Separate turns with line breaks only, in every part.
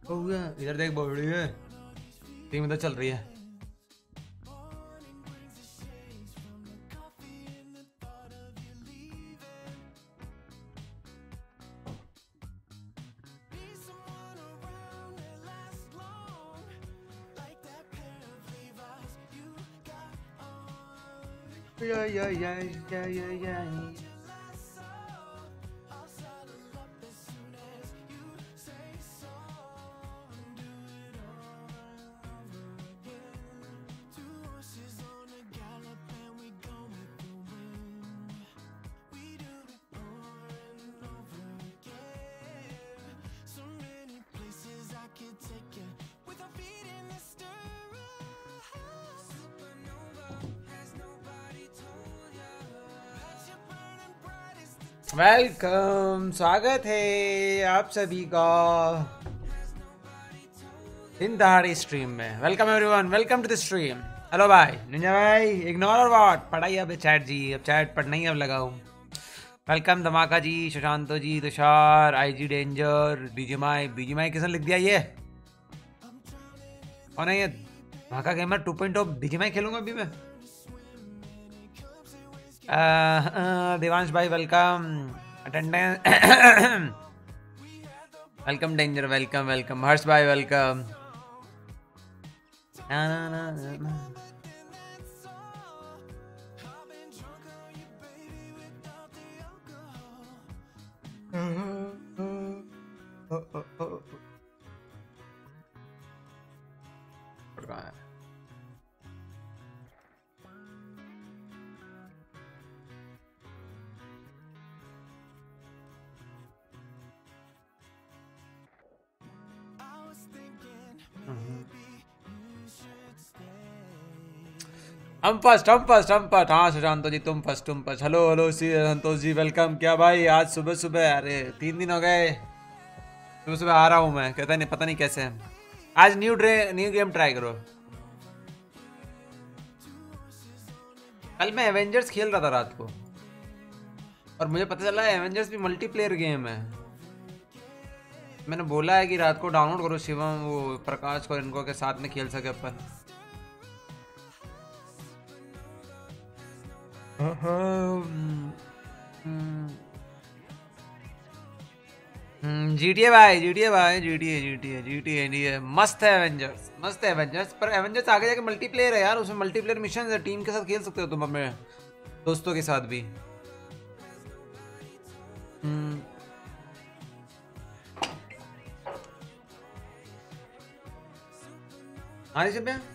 हो गया। इधर देख बोल रही है टीम इधर चल रही है। वेलकम, स्वागत है आप सभी का दिन दहाड़ी स्ट्रीम में। Welcome everyone, welcome to the stream. Hello भाई निंजा भाई, इग्नोर और व्हाट पढ़ाई अब चैट जी, अब चैट पढ़ना ही अब लगाऊं। Welcome Dhamaka ji, Sushanto ji, Tushar, IG Danger, BGMI किसने लिख दिया ये कौन है ये? धमाका गेमर 2.0 बीजीमाई खेलूंगा अभी मैं। देवांश भाई welcome, attendance welcome, danger welcome, welcome Harsh भाई वेलकम। ना ना ना ना हम फर्स्ट। हाँ सुशांतो जी तुम फर्स्ट। हेलो हेलो सी संतोष जी वेलकम। क्या भाई आज सुबह सुबह, अरे 3 दिन हो गए सुबह सुबह आ रहा हूँ मैं, कहता नहीं पता नहीं कैसे। आज न्यू गेम ट्राई करो। कल मैं एवेंजर्स खेल रहा था रात को और मुझे पता चला एवेंजर्स भी मल्टीप्लेयर गेम है। मैंने बोला है कि रात को डाउनलोड करो, शिवम वो प्रकाश को इनको के साथ में खेल सके अपन। GTA भाई, GTA मस्त है एवेंजर्स, पर एवेंजर्स आगे जाके मल्टीप्लेयर है यार, उसमें मल्टीप्लेयर मिशन है, टीम के साथ खेल सकते हो तुम अपने दोस्तों के साथ भी। हाँ जी भैया,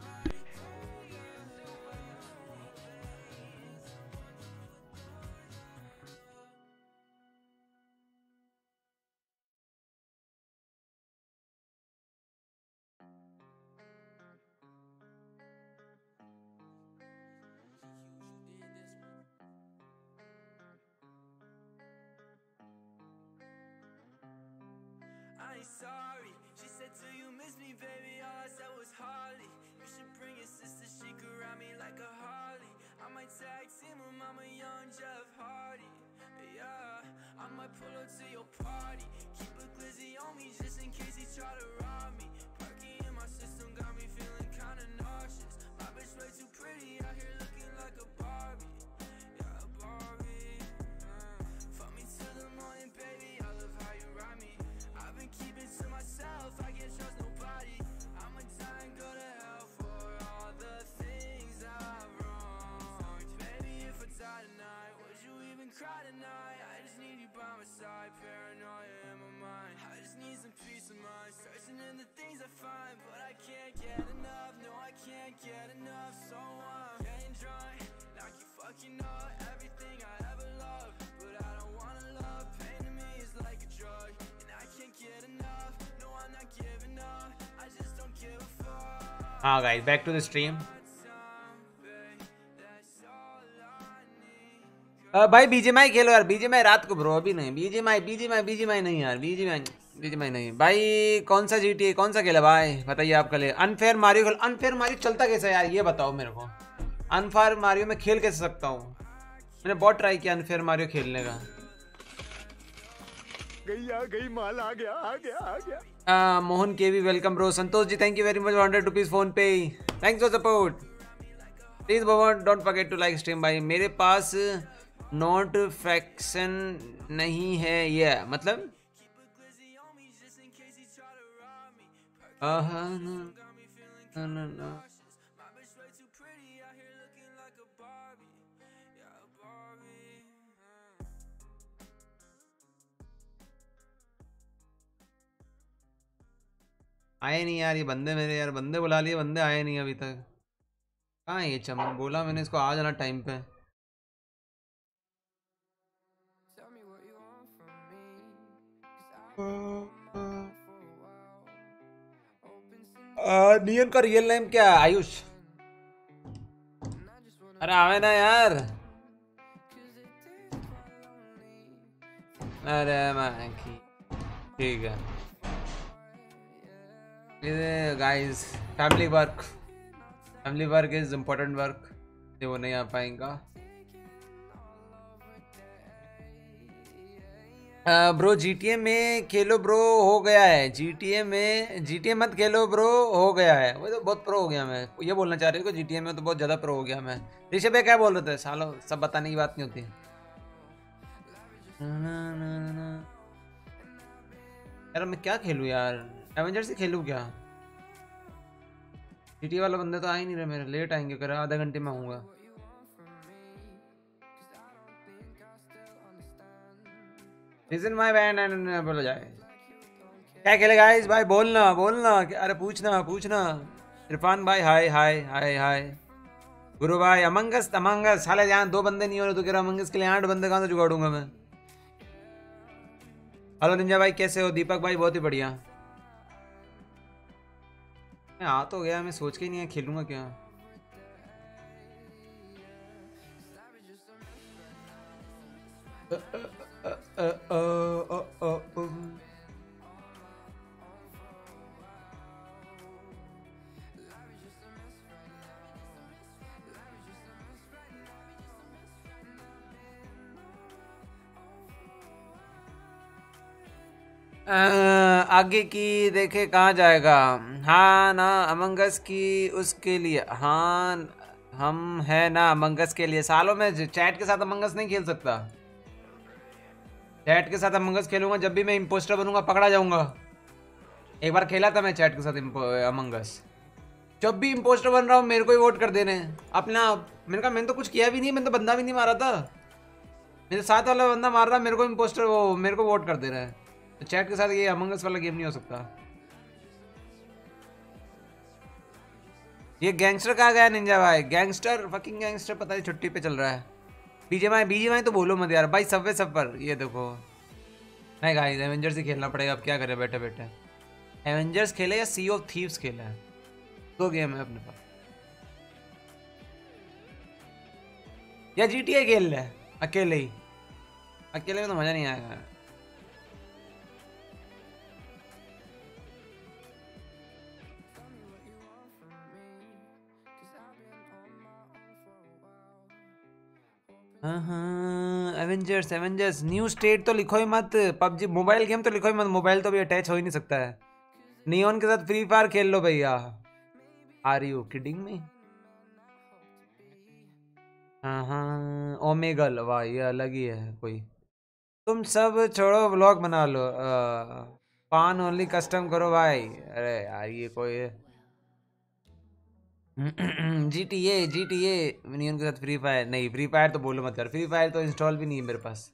sorry. She said, do you miss me, baby? All I said was Harley. You should bring your sister, she could ride me like a Harley. I might tag team with Mama Young Jeff Hardy. Yeah, I might pull up to your party. Keep a glizzy on me just in case he try to rob me. Perky in my system got me feeling kinda nauseous. My bitch way too pretty out here looking like a Barbie. Yeah, a Barbie. Fuck me till the morning, baby. I love how you ride me. I've been keeping to myself, I can't trust nobody. I'ma die and go to hell for all the things I've wronged. Baby, if I die tonight, would you even cry tonight? I just need you by my side, paranoia in my mind. I just need some peace of mind, searching in the things I find, but I can't get enough, no I can't get enough. So I'm getting drunk, like you fucking know everything I ever loved, but I don't wanna love. Pain to me is like a drug, get enough, no I'm not giving up, I just don't give a fuck.
हाँ guys, back to the stream. भाई BGMI खेलो यार, BGMI रात को bro, अभी नहीं। BGMI नहीं यार, बीजीएमआई नहीं भाई। कौन सा जीटीए कौन सा खेला भाई बताइए आप। कल अनफेयर मारियो चलता कैसा यार ये बताओ मेरे को। अनफेयर मारियो में खेल कैसे सकता हूँ? मैंने बहुत ट्राई किया अनफेयर मारियो खेलने का।
गई माल आ गया।
मोहन के भी welcome bro. Santosh ji thank you very much, 100 rupees PhonePe, thanks for support. Please भगवान don't forget to like stream भाई। मेरे पास नोट फ्रैक्शन नहीं है ये मतलब ना। आए नहीं यार ये बंदे मेरे, यार बंदे बुला लिए, बंदे आए नहीं अभी तक। कहाँ है ये चमन? बोला मैंने इसको आ जाना टाइम पे। नियन का रियल नेम क्या है? आयुष। अरे आवे ना यार। अरे मैं ठीक है। Guys family work is important work, वो नहीं आ पाएगा। ब्रो जीटीए में खेलो ब्रो, हो गया है जीटीए मत खेलो ब्रो, हो गया है। वो तो बहुत प्रो हो गया मैं, ये बोलना चाह रही हूँ जीटीए में तो बहुत ज़्यादा प्रो हो गया मैं। ऋषभ भाई क्या बोल रहे थे? सालों सब बताने की बात नहीं होती। यार मैं क्या खेलूँ यार, एवेंजर्स ही खेलूँ क्या? जीटीए वाला बंदे तो आ ही नहीं रहे मेरे, लेट आएंगे, कर आधा घंटे में आऊँगा। रीजन माय बैंड एंड बोलो जाए क्या खेले गाइस भाई, बोलना अरे पूछना। इरफान भाई हाय हाय हाय हाय। गुरु भाई अमंगस साले यहाँ 2 बंदे नहीं हो रहे तो कह रहा अमंगस के लिए 8 बंदे कहाँ से जुगाड़ूंगा मैं। हेलो निंजा भाई कैसे हो? दीपक भाई बहुत ही बढ़िया। मैं आ तो गया, मैं सोच के ही नहीं है खेलूंगा क्या। आगे की देखे कहाँ जाएगा। हाँ ना अमंगस की उसके लिए, हाँ हम है ना अमंगस के लिए। सालों में चैट के साथ अमंगस नहीं खेल सकता। चैट के साथ अमंगस खेलूंगा जब भी मैं इम्पोस्टर बनूंगा पकड़ा जाऊंगा। एक बार खेला था मैं चैट के साथ अमंगस, जब भी इम्पोस्टर बन रहा हूँ मेरे को ही वोट कर देने अपना। मैंने कहा मैंने तो कुछ किया भी नहीं, मैंने तो बंदा भी नहीं मारा था, मेरे साथ वाला बंदा मार रहा, मेरे को इम्पोस्टर वो मेरे को वोट कर दे रहा है। तो चैट के साथ ये अमंगस वाला गेम नहीं हो सकता। ये गैंगस्टर कहाँ गया निंजा भाई? गैंगस्टर फकिंग गैंगस्टर पता नहीं छुट्टी पे चल रहा है। बीजेएमआई तो बोलो मत यार भाई, सबवे सब पर ये देखो। नहीं गाइस एवेंजर्स ही खेलना पड़ेगा, अब क्या करें बैठे बैठे। एवेंजर्स खेले या सी ऑफ थीव्स खेला है, 2 गेम है अपने पास। या जीटीए खेल ले अकेले ही, अकेले में तो मजा नहीं आएगा। एवेंजर्स न्यू स्टेट तो लिखो ही मत। पबजी मोबाइल गेम तो लिखो ही मत, मोबाइल तो भी अटैच हो ही नहीं सकता है। नियॉन के साथ फ्री फायर खेल लो भैया। Are you kidding me? हाँ ओमेगल, वाह ये अलग ही है कोई। तुम सब छोड़ो व्लॉग बना लो, पान ओनली कस्टम करो भाई। अरे यार ये कोई जीटीए नियॉन के साथ फ्री फायर नहीं, फ्री फायर तो बोलो मत यार, फ्री फायर तो इंस्टॉल भी नहीं है मेरे पास।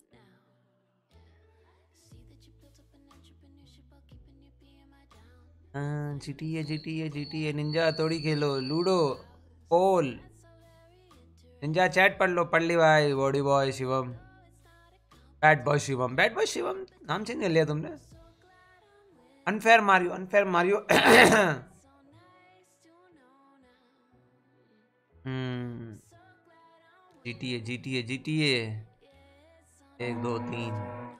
जीटीए निंजा तोड़ी खेलो, लूडो पोल। निंजा चैट पढ़ ली भाई। Body boy Shivam, bad boy Shivam नाम चेंज कर लिया तुमने। Unfair Mario GTA 1 2 3।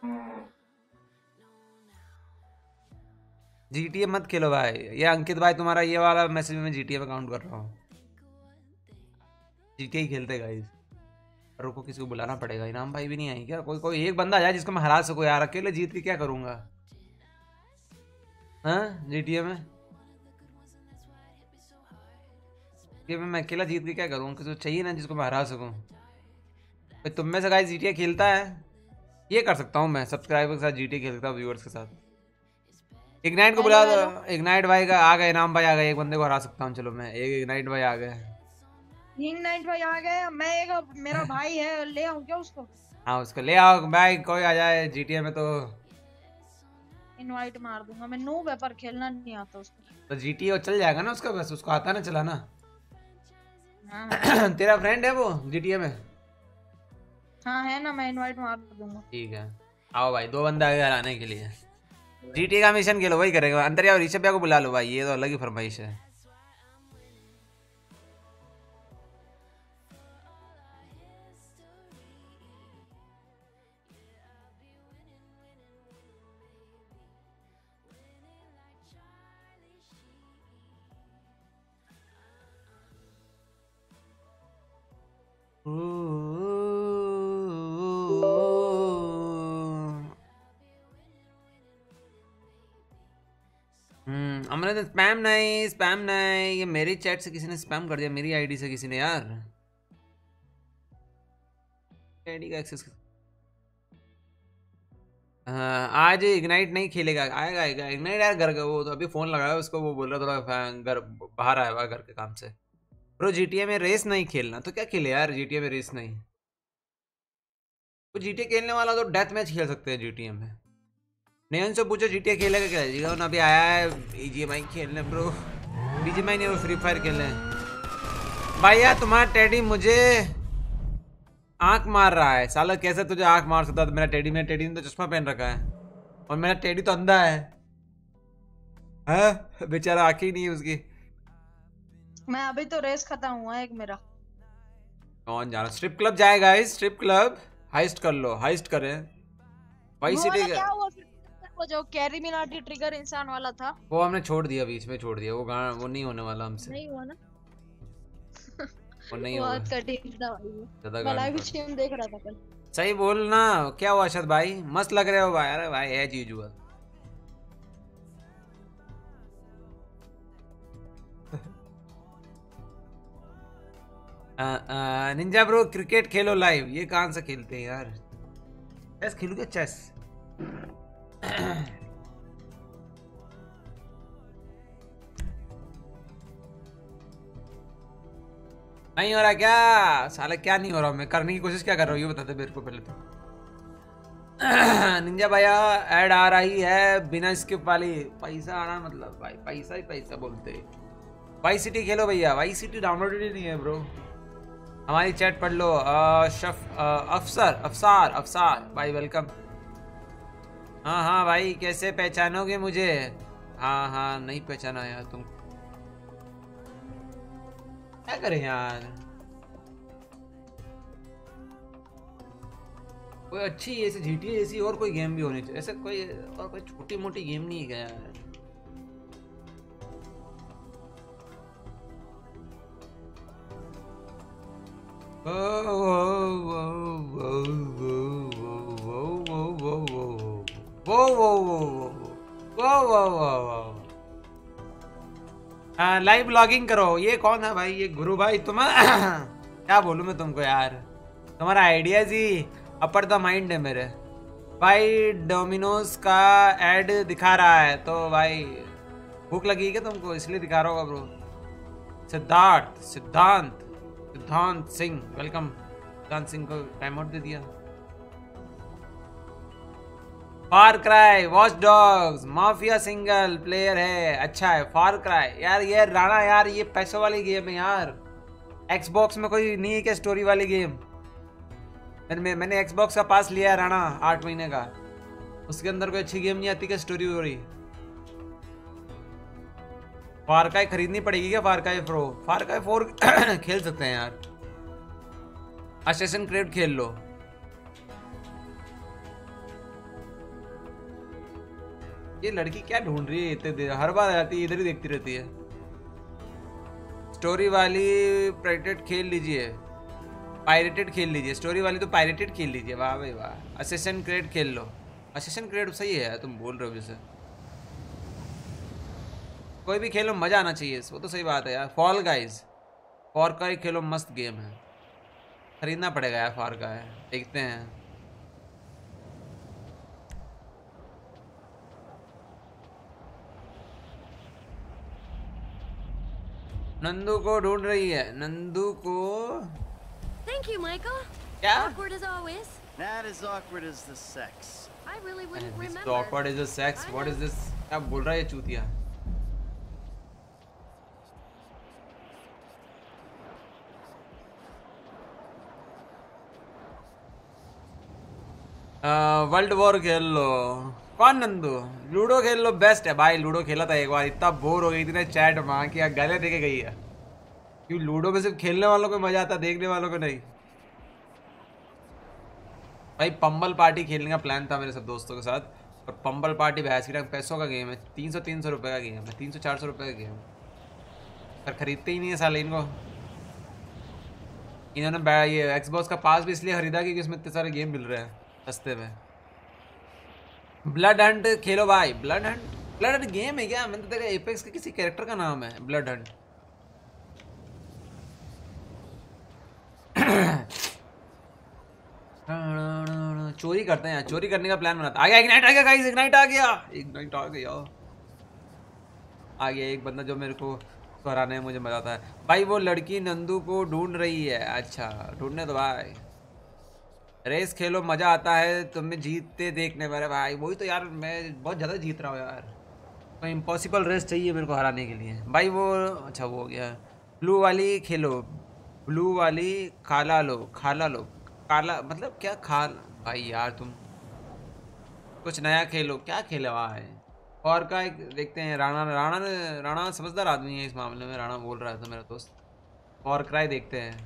जीटीए मत खेलो भाई। ये अंकित भाई तुम्हारा ये वाला मैसेज में जीटीए पे काउंट कर रहा हूँ। जीटीए ही खेलते गाइस। रुको किसी को बुलाना पड़ेगा। इनाम भाई भी नहीं आई क्या? कोई एक बंदा आ जाए जिसको मैं हरा सकूँ यार, अकेले जीत के क्या करूँगा। हाँ GTA में मैं अकेला जीत के क्या करूँ? किसी को चाहिए ना जिसको मैं हरा सकूँ। भाई तुम में से गाइस GTA खेलता है? ये कर सकता हूँ मैं, सब्सक्राइबर के साथ GTA खेल सकता हूँ, व्यूअर्स के साथ। इग्नाइट को
हेलो
बुला
हेलो।
दो। इग्नाइट भाई का आ गए, इनाम भाई आ गए, एक बंदे को हरा सकता हूँ। चलो मैं एक इग्नाइट भाई आ गए।
किंग नाइट भाई आ गए। मैं एक मेरा भाई है, ले आऊं क्या उसको?
हाँ उसको ले आओ भाई, कोई आ जाए GTA में तो।
इनवाइट मार दूंगा। मैं नूब है पर खेलना नहीं आता उसको।
GTA चल जाएगा ना उसका, बस उसको आता ना चलाना।
हाँ हाँ
तेरा फ्रेंड है वो GTA में?
हाँ है ना, मैं इनवाइट मार दूंगा।
ठीक है, आओ भाई, दो बंदे आ गए हराने के लिए। GTA का मिशन खेलो, वही करेगा। अंतरिया और ऋषभ भैया को बुला लो भाई, ये तो अलग ही फरमाइश है। हमने तो स्पैम नहीं, ये मेरी चैट से किसी ने स्पैम कर दिया, मेरी आईडी से किसी ने यार। आईडी का एक्सेस। हाँ आज इग्नाइट नहीं खेलेगा, आएगा आएगा इग्नाइट यार। घर का वो तो अभी फोन लगाया उसको, वो बोल रहा थोड़ा घर बाहर आया हुआ घर के काम से। ब्रो GTA में रेस नहीं खेलना तो क्या खेले यार? GTA में रेस नहीं, वो GTA खेलने वाला तो डेथ मैच खेल सकते हैं GTA में। नयन से पूछो GTA खेलेगा क्या? जीवन अभी आया है BGMI खेलने ब्रो। BGMI नहीं, वो फ्री फायर खेलने। भाई यार तुम्हारा टेडी मुझे आंख मार रहा है साला। कैसे तुझे आंख मार सकता था? मेरा टेडी ने तो चश्मा पहन रखा है और मेरा टेडी तो अंधा है। हाँ बेचारा, आंखें ही नहीं है उसकी।
मैं अभी तो रेस खत्म हुआ है एक मेरा।
कौन जा रहा? स्ट्रिप क्लब जाएगा, स्ट्रिप क्लब हाइस्ट कर लो, हाइस्ट करें। वाई
वो
सिटी
वाला क्या हुआ फिर? वो जो कैरी मिनाटी ट्रिगर इंसान वाला था,
वो हमने छोड़ दिया, बीच में छोड़ दिया। वो गाना वो नहीं होने वाला हमसे,
नहीं हुआ ना?
वो नहीं होगा।
बहुत कठिन था भाई वो।
ज्यादा
मैं
गाने
लाइव
पड़।
स्ट्रीम देख रहा था कल।
सही बोलना। क्या हुआ अरशद भाई? मस्त लग रहे हो भाई। अरे भाई है चीज हुआ। निंजा ब्रो क्रिकेट खेलो लाइव। ये कहाँ से खेलते हैं यार? चेस खेलू क्या? चेस नहीं हो रहा क्या साला? क्या नहीं हो रहा? मैं करने की कोशिश क्या कर रहा हूँ ये बताते मेरे को पहले तो। निंजा भैया ऐड आ रही है बिना स्किप वाली। पैसा आना मतलब भाई पैसा ही पैसा बोलते। वाई सिटी खेलो भैया। वाई सिटी डाउनलोडेड ही नहीं है ब्रो। हमारी चैट पढ़ लो। अफसार भाई वेलकम। हाँ हाँ भाई, कैसे पहचानोगे मुझे? हाँ हाँ नहीं पहचाना यार तुम। क्या करें यार? कोई अच्छी ऐसे GTA जैसी और कोई गेम भी होनी चाहिए। ऐसे कोई और कोई छोटी मोटी गेम नहीं है यार। लाइव ब्लॉगिंग करो। ये कौन है भाई? ये गुरु भाई तुम? क्या बोलूं मैं तुमको यार? तुम्हारा आइडियाज ही अपर द माइंड है मेरे भाई। डोमिनोज का एड दिखा रहा है तो भाई भूख लगी है क्या तुमको? इसलिए दिखा रहा होगा ब्रो। सिद्धांत सिंह वेलकम। सिद्धांत सिंह को टाइम आउट दे दिया। Far Cry, Watch Dogs, Mafia single player है। अच्छा है फार क्राई यार। ये राणा यार ये पैसों वाली गेम है यार। एक्सबॉक्स में कोई नहीं है क्या स्टोरी वाली गेम? मैंने एक्सबॉक्स का पास लिया है राणा 8 महीने का। उसके अंदर कोई अच्छी गेम नहीं आती क्या स्टोरी वोरी? फार क्राई खरीदनी पड़ेगी क्या? फार क्राई 4 खेल सकते हैं यार। असेसिन क्रीड खेल लो। ये लड़की क्या ढूंढ रही है इतने देर? हर बार आती है इधर ही देखती रहती है। स्टोरी वाली पायरेटेड खेल लीजिए। पायरेटेड खेल लीजिए स्टोरी वाली तो पायरेटेड खेल लीजिए। वाह भाई वाह। असेसिन क्रीड खेल लो। असेसिन क्रीड सही है तुम बोल रहे हो जैसे। कोई भी खेलो मजा आना चाहिए, वो तो सही बात है यार। फॉल गाइज, फॉर का ही खेलो, मस्त गेम है। खरीदना पड़ेगा यार फॉर का है, देखते हैं। नंदू को ढूंढ रही है, नंदू को।
Thank you, Michael.
क्या?
Awkward as always.
Not as awkward as the sex.
I really wouldn't remember.
So awkward is the sex.
I
What is
know.
this? क्या बोल रहा है ये चूतिया? वर्ल्ड वॉर खेल लो। कौन नंदू? लूडो खेल लो, बेस्ट है भाई। लूडो खेला था एक बार, इतना बोर हो गई थी ना, चैट माँ की गले देके गई है। क्यों लूडो में सिर्फ खेलने वालों को मजा आता, देखने वालों को नहीं। भाई पंबल पार्टी खेलने का प्लान था मेरे सब दोस्तों के साथ, और पंबल पार्टी भैंस की पैसों का गेम है। 300 रुपये का गेम है, 300-400 रुपये का गेम। पर खरीदते ही नहीं है साले इनको। इन्होंने ये एक्सबॉक्स का पास भी इसलिए खरीदा क्योंकि इसमें इतने सारे गेम मिल रहे हैं सस्ते में। ब्लड हंट खेलो भाई। ब्लड हंट गेम है क्या? मैंने तो देखा एपेक्स के किसी कैरेक्टर का नाम है ब्लड हंट। चोरी करते हैं यार, चोरी करने का प्लान बनाता। आ गया इग्नाइट, आ गया गाइस, इग्नाइट आ गया, इग्नाइट आ गया। आ गया एक बंदा जो मेरे को हराने में मुझे मजा आता है भाई। वो लड़की नंदू को ढूंढ रही है। अच्छा ढूंढने दो भाई। रेस खेलो, मजा आता है तुम्हें जीतते देखने में। भाई वही तो यार, मैं बहुत ज़्यादा जीत रहा हूँ यार। तो इम्पॉसिबल रेस चाहिए मेरे को हराने के लिए भाई। वो अच्छा वो हो गया। ब्लू वाली खेलो, ब्लू वाली खाला लो, खाला लो। काला मतलब क्या खाल? भाई यार तुम कुछ नया खेलो। क्या खेला हुआ है? और का एक देखते हैं। राणा समझदार आदमी है इस मामले में। राणा बोल रहा था मेरा दोस्त। और क्राई देखते हैं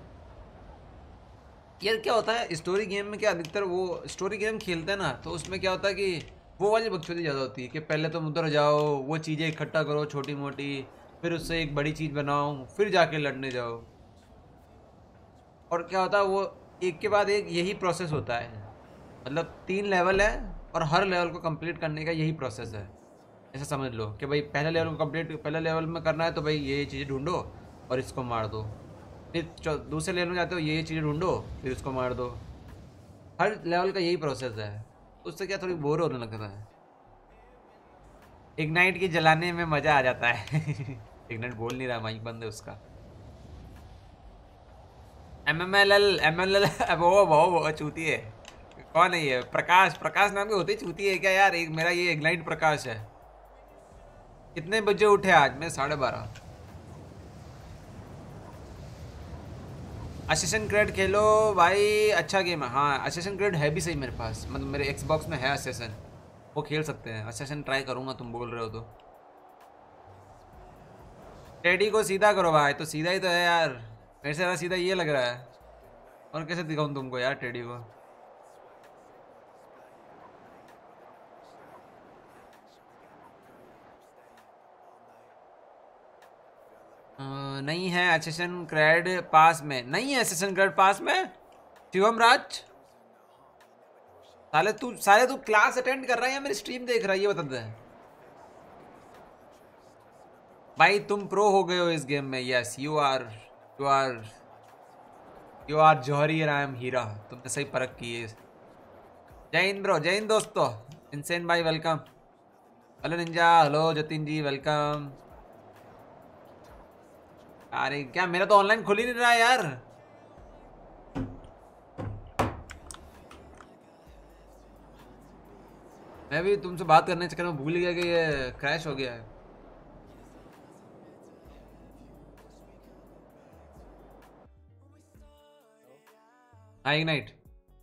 यार क्या होता है स्टोरी गेम में। क्या अधिकतर वो स्टोरी गेम खेलते हैं ना, तो उसमें क्या होता है कि वो वाली बकचोदी ज़्यादा होती है कि पहले तुम उधर जाओ, वो चीज़ें इकट्ठा करो छोटी मोटी, फिर उससे एक बड़ी चीज़ बनाओ, फिर जाके लड़ने जाओ। और क्या होता है वो एक के बाद एक यही प्रोसेस होता है। मतलब 3 लेवल है और हर लेवल को कंप्लीट करने का यही प्रोसेस है। ऐसा समझ लो कि भाई पहले लेवल को कंप्लीट, पहले लेवल में करना है तो भाई ये चीज़ें ढूंढो और इसको मार दो। फिर दूसरे लेवल में जाते हो, ये चीज़ें ढूंढो, फिर उसको मार दो। हर लेवल का यही प्रोसेस है। उससे क्या थोड़ी बोर होने लगता है। इग्नाइट की जलाने में मज़ा आ जाता है। इग्नाइट बोल नहीं रहा, माइक बंद है उसका। MMLL वो चूती है। कौन है ये? प्रकाश नाम के होते चूती है क्या यार? एक मेरा ये इग्नाइट प्रकाश है। कितने बजे उठे आज? मैं 12:30। असेसिन क्रेड खेलो भाई, अच्छा गेम है। हाँ असेसिन क्रेड है भी सही मेरे पास, मतलब मेरे एक्सबॉक्स में है असेसिन, वो खेल सकते हैं। असेसिन ट्राई करूँगा, तुम बोल रहे हो तो। टेडी को सीधा करो भाई। तो सीधा ही तो है यार, मेरे से ज़्यादा सीधा ये लग रहा है। और कैसे दिखाऊँ तुमको यार टेडी को? नहीं है असेसिन क्रेड पास में, नहीं है असेसिन क्रेड पास में। शिवम राज साले तू क्लास अटेंड कर रहा है या मेरी स्ट्रीम देख रहा है, ये बता दे भाई। तुम प्रो हो गए हो इस गेम में। यस यू आर जौहरी और आई एम हीरा। तुमने सही परख की है। जय हिंद ब्रो, जय हिंद दोस्तों। इंसेन भाई welcome. Hello ninja, hello Jatin ji welcome. अरे क्या मेरा तो ऑनलाइन खुल ही नहीं रहा है यार। मैं भी तुमसे बात करने के चक्कर में भूल गया कि ये क्रैश हो गया है। हाँ इग्नाइट।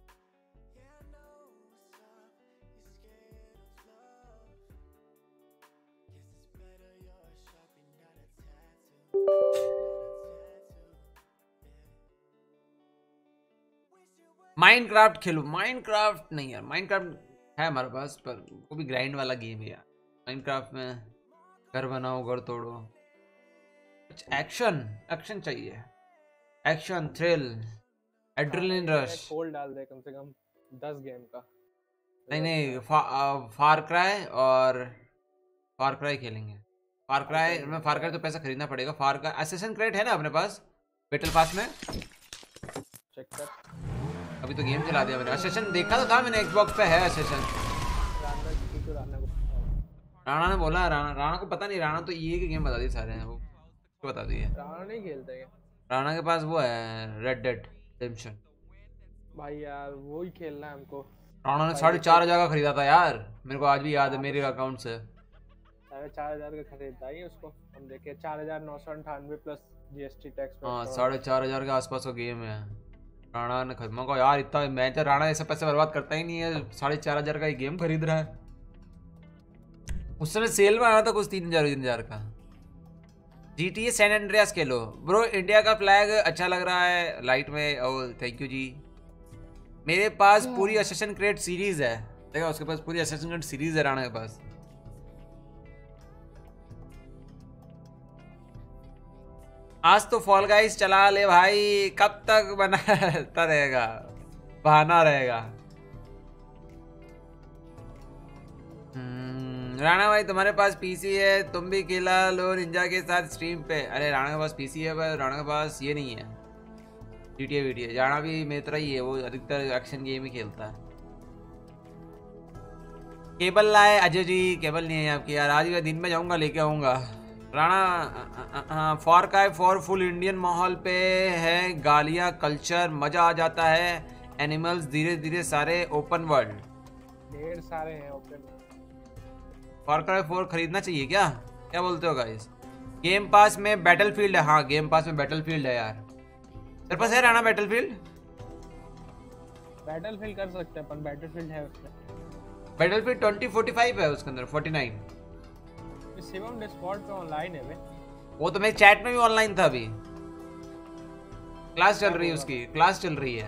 माइनक्राफ्ट खेलो। माइनक्राफ्ट नहीं यार, माइनक्राफ्ट है हमारे पास, पर वो भी ग्राइंड वाला गेम है यार। माइनक्राफ्ट में घर बनाओ, घर तोड़ो। कुछ एक्शन चाहिए। Action, thrill, adrenaline rush.
Hold डाल दे कम से कम 10 गेम का।
नहीं फार क्राई खेलेंगे। फार क्राई में, फार क्राई तो पैसा खरीदना पड़ेगा। फार का असेसन क्रेट है ना अपने पास बैटल पास में?
चेक कर।
अभी तो गेम चला दिया मैंने। असेसन देखा तो था मैंने, एक्सबॉक्स पे है असेसन।
राना की तो राना को
राणा ने बोला, राणा को पता नहीं, राणा तो ये के गेम बता दिए सारे हैं वो, उसको बता दिए।
राना नहीं खेलता है
राणा के पास वो है रेड डेड रिडेम्पशन।
भाई यार, वो ही खेलना है हमको।
राणा ने 4,500 का खरीदा था यार, मेरे को आज भी याद है मेरे अकाउंट से।
4,500 का खरीदा ही उसको। हम देखे 4,998 प्लस जीएसटी टैक्स।
हाँ 4,500 के आसपास का गेम है। राणा ने खरीदा को यार, इतना मैं तो राणा ऐसे पैसे बर्बाद करता ही नहीं है, 4,500 का ये गेम खरीद रहा है। उस समय सेल में आया था कुछ 3,000 का। GTA सैन एंड्रियास खेलो ब्रो, इंडिया का फ्लैग अच्छा लग रहा है लाइट में। ओ थैंक यू जी। मेरे पास पूरी असेसन क्रेट सीरीज है, देखा उसके पास पूरी असेसन क्रेट सीरीज है राणा के पास। आज तो फॉल गाइस चला ले भाई, कब तक बनाता रहेगा, बहाना रहेगा। राणा भाई तुम्हारे पास पीसी है, तुम भी खेला लो निंजा के साथ स्ट्रीम पे। अरे राणा के पास पीसी है पर राणा के पास ये नहीं है GTA वीडियो। राणा भी मेरी तरह ही है, वो अधिकतर एक्शन गेम ही खेलता है। केबल लाए अजय जी? केबल नहीं है आपकी यार, आज ही दिन में जाऊंगा लेके आऊंगा। राणा फॉर काय फॉर फुल इंडियन माहौल पे है, गालियां कल्चर मजा आ जाता है, एनिमल्स धीरे धीरे सारे ओपन वर्ल्ड,
ढेर सारे हैं ओपन।
फार क्राई 4 खरीदना चाहिए क्या, क्या बोलते हो गाइस? गेम पास में बैटलफील्ड है। हाँ गेम पास में बैटलफील्ड है यार, तेरे पास है राणा बैटलफील्ड?
बैटलफील्ड कर सकते हैं अपन, बैटलफील्ड है उसमें।
बैटलफील्ड 2045 है उसके अंदर 49।
शिवम डिस्कॉर्ड पे ऑनलाइन है बे।
वो तो मेरे चैट में भी ऑनलाइन था, अभी क्लास चल रही है उसकी, क्लास चल रही है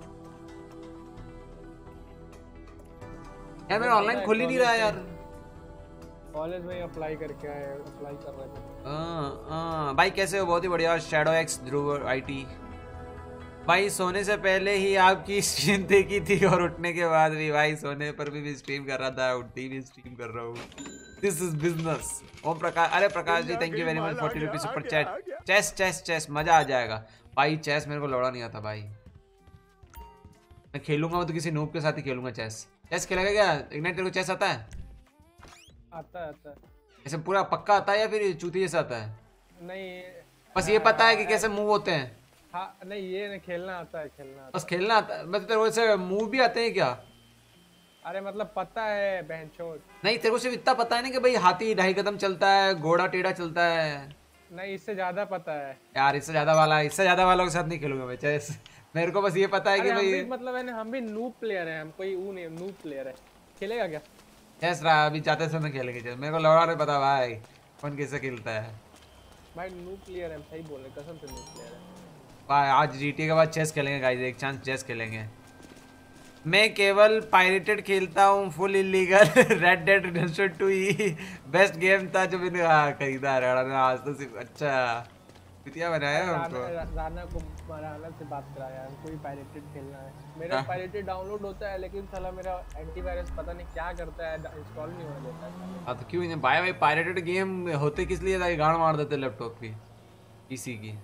यार। मेरा ऑनलाइन खुल ही नहीं रहा यार।
कॉलेज में अप्लाई करके आए, अप्लाई कर रहे थे।
भाई कैसे हो? बहुत ही बढ़िया। शैडो एक्स ध्रुव IT भाई, सोने से पहले ही आपकी स्ट्रीम देखी थी और उठने के बाद भी भाई, सोने पर भी स्ट्रीम कर रहा था, उठते भी स्ट्रीम कर रहा हूँ। This is business. Om Prakash, अरे Prakash ji thank you very much 40 rupees super chat. Chess chess chess मजा आ जाएगा भाई। चेस मेरे को लौड़ा नहीं आता भाई, मैं खेलूंगा वो तो किसी नूब के साथ ही खेलूंगा चेस। चेस खेलेगा क्या इग्नाइट? तेरे को चेस आता है?
आता है।
ऐसे पूरा पक्का आता है या फिर चूती जैसा आता है?
नहीं,
बस ये पता है कि कैसे मूव होते हैं।
हाँ नहीं, ये नहीं, खेलना आता है, खेलना आता
बस खेलना आता है। मतलब तेरे को ऐसे मूव भी आते हैं क्या?
है। अरे मतलब पता है बहनचोद।
नहीं तेरे को सिर्फ इतना पता है ना कि भाई हाथी 2.5 कदम चलता है, घोड़ा टेढ़ा चलता है।
नहीं, इससे ज्यादा पता है
यार इससे ज्यादा वालों के साथ नहीं खेलूंगा मैं चेस। मेरे को बस ये पता है कि
अरे हम
भाई
भी मतलब है ना, हम भी नूब प्लेयर हैं, हम कोई वो नहीं, नूब प्लेयर है। खेलेगा क्या?
चेस रहा अभी जाते समय खेलेंगे चेस। मेरे को लौड़ा नहीं पता भाई कौन कैसे खेलता है
भाई। नूब प्लेयर है, सही बोले, कसम से नूब प्लेयर है
भाई। आज GTA के बाद चेस खेलेंगे गाइस, एक चांस चेस खेलेंगे। मैं केवल पायरेटेड खेलता हूँ, full illegal. Red Dead Redemption 2 ही बेस्ट गेम था जो मैंने खरीदा। राणा ने आज तो सिर्फ अच्छा पितिया बनाया हमको।
राणा से बात कराया, हमको भी पायरेटेड खेलना है। मेरा पायरेटेड डाउनलोड होता है लेकिन साला मेरा एंटीवायरस पता नहीं क्या करता है, इंस्टॉल नहीं होने देता है।
हाँ तो क्यों नहीं भाई पायरेटेड गेम होते किस लिए था? गाड़ मार देते लैपटॉप की, पीसी की।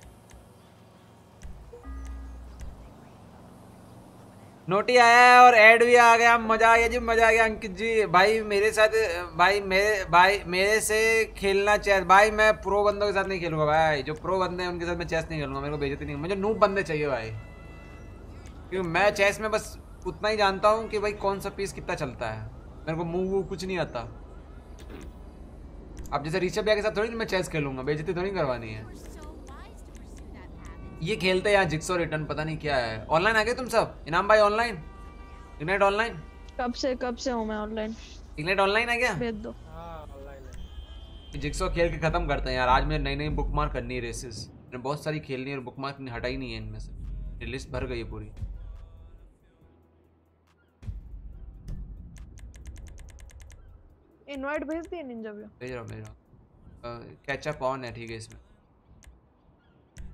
नोटी आया है और ऐड भी आ गया, मजा आ गया जी, मजा आ गया। अंकित जी भाई मेरे साथ, मेरे से खेलना चेस भाई। मैं प्रो बंदों के साथ नहीं खेलूंगा भाई, जो प्रो बंदे हैं उनके साथ मैं चेस नहीं खेलूंगा, मेरे को बेइज्जती नहीं। मुझे नूब बंदे चाहिए भाई, क्योंकि मैं चेस में बस उतना ही जानता हूँ कि भाई कौन सा पीस कितना चलता है, मेरे को मूव वूव कुछ नहीं आता। अब जैसे ऋषभ भैया के साथ थोड़ी मैं चेस खेलूंगा, बेइज्जती थोड़ी करवानी है। ये खेलते हैं यहाँ जिक्सो रिटर्न, पता नहीं क्या है। ऑनलाइन आ गए तुम सब? इनाम भाई ऑनलाइन, इग्नाइट ऑनलाइन?
कब से हूँ मैं ऑनलाइन।
इग्नाइट ऑनलाइन है क्या?
भेज दो।
हाँ ऑनलाइन है।
जिक्सो खेल के खत्म करते हैं यार। आज मैं नई बुकमार्क करनी है रेसेस, मैंने बहुत सारी खेलनी है और बुकमार्क हटाई नहीं है इनमें से, मेरी लिस्ट भर गई है पूरी।
इनवाइट भेज दिए निंजा भैया?
भेज रहा हूँ। कैचअप ऑन है ठीक है इसमें।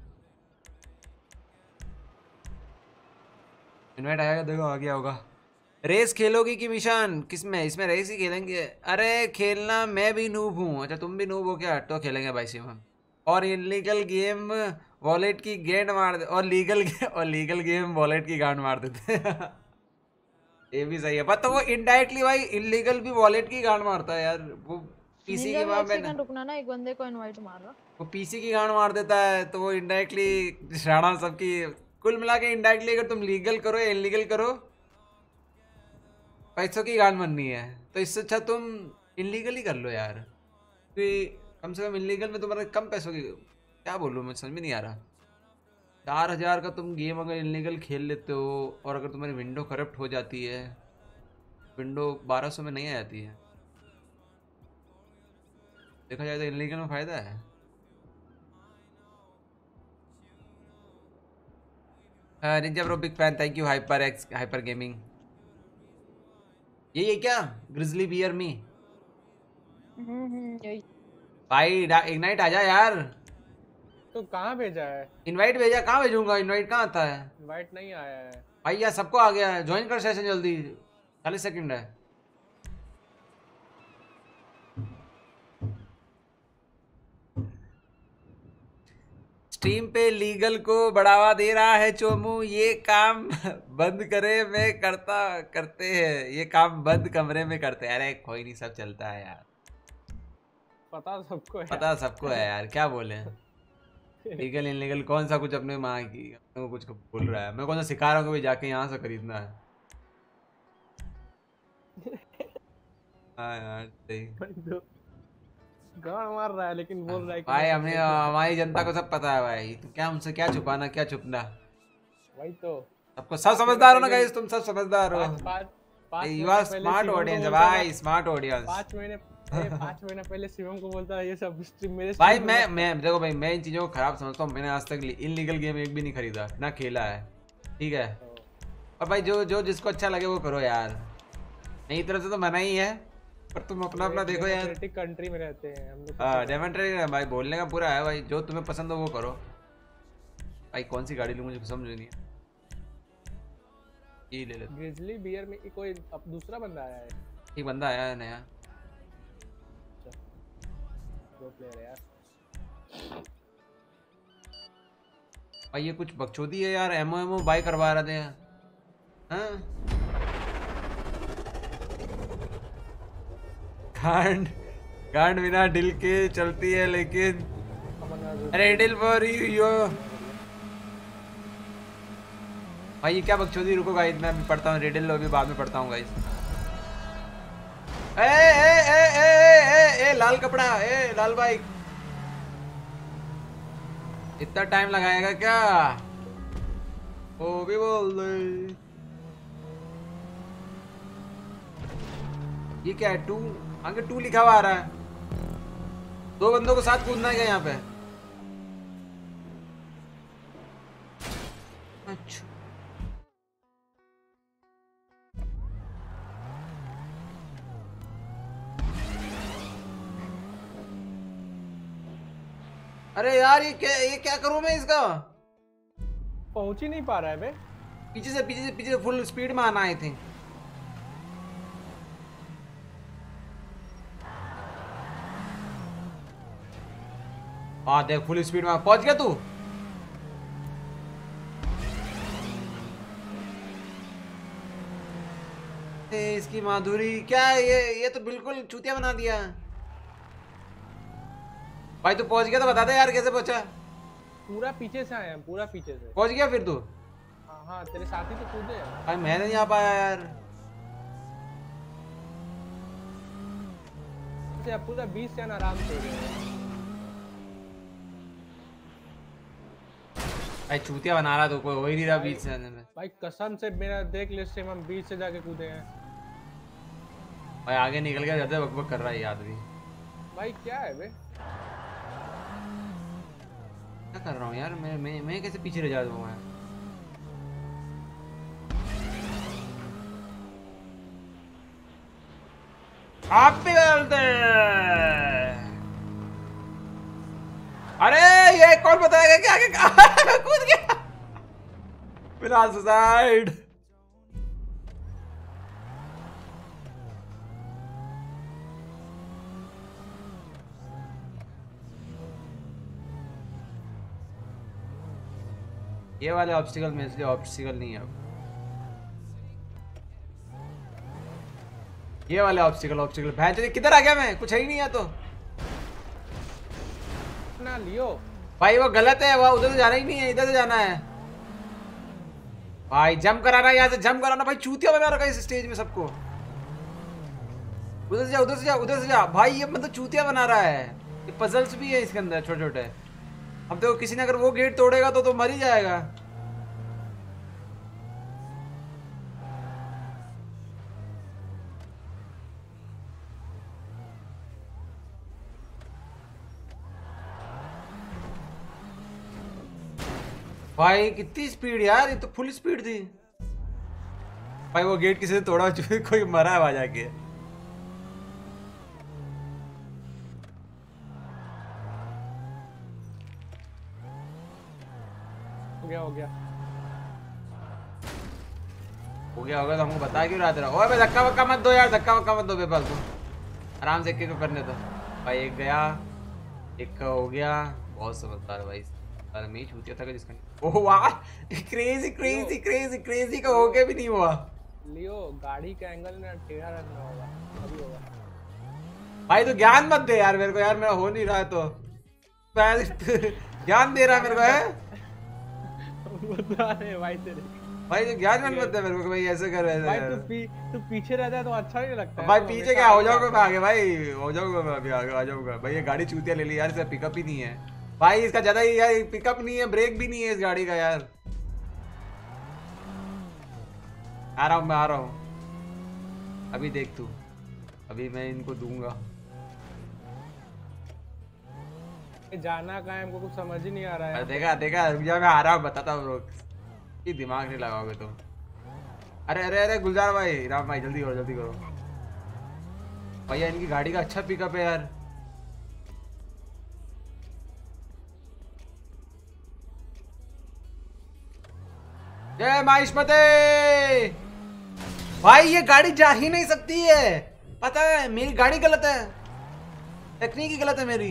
इनवाइट आएगा, देखो आ गया होगा। रेस खेलोगी कि मिशन किसमें? इसमें रेस ही खेलेंगे। अरे खेलना मैं भी नूब हूँ। अच्छा तुम भी नूब हो क्या? तो खेलेंगे भाई शिवम। और इलीगल गेम वॉलेट की गेंद मार दे और लीगल गेम वॉलेट की गांड मार देते ये भी सही है। पर तो वो इनडायरेक्टली भाई इलीगल भी वॉलेट की गांड मारता है यार। वो पीसी
निंजा
की
भी
वहां
एक
पे
सेकंड रुकना ना, एक बंदे को इनवाइट मार रहा।
वो पीसी की गांड मार देता है तो वो इनडायरेक्टली शाना सबकी। कुल मिला के इनडायरेक्टली अगर तुम लीगल करो या इलीगल करो पैसों की गांड बननी है। तो इससे अच्छा तुम इलीगल ही कर लो यार, क्योंकि कम से कम इलीगल में तुम्हारे कम पैसों की, क्या बोलूँ मैं समझ में नहीं आ रहा। 4000 का तुम गेम अगर इलीगल खेल लेते हो और अगर तुम्हारी विंडो करप्ट हो जाती है, विंडो 1200 में नहीं आ जाती है। देखा जाए तो इलीगल में फायदा है। Ninja bro big fan, thank you hyper gaming. यही है क्या ग्रिजली बियर मी?
यही।
भाई इग्नाइट आ जा यार।
तो कहाँ भेजा है?
इनवाइट भेजा, कहाँ भेजूंगा? इनवाइट कहाँ आता है
इनवाइट नहीं आया है
भाई? यार सबको आ गया है। ज्वाइन कर सेशन जल्दी, 40 सेकंड है। स्ट्रीम पे लीगल को बढ़ावा दे रहा है चोमू। ये काम बंद करे में करते हैं। ये काम बंद कमरे में करते हैं। अरे कोई नहीं, सब चलता है यार।
पता सबको है।
पता सबको है यार, क्या बोले। लीगल इनलीगल कौन सा कुछ अपने माँ की अपने को कुछ बोल रहा है। मैं कौन सा सिखा रहा हूँ कि भाई जाके यहाँ से खरीदना है। हाँ यार सही।
गाड़ मार रहा है लेकिन बोल रहा है कि
भाई हमने हमारी जनता को सब पता है भाई। तो क्या उनसे क्या छुपाना क्या छुपना।
वही तो
सबको सब समझदार हो ना गाइस, तुम सब समझदार हो।
पाँच
यू आर स्मार्ट ऑडियंस है भाई, स्मार्ट ऑडियंस।
5 महीने पहले शिवम को बोलता है ये सब स्ट्रीम मेरे
भाई मैं देखो भाई, मैं इन चीजों को खराब समझता हूँ। मैंने आज तक इनलीगल गेम एक भी नहीं खरीदा ना खेला है, ठीक है। और भाई जो जिसको अच्छा लगे वो करो यार। मेरी तरफ से तो मना ही है, पर तुम अपना अपना देखो यार।
कंट्री में रहते हैं हम लोग।
हाँ डेमोक्रेटिक भाई, बोलने का पूरा है भाई। जो तुम्हें पसंद हो वो करो भाई। कौन सी गाड़ी लूँ मुझे समझ नहीं है। ये ले ले।
ग्रिजली बियर में कोई अब दूसरा बंदा आया है।
एक बंदा आया है नया,
दो प्लेयर है यार।
भाई ये कुछ बकचोदी है यार। एमओ बाय करवा रहे थे। हाँ गांड बिना दिल के चलती है लेकिन। अरे दिल फॉर यू भाई। ये क्या बकचोदी। रुको गाइस मैं अभी पढ़ता हूँ रेडिल, अभी बाद में पढ़ता हूँ गाइस। ए ए ए ए ए ए लाल कपड़ा, ए लाल बाइक। इतना टाइम लगाएगा क्या? वो भी बोल दे। ये क्या है? 2 आगे 2 लिखा हुआ आ रहा है। 2 बंदों को साथ कूदना है यहाँ पे। अच्छा अरे यार ये क्या करूं मैं इसका?
पहुंच ही नहीं पा रहा है बे।
पीछे से फुल स्पीड में आना आई थिंक। हाँ देख फुल स्पीड में पहुंच गया तू। इसकी माधुरी क्या है? ये तो बिल्कुल चूतिया बना दिया भाई। तू पहुंच गया तो बता दे यार कैसे पहुंचा।
पूरा पीछे से आए हैं, पूरा पीछे से
पहुंच गया फिर तू?
हाँ तेरे साथी तो कूदे हैं।
भाई मैं नहीं आ पाया यार।
अब पूरा 20 से आराम से हो गया।
भाई चूतिया बना रहा तो कोई हो ही नहीं रहा बीच से आने में।
भाई कसम से मेरा देख लिस्ट से हम बीच से जाके कूदे हैं।
भाई आगे निकल गया, ज्यादा बकबक कर रहा है ये आदमी।
भाई क्या है बे?
क्या कर रहा हूँ यार मैं कैसे पीछे रह जाता हूँ। आप भी बोलते। अरे ये कौन बताएगा क्या आगे कूद गया बिना सुसाइड। ये वाले ऑब्स्टिकल में, इसलिए ऑब्स्टिकल नहीं है अब। ये वाले ऑब्स्टिकल भैंस किधर आ गया मैं? कुछ है ही नहीं है तो
ना लियो
भाई, वो गलत है, वो उधर से जाना ही नहीं है, इधर से जाना है भाई। जंप कराना, यहाँ से जंप कराना भाई, चूतिया बना रखा है इस स्टेज में सबको। उधर से जा, उधर से जा, उधर से जा भाई, ये मतलब चूतिया बना रहा है। ये पजल्स भी है इसके अंदर छोटे छोटे। अब देखो किसी ने अगर वो गेट तोड़ेगा तो मर ही जाएगा। भाई कितनी स्पीड यार, ये तो फुल स्पीड थी भाई। वो गेट किसी ने तोड़ा, कोई मरा है वहां जाके।
हो गया
होगा तो हमको बता क्यों रहा तेरा? ओए भाई धक्का वक्का मत दो यार, धक्का वक्का मत दो बेफालतू, आराम से एक को करने दो भाई। एक गया, एक का हो गया। बहुत समझदार भाई। अरे मैं छूतिया था जिसका। ओह वाह, क्रेजी क्रेजी क्रेजी क्रेजी का हो गया भी नहीं हुआ।
लियो गाड़ी का एंगल ना टेढ़ा रखना होगा, अभी होगा
भाई तो ज्ञान मत दे यार मेरे को यार, मेरा हो नहीं रहा है तो ज्ञान दे रहा है मेरे को है।
बता रहे भाई तेरे
भाई तो ज्ञान मत दे मेरे को भाई, ऐसे कर ऐसे
भाई।
कर।
तू पीछे रहता है तो अच्छा नहीं लगता है
भाई पीछे क्या, हो जाओगे मैं आगे भाई, हो जाऊंगा मैं अभी आगे, आ जाऊंगा भाई। ये गाड़ी चूतिया ले ली यार, इसका पिकअप ही नहीं है भाई, इसका ज्यादा ही यार पिकअप नहीं है, ब्रेक भी नहीं है इस गाड़ी का यार। आ रहा हूँ मैं, आ रहा हूँ अभी, देख तू, अभी मैं इनको दूंगा।
जाना कहाँ है हमको कुछ समझ ही नहीं आ रहा है।
देखा देखा, रुक जा मैं आ रहा हूँ, बताता हूँ। ये दिमाग नहीं लगाओगे तुम। अरे अरे अरे गुलजार भाई, राम भाई जल्दी करो जल्दी करो भैया, इनकी गाड़ी का अच्छा पिकअप है यार। जय माहिष्मते भाई, ये गाड़ी जा ही नहीं सकती है, पता है मेरी गाड़ी गलत है, तकनीक ही गलत है मेरी।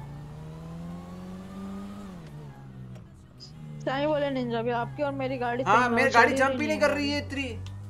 सही बोले निंजा भी, आपकी और मेरी गाड़ी
हाँ
सेम है,
मेरी
वो
गाड़ी
चली
जंप ही नहीं कर रही है इतनी।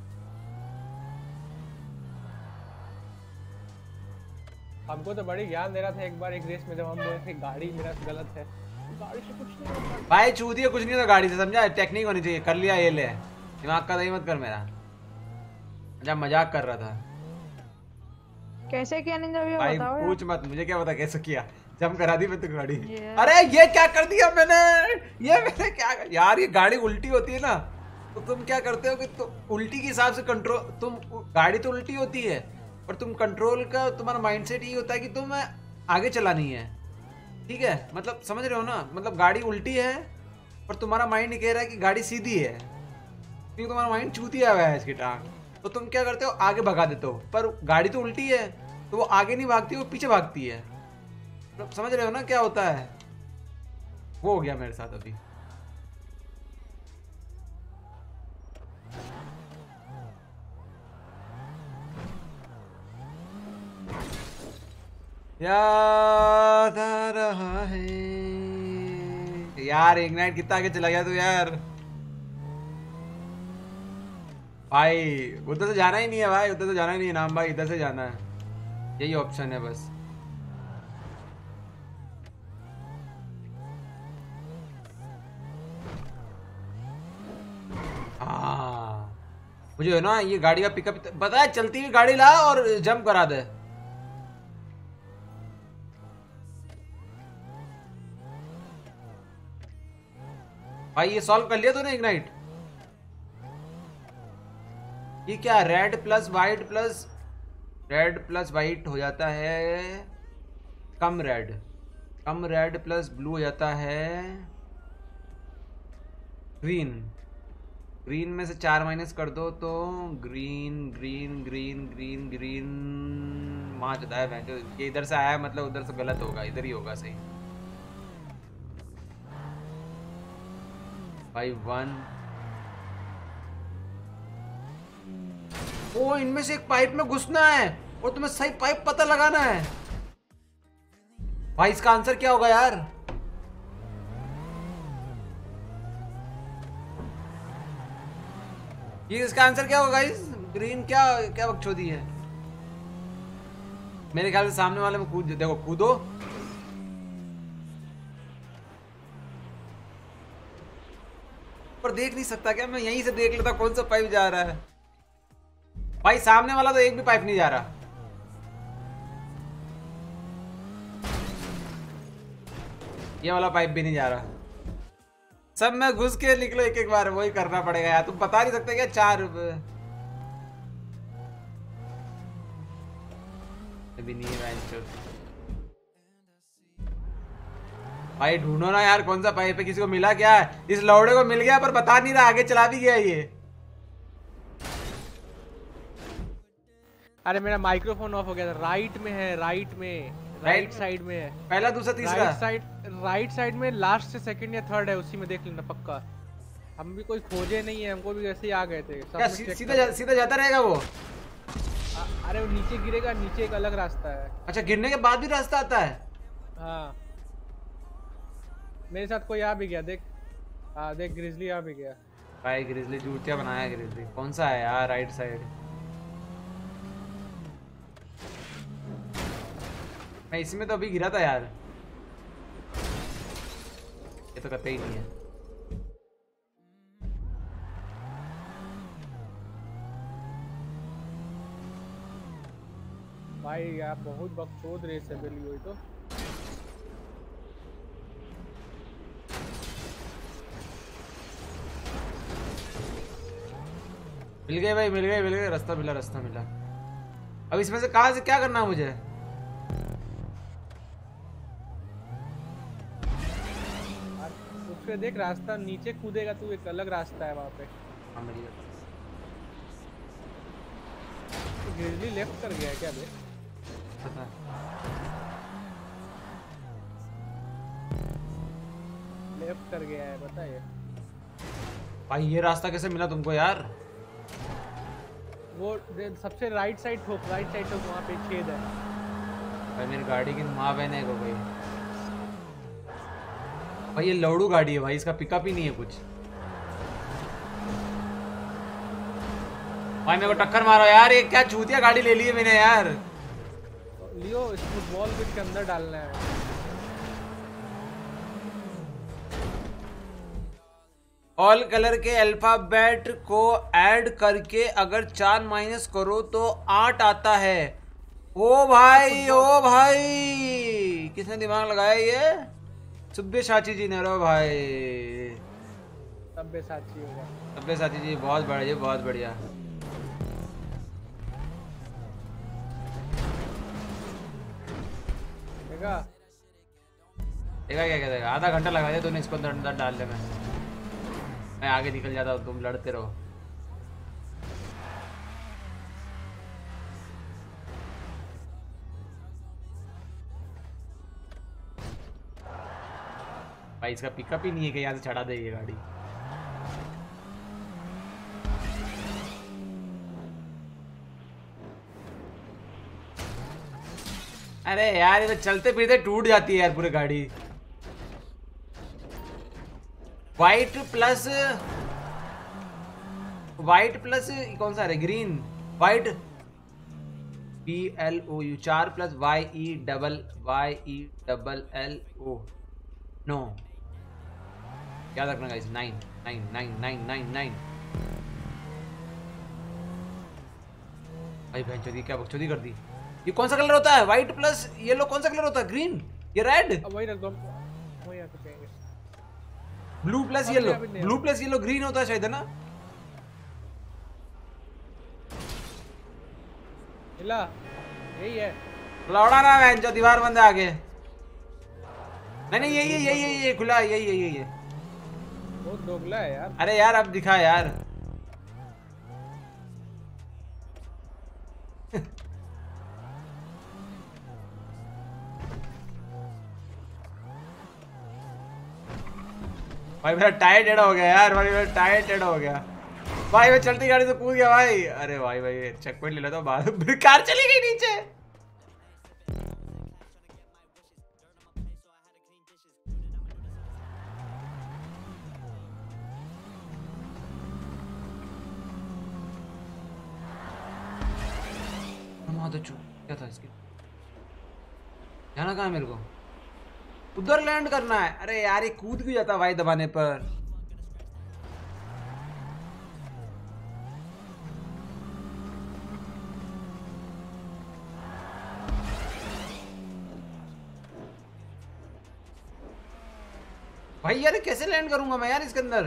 हमको तो बड़ी ज्ञान दे रहा था एक बार एक रेस में, जब हम बोले थे गाड़ी मेरा गलत है, गाड़ी से कुछ नहीं होता
भाई चूतिया कुछ नहीं होता गाड़ी से, समझा? टेक्निक होनी चाहिए। कर लिया ये ले, दिमाग का दही मत कर मेरा। जब मजाक कर रहा था
कैसे किया निंजा भी,
भाई,
बताओ यार।
पूछ मत, मुझे क्या पता कैसे किया, जम करा दी मैं तो गाड़ी।
ये-
अरे ये क्या कर दिया मैंने, ये मैंने क्या यार, ये गाड़ी उल्टी होती है ना, तो तुम क्या करते हो कि तुम उल्टी के हिसाब से कंट्रोल, तुम गाड़ी तो उल्टी होती है और तुम कंट्रोल का, तुम्हारा माइंडसेट ये होता है कि तुम आगे चलानी है, ठीक है? मतलब समझ रहे हो ना, मतलब गाड़ी उल्टी है और तुम्हारा माइंड कह रहा है कि गाड़ी सीधी है, क्योंकि तुम्हारा माइंड चूतिया हुआ है इसकी टांग। तो तुम क्या करते हो, आगे भगा देते हो, पर गाड़ी तो उल्टी है तो वो आगे नहीं भागती, वो पीछे भागती है। तो समझ रहे हो ना क्या होता है? वो हो गया मेरे साथ अभी। याद आ रहा है यार, इग्नाइट कितना आगे चला गया तू यार। भाई उधर से जाना ही नहीं है भाई, उधर से जाना ही नहीं है नाम भाई, इधर से जाना है, यही ऑप्शन है बस। हाँ मुझे है ना ये गाड़ी का पिकअप पता है, चलती हुई गाड़ी ला और जंप करा दे। भाई ये सॉल्व कर लिया तूने इग्नाइट? ये क्या red plus white plus red plus white हो जाता है कम रेड प्लस ब्लू हो जाता है ग्रीन। ग्रीन में से 4 माइनस कर दो तो green green green green green वहाँ जाता है। मैं जो ये इधर से आया मतलब उधर से गलत होगा, इधर ही होगा सही। भाई 1 ओ इनमें से एक पाइप में घुसना है और तुम्हें सही पाइप पता लगाना है। भाई इसका आंसर क्या होगा यार? ये इसका आंसर क्या होगा गाइस? ग्रीन क्या क्या बकचोदी है? मेरे ख्याल से सामने वाले में कूद, देखो कूदो। पर देख नहीं सकता क्या मैं? यहीं से देख लेता कौन सा पाइप जा रहा है। भाई सामने वाला तो एक भी पाइप नहीं जा रहा। ये वाला पाइप भी नहीं जा रहा। सब में घुस के निकलो एक एक बार, वही करना पड़ेगा यार। तुम बता नहीं सकते क्या? 4 रुपए अभी नहीं है भाई। ढूंढो ना यार कौन सा पाइप है। किसी को मिला क्या? इस लौड़े को मिल गया पर बता नहीं रहा, आगे चला भी गया ये।
अरे मेरा माइक्रोफोन ऑफ हो गया था। राइट में है, राइट में, राइट साइड में है।
पहला दूसरा तीसरा
राइट साइड में लास्ट से सेकंड या थर्ड है, उसी में देख लेना पक्का। हम भी कोई खोजे नहीं है, हमको भी ऐसे ही आ गए थे।
क्या सीधा जाता रहेगा वो?
अरे वो नीचे गिरेगा, नीचे एक अलग रास्ता है।
अच्छा, गिरने के बाद भी रास्ता आता है?
हाँ मेरे साथ कोई आ भी गया, देख। हाँ देख, ग्रिजली आ भी गया।
भाई ग्रिजली जूतिया बनाया। ग्रिजली कौन सा है यार? Right side. मैं इसमें तो अभी गिरा था यार। ये तो कतई नहीं है।
भाई यार बहुत बकचोद रेस है बेली हुई तो।
मिल गए भाई, मिल गए। रास्ता मिला। अब इसमें से कहां से क्या करना है मुझे?
उसके देख रास्ता, नीचे कूदेगा तू, एक अलग रास्ता है वहाँ पे।
हाँ मिल गया।
तो ग्रिजली लेफ्ट कर गया है क्या बे?
पता
लेफ्ट कर गया है, बताइए
भाई। ये रास्ता कैसे मिला तुमको यार?
वो सबसे राइट साइड ठोक, वहाँ पे छेद है।
भाई मेरी गाड़ी की माँ बहन है को भाई। भाई ये लौड़ू गाड़ी है भाई, इसका पिकअप ही नहीं है कुछ। भाई मेरे को टक्कर मारो यार। ये क्या चूतिया गाड़ी ले ली है मैंने यार।
लियो, इस फुटबॉल बिट के अंदर डालना है।
ऑल कलर के अल्फाबेट को ऐड करके अगर 4 माइनस करो तो 8 आता है। ओ भाई किसने दिमाग लगाया ये? सब्यसाची जी ने। रो भाई
सब्यसाची होगा।
सब्यसाची जी बहुत बढ़िया, बहुत बढ़िया।
देखा
क्या देगा? आधा घंटा लगा दिया तूने इसको अंदर डालने में। मैं आगे निकल जाता हूँ, तुम लड़ते रहो। भाई इसका पिकअप ही नहीं है कि यहाँ से चढ़ा दे ये गाड़ी। अरे यार ये तो चलते फिरते टूट जाती है यार पूरी गाड़ी। वाइट प्लस कौन सा है? Green white PLOU 4 plus YELL नो याद रखना गाइस। 9 भाई बहन चोदी क्या बकचोदी कर दी। ये कौन सा कलर होता है? व्हाइट प्लस येलो कौन सा कलर होता है? ग्रीन, ये रेड,
वही रख दो, वही आ चुके हैं।
ब्लू प्लस येलो ग्रीन होता है शायद, है ना?
हिला यही है।
लौड़ा ना बहन जो दीवार बंद है आगे। नहीं यही खुला है, यही है।
बहुत दोगला है यार।
अरे यार अब दिखा यार। भाई मेरा टायर टेढ़ा हो गया यार। भाई मैं चलती गाड़ी से कूद गया भाई। अरे भाई चेक पॉइंट ले लेता हूँ बाद में। कार चली गई नीचे। क्या था इसकी? जाना कहाँ है मेरे को? उधर लैंड करना है। अरे यार ये कूद भी जाता वाई दबाने पर। भाई यार कैसे लैंड करूंगा मैं यार इसके अंदर?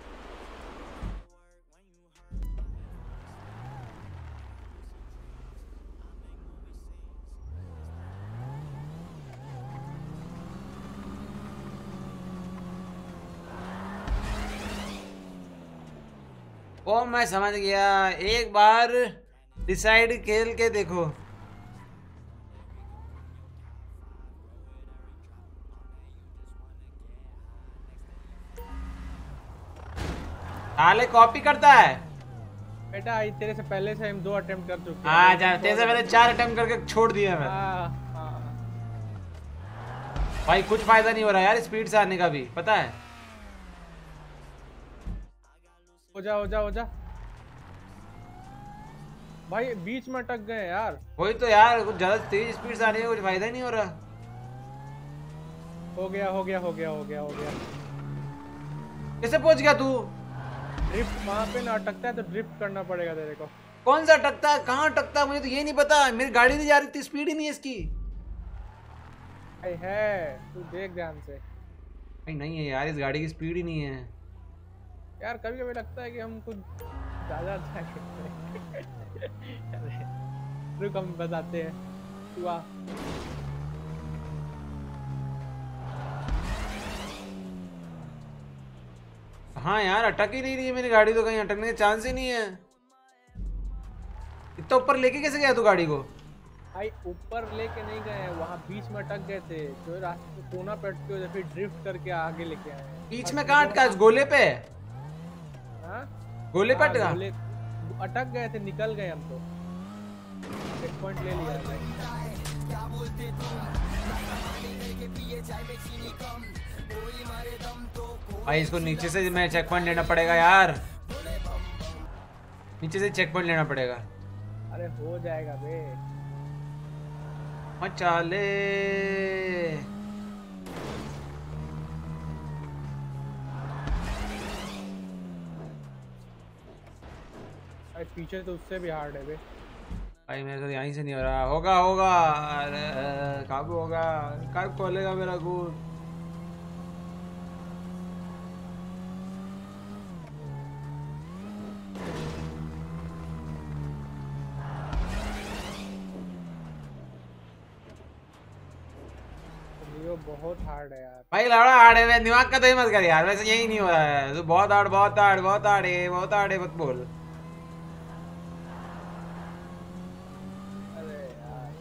ओ मैं समझ गया, एक बार डिसाइड खेल के देखो। साले कॉपी करता है
बेटा। आई तेरे से पहले से हम 2 अटेम्प्ट कर चुके हैं।
हाँ जा, तेरे से पहले 4 अटेम्प्ट करके छोड़ दिया मैं।
हाँ।
भाई कुछ फायदा नहीं हो रहा यार स्पीड से आने का भी, पता है।
हो जा भाई, बीच में अटक गए यार।
वही तो यार, कुछ ज्यादा तेज स्पीड से आने का कुछ फायदा ही नहीं हो रहा।
हो गया।
कैसे पहुंच गया तू?
ड्रिफ्ट वहां पे ना अटकता है तो ड्रिफ्ट करना पड़ेगा तेरे को।
कौन सा अटकता है, कहाँ अटकता है, मुझे तो ये नहीं पता। मेरी गाड़ी नहीं जा रही थी, स्पीड ही नहीं है इसकी।
है तू देख ध्यान से।
नहीं है यार, इस गाड़ी की स्पीड ही नहीं है
यार। कभी कभी लगता है कि हम कुछ ज्यादा अच्छा करते हैं। रुक हम बताते हैं। तू आ।
हाँ यार अटक ही नहीं रही है मेरी गाड़ी तो, कहीं अटकने का चांस ही नहीं है। इतना ऊपर लेके कैसे गया तू गाड़ी को?
भाई ऊपर लेके नहीं गए हैं, वहाँ बीच में अटक गए थे। जो रास्ते पे कोना पे अटके हुए थे, फिर ड्रिफ्ट करके आगे लेके आए हैं।
बीच में कहाँ अटका? गोले पे?
हाँ?
गोले पे अटका?
गोले अटक गए थे, निकल गए हम तो। चेक पॉइंट ले लिया
भाई। इसको नीचे से मैं चेक पॉइंट लेना पड़ेगा यार, नीचे से चेक पॉइंट लेना पड़ेगा।
अरे हो जाएगा बे।
मचा ले।
भाई पीछे तो उससे भी हार्ड है बे।
भाई मेरे तो यहीं से नहीं हो रहा। होगा अरे काबू होगा, कब खोलेगा मेरा कूद?
बहुत हार्ड है यार।
भाई लड़ा हार्ड है, मैं दिमाग का तो ही मत कर यार। वैसे यही नहीं हो रहा है तो बहुत हार्ड है मत बोल।
अरे यार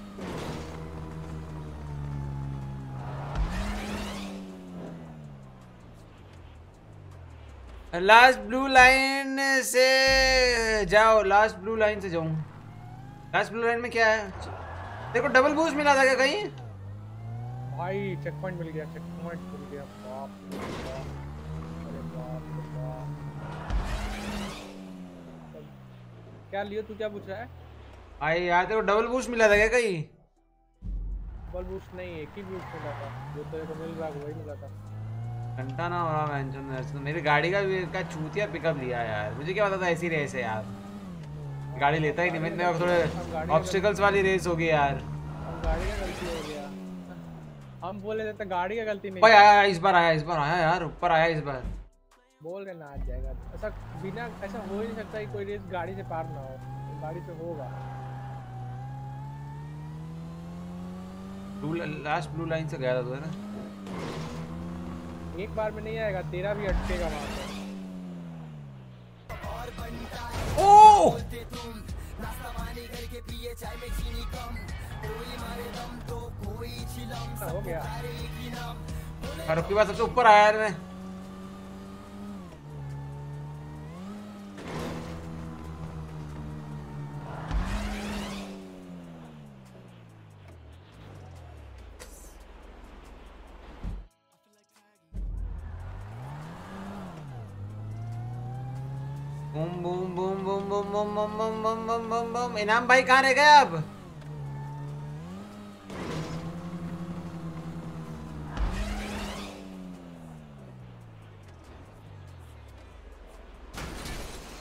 लास्ट ब्लू लाइन से जाओ, लास्ट ब्लू लाइन से जाऊं। लास्ट ब्लू लाइन में क्या है? देखो डबल बूस्ट मिला था क्या कहीं?
भाई चेक पॉइंट मिल गया, चेक पॉइंट मिल गया। बाप रे बाप, अरे बाप रे बाप। क्या लियो तू, क्या पूछ रहा है?
भाई यार तेरे को डबल बूस्ट मिला था क्या कहीं?
डबल बूस्ट नहीं, एक ही बूस्ट मिला था। जो तेरे को मिल रहा है वही मिला था।
घंटा ना हो रहा मैं, मेरी गाड़ी का चूतिया पिकअप लिया यार। मुझे क्या पता था ऐसी रेस है यार। गाड़ी लेता ही नहीं मैं, थोड़े ऑब्स्टिकल्स वाली रेस हो गई यार।
गाड़ी का गलती हो गया। हम बोले थे तो गाड़ी का गलती नहीं।
भाई आया इस बार आया यार, ऊपर आया इस बार।
बोल रहे ना आ जाएगा। ऐसा बिना ऐसा हो ही नहीं सकता कि कोई रेस गाड़ी से पार ना हो। गाड़ी से होगा।
लास्ट ब्लू लाइन से गया था तू, है ना?
एक बार में नहीं आएगा, तेरा भी अटकेगा वहां पे।
ओ
हो गया।
और आपके पास सबसे ऊपर आया यार मैं। Boom boom boom boom boom boom boom boom boom boom boom boom. इनाम भाई कहाँ रह गए अब?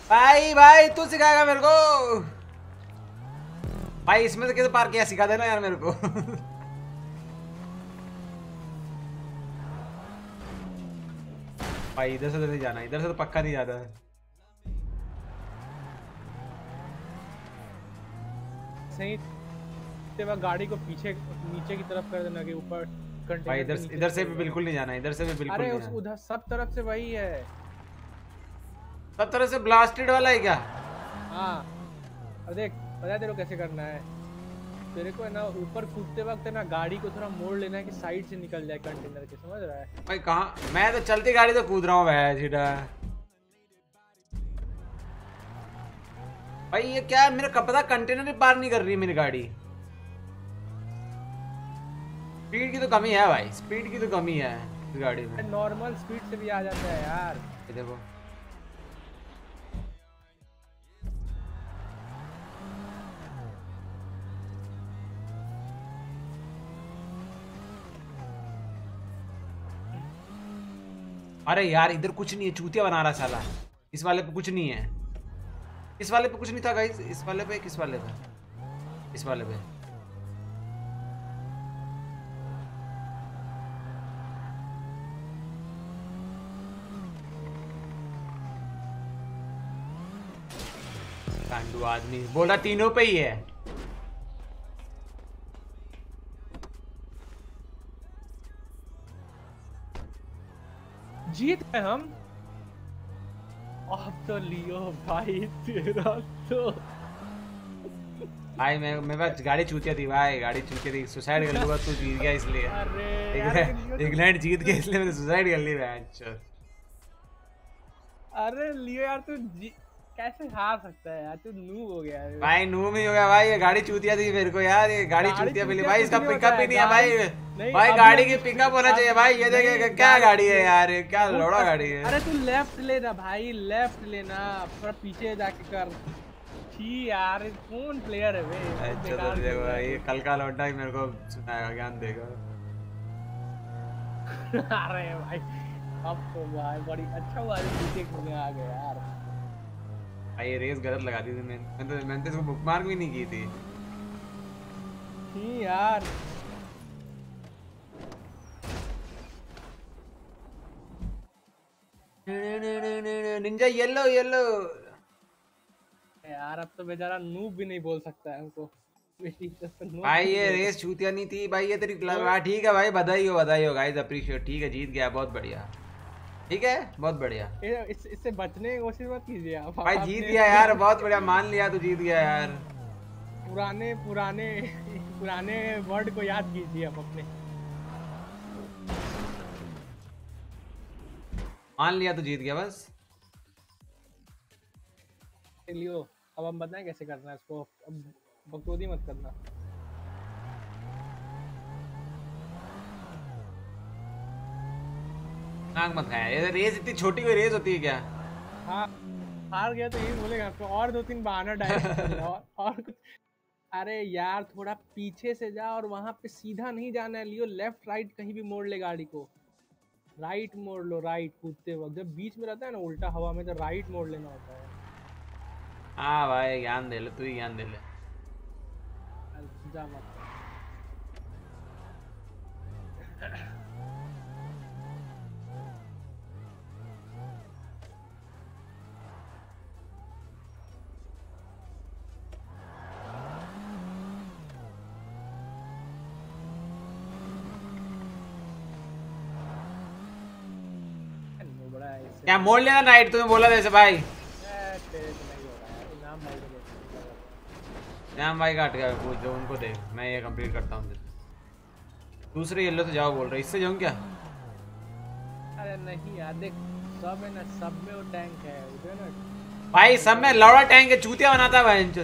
भाई भाई तू सिखाएगा मेरे को भाई, इसमें से कैसे पार किया सिखा देना यार मेरे को। भाई इधर से तो नहीं जाना, इधर से तो पक्का नहीं जाना है।
सही से वह गाड़ी को पीछे नीचे की तरफ कर देना कि ऊपर
भाई
कंटेनर
इधर
के नीचे
इधर से
चले
भी
जाओ।
बिल्कुल नहीं जाना, इधर से भी बिल्कुल
अरे
नहीं
उस
जाना।
उधर सब तरफ से वही है।
सब तरह से ब्लास्टेड वाला है क्या?
हाँ अब देख पता है तेरे को कैसे करना है। तेरे को है ना ऊपर कूदते वक्त है ना गाड़ी को थोड़ा मोड़ लेना है कि साइड से निकल जाए कंटेनर के, समझ रहा है?
भाई कहाँ, मैं तो चलती गाड़ी तो कूद रहा हूँ भाई सीधा। भाई ये क्या है, मेरा पता कंटेनर ही पार नहीं कर रही है मेरी गाड़ी। स्पीड की तो कमी है भाई, स्पीड की तो कमी है इस गाड़ी में।
नॉर्मल स्पीड से भी आ जाता है यार।
ये देखो अरे यार इधर कुछ नहीं है, चूतिया बना रहा साला। इस वाले पे कुछ नहीं है, इस वाले पे कुछ नहीं था गाइस। इस वाले पे, किस वाले पे, इस वाले पे। गांडू आदमी बोला तीनों पे ही है।
जीत गए हम। अब तो लियो भाई तेरा तो।
भाई मैं मेरे पास गाड़ी चूतिया थी भाई, गाड़ी चूतिया थी। सुसाइड कर लूंगा, तू जीत गया इसलिए।
अरे यार,
इंग्लैंड जीत गया इसलिए मैंने सुसाइड कर ली बहन।
अरे लियो यार तू कैसे हार सकता है यार, तू नूब हो गया है।
भाई नूम ही हो गया भाई, ये गाड़ी चूतिया थी मेरे को यार। ये गाड़ी चूतिया मिली भाई, इसका पिकअप भी नहीं है भाई। भाई गाड़ी की पिकअप होना चाहिए भाई। ये देखिए क्या गाड़ी है यार, ये क्या लौड़ा गाड़ी है।
अरे तू लेफ्ट लेना भाई, लेफ्ट लेना, थोड़ा पीछे जाके कर। छी यार कौन प्लेयर है बे?
अच्छा तो देखो भाई, ये कल का लौटा ही मेरे को सुनाएगा, ज्ञान देगा।
अरे भाई अब तो भाई बड़ी अच्छा हुआ जीते में आ गया यार।
भाई ये रेस गलत लगा दी थी मैंने तो इसको बुकमार्क भी नहीं की थी।
यार
निंजा येलो येलो।
यार अब तो बेचारा नूब भी नहीं बोल सकता है हमको।
भाई ये रेस चूतिया नहीं थी भाई, ये तेरी ठीक है भाई, बधाई हो गाइस, अप्रिशिएट। ठीक है जीत गया, बहुत बढ़िया। ठीक है बहुत बढ़िया।
इससे बचने की कोशिश मत कीजिए आप।
भाई जीत गया यार, बहुत बढ़िया, मान लिया तू जीत गया यार।
पुराने पुराने पुराने वर्ड को याद कीजिए आप अपने।
मान लिया तू जीत गया बस।
लियो अब हम बताएं कैसे करना है इसको। अब बकचोदी मत करना।
नाक मत खाया, ये रेस इतनी छोटी कोई रेस होती है क्या?
हाँ हार गया तो यही बोलेगा आपको। और 2-3 बहाना डायरेक्ट और कुछ। अरे यार थोड़ा पीछे से जा और वहां पे सीधा नहीं जाना है लियो, लेफ्ट राइट कहीं भी मोड़ ले गाड़ी को। राइट मोड़ लो, राइट कूदते वक्त जब बीच में रहता है ना उल्टा हवा में, तो राइट मोड़ लेना होता है।
हाँ भाई ज्ञान दे ले, तू ही ज्ञान दे ले।
जा मत।
क्या मोड़ लेना नाइट, तुम्हें बोला जैसे भाई। नाम भाई काट गया, पूछ दो उनको, दे मैं ये कंप्लीट करता हूँ। दूसरे येलो से जाओ बोल रहे, इससे जाऊँ क्या?
अरे नहीं यार देख, सब है ना, सब में वो टैंक है उधर ना
भाई। सब में लौड़ा टैंक है, चूतिया बनाता है भाई।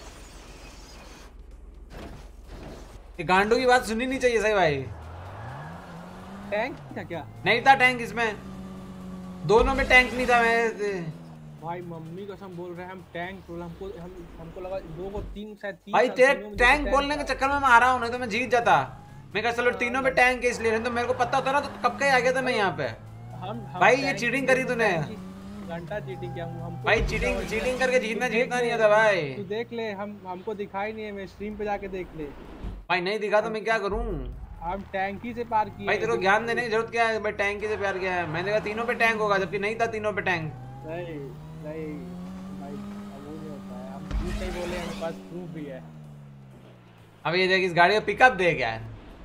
ये गांडू की बात सुननी नहीं चाहिए सही भाई।
टैंक था क्या?
नहीं था टैंक इसमें, दोनों में टैंक नहीं था। मैं
भाई मम्मी कसम बोल रहे हैं हम टैंक बोला, हमको लगा 2 को 3 शायद 3
भाई तेरे टैंक बोलने के चक्कर में मैं आ रहा हूँ, नहीं तो मैं जीत जाता। मैं कहा चलो तीनों में टैंक है इसलिए, नहीं तो मेरे को पता होता ना तो कब का ही आ गया था मैं यहाँ पे। भाई ये चीटिंग करी तूने।
घंटा चीटिंग किया हमको
भाई
तो
चीटिंग
दिखा-
चीटिंग करके जीतना
तू
जीतना
देख
नहीं
ले,
होता भाई।
तू देख ले हमको दिखाई नहीं है, मैं स्ट्रीम पे जाके देख ले।
भाई नहीं दिखा तो मैं क्या करूं?
हम टैंकी से पार किए
भाई तेरे को
हैं,
ज्ञान देने की जरूरत क्या है भाई? टैंक से प्यार किया है मैंने कहा तीनों पे टैंक होगा जबकि नहीं था तीनों पे टैंक।
नहीं नहीं भाई अब वो नहीं होता है, हम झूठ नहीं बोले, हमारे पास प्रूफ भी है।
अब ये देख इस गाड़ी का पिकअप देख यार।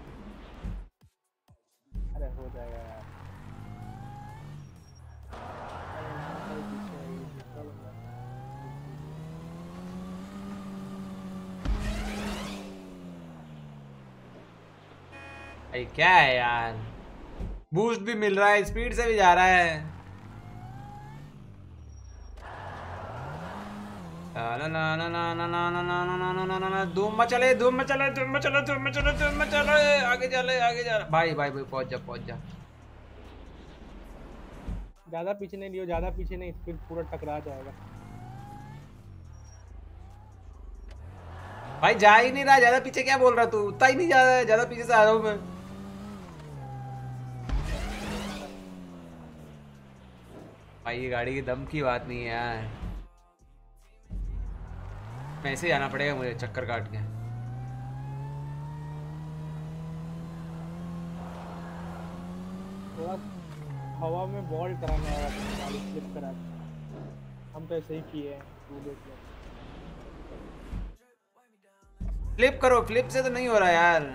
अरे हो जाएगा यार। अरे यहाँ पर पीछे है, ये दूसरा बंदा।
भाई क्या है यार, बूस्ट भी मिल रहा है, स्पीड से भी जा रहा है। धूम मचले धूम मचले धूम मचले धूम मचले धूम मचले, आगे चले आगे जा। भाई भाई भाई पहुंच जा पहुंच जा।
ज्यादा पीछे नहीं लियो, ज्यादा पीछे नहीं, फिर पूरा टकरा जाएगा।
भाई जा ही नहीं रहा, ज्यादा पीछे क्या बोल रहा तू? उतना ही नहीं जा रहा है, ज्यादा पीछे से आ रहा हूँ मैं। भाई ये गाड़ी की दम की बात नहीं है यार, ऐसे ही आना पड़ेगा मुझे चक्कर काट के।
थोड़ा हवा में बॉल कराना होगा, गाड़ी फ्लिप करा के। हम तो ऐसे ही किए हैं, तू देख ले।
फ्लिप करो, फ्लिप से तो नहीं हो रहा यार।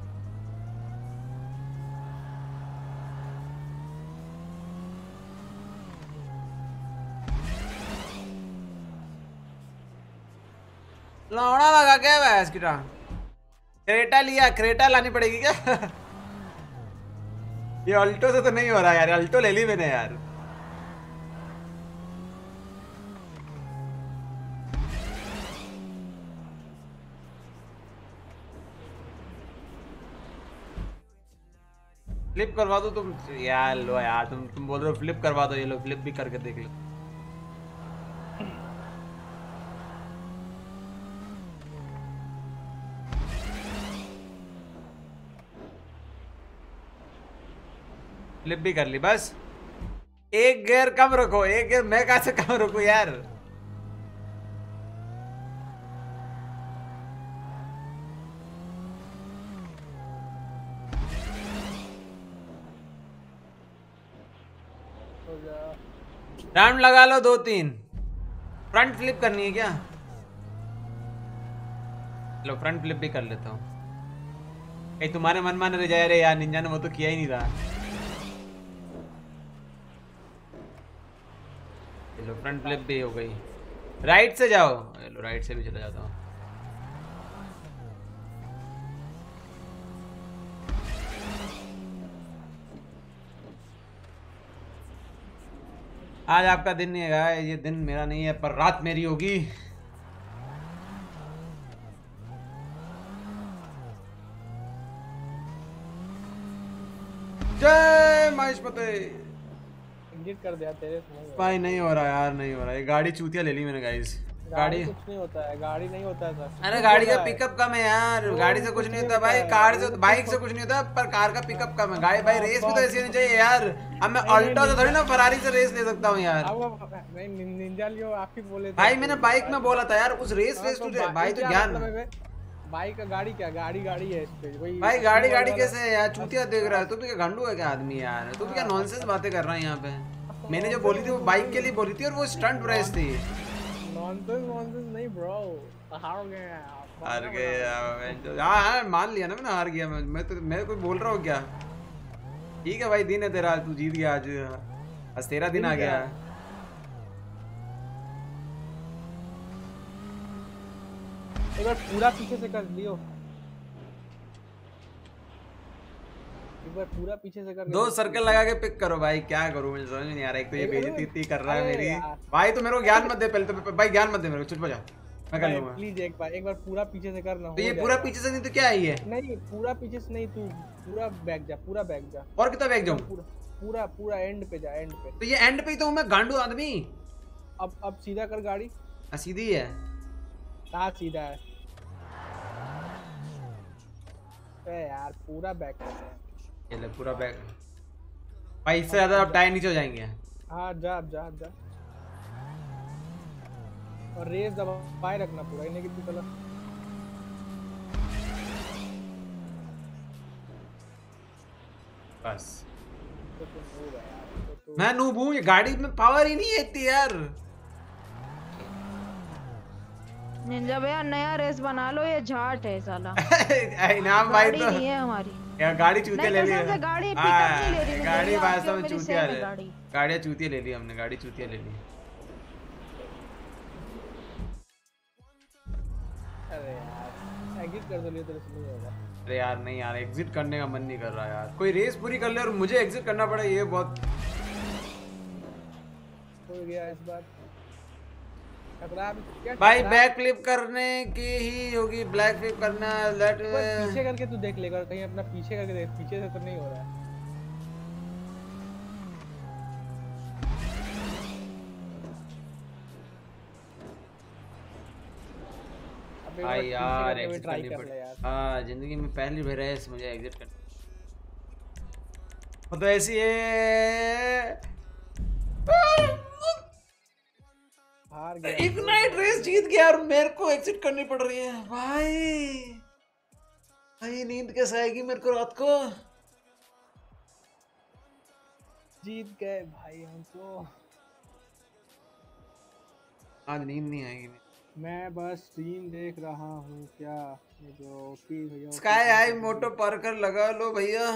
लौड़ा लगा क्या है इसकी टांग? क्रेटा लिया, क्रेटा लानी पड़ेगी क्या? ये अल्टो से तो नहीं हो रहा यार, अल्टो ले ली मैंने यार। फ्लिप करवा दो तुम यार, लो यार तुम बोल रहे हो फ्लिप करवा दो, ये लो फ्लिप भी करके देख लो। फ्लिप भी कर ली, बस एक गियर कम रखो, एक गियर मैं कहाँ से कम रखूं यार। राउंड लगा लो 2-3। फ्रंट फ्लिप करनी है क्या? लो फ्रंट फ्लिप भी कर लेता हूँ। कहीं तुम्हारे मन मान रह जाए रे यार, निंजा ने वो तो किया ही नहीं था। लो फ्रंट फ्लिप भी हो गई। राइट से जाओ, लो राइट से भी चला जाता हूँ। आज आपका दिन नहीं है, ये दिन मेरा नहीं है, पर रात मेरी होगी। जय महेशपते।
एग्जिट कर दिया तेरे से, नहीं होगा।
भाई नहीं हो रहा यार, नहीं हो रहा। ये गाड़ी चूतिया ले ली मैंने गाइस। गाड़ी
कुछ नहीं होता है, गाड़ी नहीं होता है सर।
अरे गाड़ी का पिकअप कम है यार, गाड़ी से कुछ नहीं होता भाई, कार से बाइक से कुछ नहीं होता, पर कार का पिकअप कम है। गाड़ी भाई रेस भी तो ऐसी होनी चाहिए यार। अब मैं अल्टो से थोड़ी ना फरारी से रेस ले सकता हूँ यार।
नहीं निंजा लियो, आप ही बोले थे।
भाई मैंने बाइक में बोला था यार, उस रेस तुझे भाई तो ज्ञान।
बाइक का गाड़ी क्या, गाड़ी है इस पे वही।
भाई गाड़ी कैसे है यार, चूतिया देख रहा है तू भी? क्या घंडू है क्या आदमी यार? तू भी क्या नॉनसेंस बातें कर रहा है यहाँ पे? मैंने जो बोली थी वो बाइक के लिए बोली थी, और वो स्टंट रेस थी।
नॉनसेंस नहीं ब्रो, हार गए आप।
हार गए? हाँ मान लिया ना मैंने, हार गया मैं कोई बोल रहा हूँ क्या? ठीक है भाई, दिन है तेरा, तू जीत गया आज तेरा दिन आ गया।
एक बार पूरा पीछे से कर लियो, एक बार पूरा पीछे से कर।
2 सर्कल लगा के पिक करो भाई, क्या करूं मुझे समझ नहीं आ रहा। एक तो ये बेइज्जती इतनी कर रहा है मेरी। भाई तो मेरे को ज्ञान मत दे पहले तो, भाई ज्ञान मत दे मेरे को, चुप हो जा, मैं कर लूंगा।
प्लीज एक बार पूरा पीछे से करना।
तो ये पूरा पीछे से नहीं तो क्या है ये?
नहीं पूरा पीछे से नहीं, तू पूरा बैक जा, पूरा बैक जा।
और कितना बैक जाऊं?
पूरा एंड पे जा, एंड पे।
तो ये एंड पे ही तो हूं मैं, गांडू आदमी।
अब सीधा कर गाड़ी।
सीधी है?
कहाँ सीधा है? यार पूरा बैक कर रहे हैं।
ये ले पूरा बैक। भाई इससे ज्यादा अब टायर नीचे हो जाएंगे।
हाँ जा अब जा। और रेस दबाए रखना पूरा, इन्हें कितनी कलर
बस
तो हो गया यार, तो
मैं नूब हूँ, ये गाड़ी में पावर ही नहीं है इतनी यार।
निंजा भैया नया रेस बना लो, ये झाट है साला।
इनाम भाई
गाड़ी
तो
नहीं है हमारी।
यार गाड़ी चूतिया
नहीं
ले ली
कसम
है।
से गाड़ी पिकअप नहीं ले रही निंजा
गाड़ी
भैया, आपकी
वास्तव
और
में
मेरी
चूतिया
सेम है
ले,
गाड़ी।
गाड़ियाँ चूतिया ले ली हमने, गाड़ी चूतिया ले ली।
अरे यार एग्जिट कर दो, लिए तेरे से नहीं होगा।
अरे यार नहीं यार, एग्जिट करने का मन नहीं कर रहा यार। कोई रेस पूरी कर ले और मुझे एग्जिट करना पड़े, ये बहुत
हो गया इस बार टकरा क्या
भाई।
टकरा-
बैक फ्लिप करने की ही होगी, ब्लैक फ्लिप करना लेट।
एक बार पीछे करके तू देख लेगा, कहीं अपना पीछे करके देख, पीछे से तो नहीं हो रहा है। अब एक बार
भाई
पीछे
यार
करके भी
एग्जिट
ट्राई
करनी
कर ले
पड़ी।
यार।
हाँ जिंदगी में पहली बार रेस मुझे एग्जिट करना, तो ऐसी है।
हार गया
इग्नाइट रेस जीत गया और मेरे को एग्जिट करनी पड़ रही है भाई। भाई नींद कैसे आएगी मेरे को रात को।
जीत गए भाई हम तो।
आज नींद नहीं आएगी।
मैं बस स्ट्रीम देख रहा हूँ क्या, ये जो ओपी भैया
स्काई हाई मोटो पार्कर लगा लो भैया।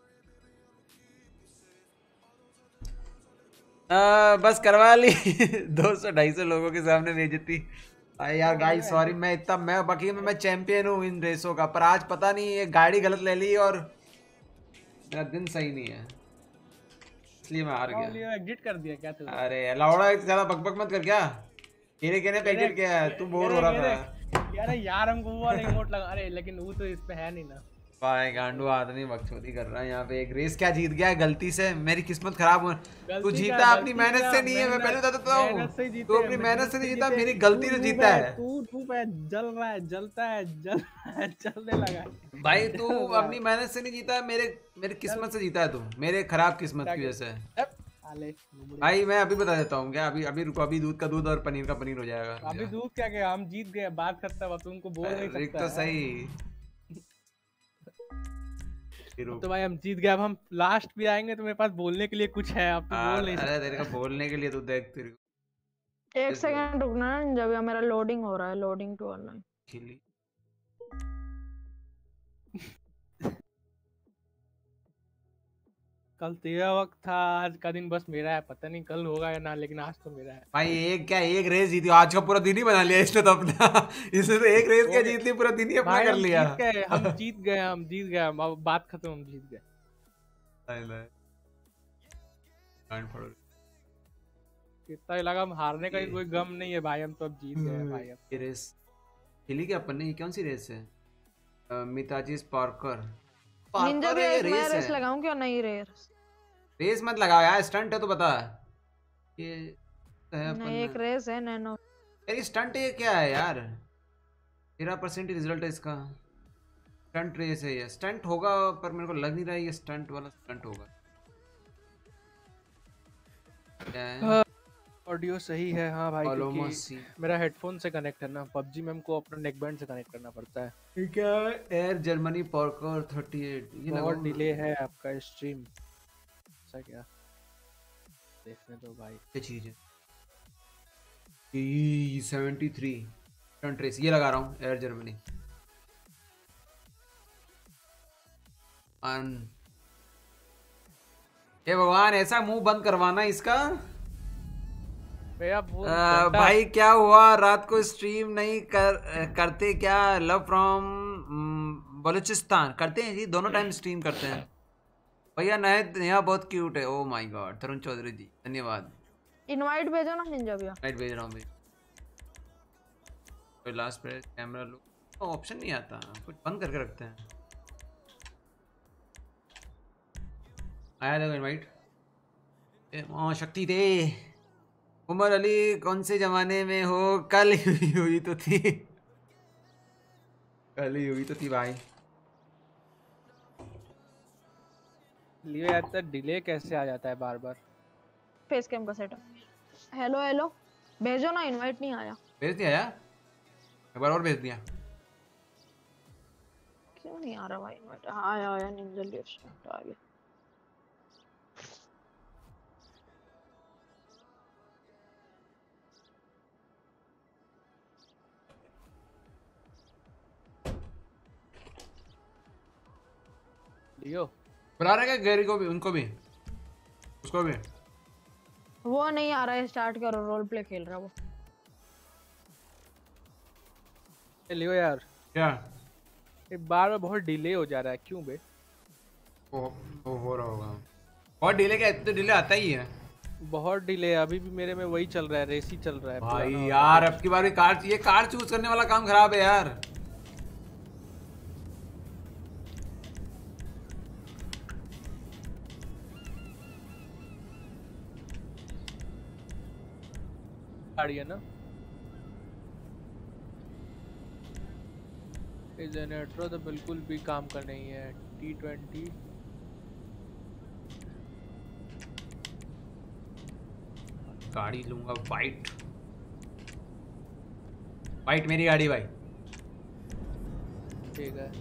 बस करवा ली 200-250 लोगों के सामने बेइज्जती। भाई यार गाइस सॉरी, मैं इतना मैं बाकी में मैं चैंपियन हूँ इन रेसों का, पर आज पता नहीं ये गाड़ी गलत ले ली और मेरा दिन सही नहीं है, इसलिए मैं हार गया।
एग्जिट कर दिया क्या तू?
अरे लौड़ा ज्यादा बकबक मत कर, क्या तेरे कहने पे एडिट किया है, तू बोर हो रहा था।
यार हमको वो वाला इमोट लगा, अरे लेकिन वो तो इस पे है नहीं ना।
भाई गांडू आदमी बकचोदी कर रहा है यहाँ पे। एक रेस क्या जीत गया गलती से, मेरी किस्मत खराब हो। तू जीता अपनी मेहनत से नहीं है, मैं पहले बताता हूँ। तू अपनी मेहनत से नहीं जीता, मेरी गलती से जीता है।
तू पे जल रहा है, जलता है, जलने लगा है।
भाई तू अपनी मेहनत से नहीं जीता है, मेरे किस्मत से जीता है तू, मेरे खराब किस्मत की वजह से। भाई मैं अभी बता देता हूँ क्या, अभी रुको, अभी दूध का दूध और पनीर का पनीर हो जाएगा।
अभी दूध क्या गया, हम जीत गए, बात करता हुआ तुमको बोल नहीं सकता
तो सही।
तो भाई हम जीत गए, अब हम लास्ट भी आएंगे तो मेरे पास बोलने के लिए कुछ है, अब तो बोल नहीं
अरे
सकता।
तेरे को बोलने के लिए तू देख तेरे
एक सेकंड रुकना है, जब मेरा लोडिंग हो रहा है, लोडिंग टू ऑनलाइन।
खिली।
कल तेरा वक्त था, आज का दिन बस मेरा है, पता नहीं कल होगा या ना, लेकिन आज तो मेरा है।
भाई एक रेस जीती, आज का पूरा दिन ही बना लिया इसने तो अपना। इसने तो एक रेस क्या जीत ली, पूरा दिन ही अपना
भाई
कर लिया।
हम जीत गए, अब बात खत्म, हम जीत गए। इतना ही लगा, हम हारने का कोई गम नहीं है भाई, हम तो अब जीत गए भाई। अब
ये रेस खेली क्या अपन ने, ये कौन सी रेस है? मिताजी पार्कर।
निंजा भी एक मैं
रेस
रेस
है।
लगाऊं क्या? नहीं
रेस मत लगाओ यार, स्टंट है तो बता। ये है अपन
नहीं, एक रेस है नैनो।
यार स्टंट ये क्या है यार? 13% रिजल्ट है इसका। स्टंट रेस है ये, स्टंट होगा पर मेरे को लग नहीं रहा है ये स्टंट वाला स्टंट होगा। क्या है?
ऑडियो सही है हाँ भाई, क्योंकि
Almost
मेरा हेडफोन से कनेक्ट है ना, पबजी में हमको अपना नेक बैंड से कनेक्ट करना पड़ता है।
क्या एयर जर्मनी पार्कर 38 ये
बहुत डिले है आपका स्ट्रीम, ऐसा क्या देखने दो भाई।
क्या चीज है? 73 स्टंट रेस ये लगा रहा हूँ, एयर जर्मनी। हे भगवान, ऐसा मुंह बंद करवाना इसका।
भैया वो
भाई क्या हुआ, रात को स्ट्रीम नहीं करते क्या? लव फ्रॉम बलूचिस्तान करते हैं जी, दोनों टाइम स्ट्रीम करते हैं भैया। नया बहुत क्यूट है। Oh my god, Tarun Chaudhary ji धन्यवाद।
इनवाइट भेजो ना निंजा भैया।
राइट भेज रहा हूँ भाई। कोई लास्ट पे कैमरा लो, ऑप्शन नहीं आता, कुछ बंद करके रखते हैं। आया देखो इनवाइट। शक्ति दे। उमर अली कौन से जमाने में हो? कल हुई तो थी, कल ही हुई तो थी भाई।
लियो यार तो डिले कैसे आ जाता है बार बार।
फेस कैम का सेटअप। हेलो हेलो भेजो ना, इनवाइट नहीं आया।
भेज दिया यार, एक बार और भेज दिया।
क्यों नहीं आ रहा भाई? बट आया निंजा लियो स्टार्ट आ गया।
लियो
बुला रहा है क्या गैरी को भी, उनको भी, उसको भी?
वो नहीं आ रहा है, स्टार्ट करो, रोल प्ले खेल रहा है वो।
लियो यार,
क्या
एक बार में बहुत डिले हो जा रहा है, क्यों बे?
वो हो रहा होगा बहुत डिले। क्या इतना डिले आता ही है
बहुत डिले है, अभी भी मेरे में वही चल रहा है, रेस ही चल रहा है
भाई
पुराना
यार। अब की बार भी कार चाहिए, कार चूज करने वाला काम खराब है यार।
गाड़ी है ना। ये जनरेटर तो बिल्कुल भी काम का नहीं है। T20
गाड़ी लूंगा वाइट, वाइट मेरी गाड़ी भाई।
ठीक है,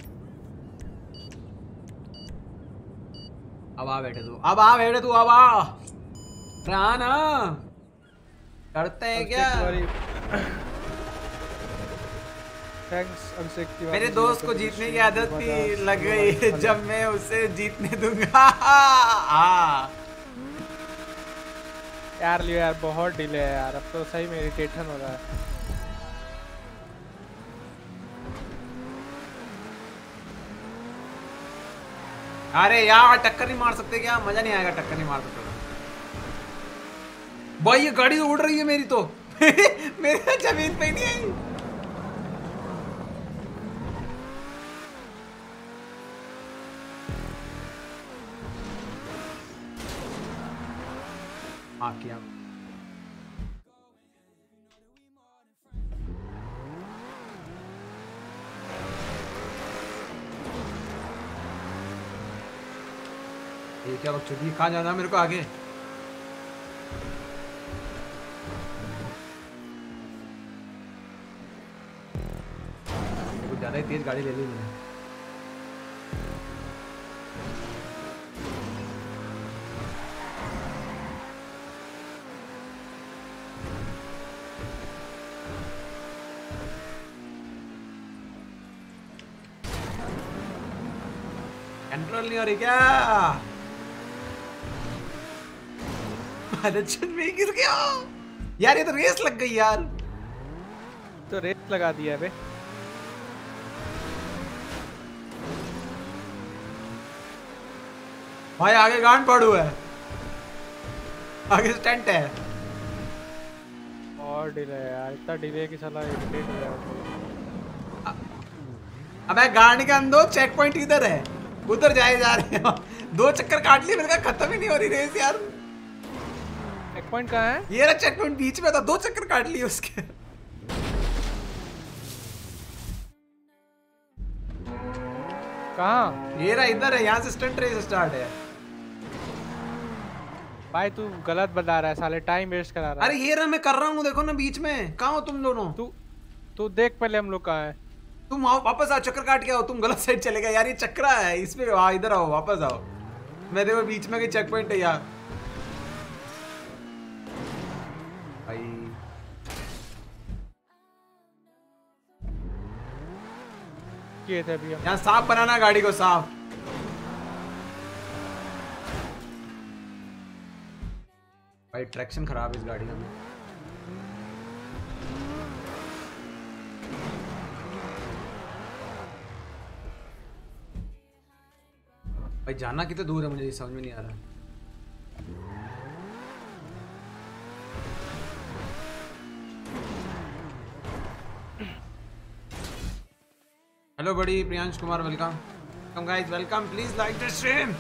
अब आ बैठे तू, अब आ बैठे तू, अब आ रहा ना, करते हैं क्या?
थैंक्स अभिषेक तिवारी।
मेरे दोस्त को जीतने की आदत थी, लग गई जब मैं उसे जीतने दूंगा।
यार लियो यार, बहुत डिले है यार, अब तो सही में इरिटेशन हो रहा है।
अरे यार टक्कर नहीं मार सकते क्या? मजा नहीं आएगा, टक्कर नहीं मार सकते भाई। ये गाड़ी उड़ रही है मेरी तो। मेरे जमीन पे नहीं आई। हाँ किया। ये क्या बकचोदी, कहाँ जाना है मेरे को आगे? कुछ ज्यादा ही तेज गाड़ी ले ली मैंने। कंट्रोल नहीं हो रही क्या? में गिर गया यार, ये तो रेस लग गई यार।
तो रेस लगा दिया बे।
भाई आगे गांड पड़ू है, आगे स्टंट है।
और डिले है यार, इतना डिले की साला इरिटेट हो गया।
अबे गांड के अंदर चेक पॉइंट इधर है, उधर जाए जा रहे हो। 2 चक्कर काट लिए, मेरे का खत्म ही नहीं हो रही रेस यार।
चेक पॉइंट कहाँ है?
ये रहा चेक पॉइंट, बीच में था, 2 चक्कर काट लिए उसके।
कहाँ?
ये रहा इधर है, यहाँ से स्टंट रेस स्टार्ट है।
भाई तू गलत बता रहा है साले, टाइम वेस्ट करा रहा है।
अरे ये रहा मैं कर रहा हूँ, देखो ना बीच में। कहाँ हो तुम दोनों?
तू देख पहले हम लोग कहाँ है।
तुम आओ वापस आओ, चक्कर काट के आओ। तुम गलत साइड चले गए यार, ये चक्रा है इस पे। हाँ इधर आओ, वापस आओ। मैं देखो बीच में चेक पॉइंट है यार भाई।
किए थे अभी हम।
यहाँ साफ बनाना गाड़ी को, साफ। भाई ट्रैक्शन खराब है इस गाड़ी में। भाई जाना कितना दूर है, मुझे समझ में नहीं आ रहा। हेलो बड़ी Priyansh Kumar, welcome. Welcome guys, welcome. Please like the stream.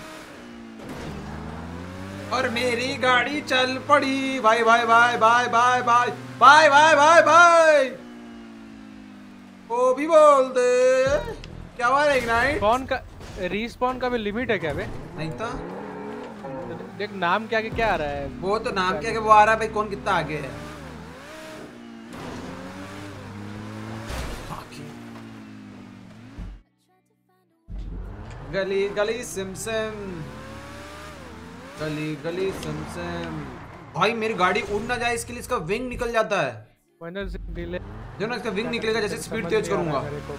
और मेरी गाड़ी चल पड़ी। Bye bye bye bye bye bye bye bye bye bye. वो भी बोल दे क्या हुआ रे इग्नाइट?
स्पॉन का रीस्पॉन का भी लिमिट है क्या बे?
नहीं तो
देख नाम क्या क्या आ रहा है।
वो तो नाम क्या वो आ रहा है भाई, कौन कितना आगे है। गली गली सिमसिम, गली गली सिमसिम। भाई मेरी गाड़ी उड़ ना जाए इसके लिए इसका विंग निकल जाता है।
फाइनल से डिले
जो ना इसका विंग निकलेगा जैसे स्पीड तेज करूंगा।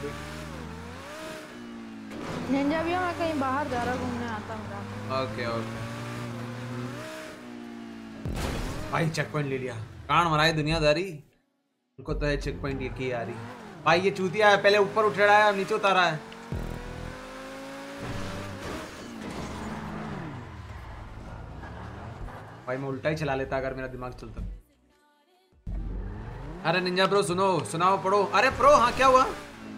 निंजा भैया मैं कहीं बाहर जा रहा घूमने आता हूँ।
ओके ओके भाई चेक पॉइंट ले लिया। कान मराई दुनियादारी, उनको तो है चेक पॉइंट ये की आ रही। भाई ये चूतिया है, पहले ऊपर उठ रहा है अब नीचे उतारा है। भाई मैं उल्टा ही चला लेता अगर मेरा दिमाग चलता। अरे निंजा ब्रो सुनो, सुनाओ पढ़ो। अरे प्रो हाँ क्या हुआ?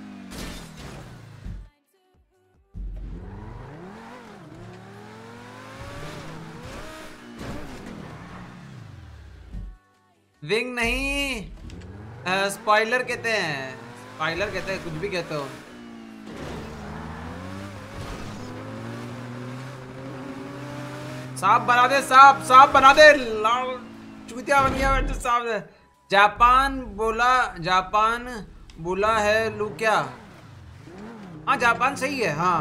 विंग नहीं स्पॉइलर कहते हैं, स्पॉइलर कहते हैं, कुछ भी कहते हो। सांप बना दे, सांप सांप बना दे, चूतिया बन गया जो सांप है। जापान बोला है लू क्या? हाँ जापान सही है। हाँ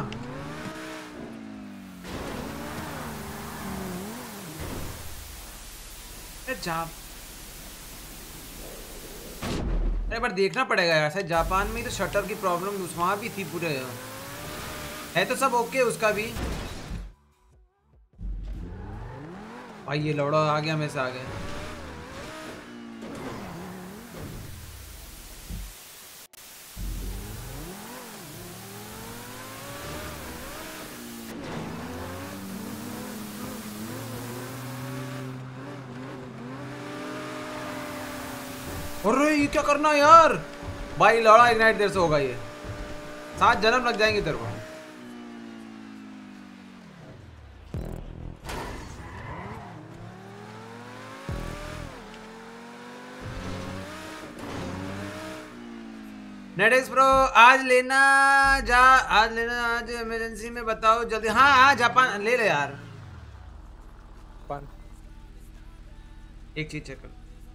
अरे पर देखना पड़ेगा यार, शायद जापान में ही तो शटर की प्रॉब्लम वहां भी थी पूरे। है तो सब ओके उसका भी। भाई ये लौड़ा आ गया, में से आ गया। अरे ये क्या करना यार? भाई लौड़ा इग्नाइट देर से होगा ये, 7 जन्म लग जाएंगे तेरे को। नेडेक्स प्रो आज लेना आज इमरजेंसी में बताओ जल्दी। हाँ आज जापान ले ले यार। एक चीज चेक कर।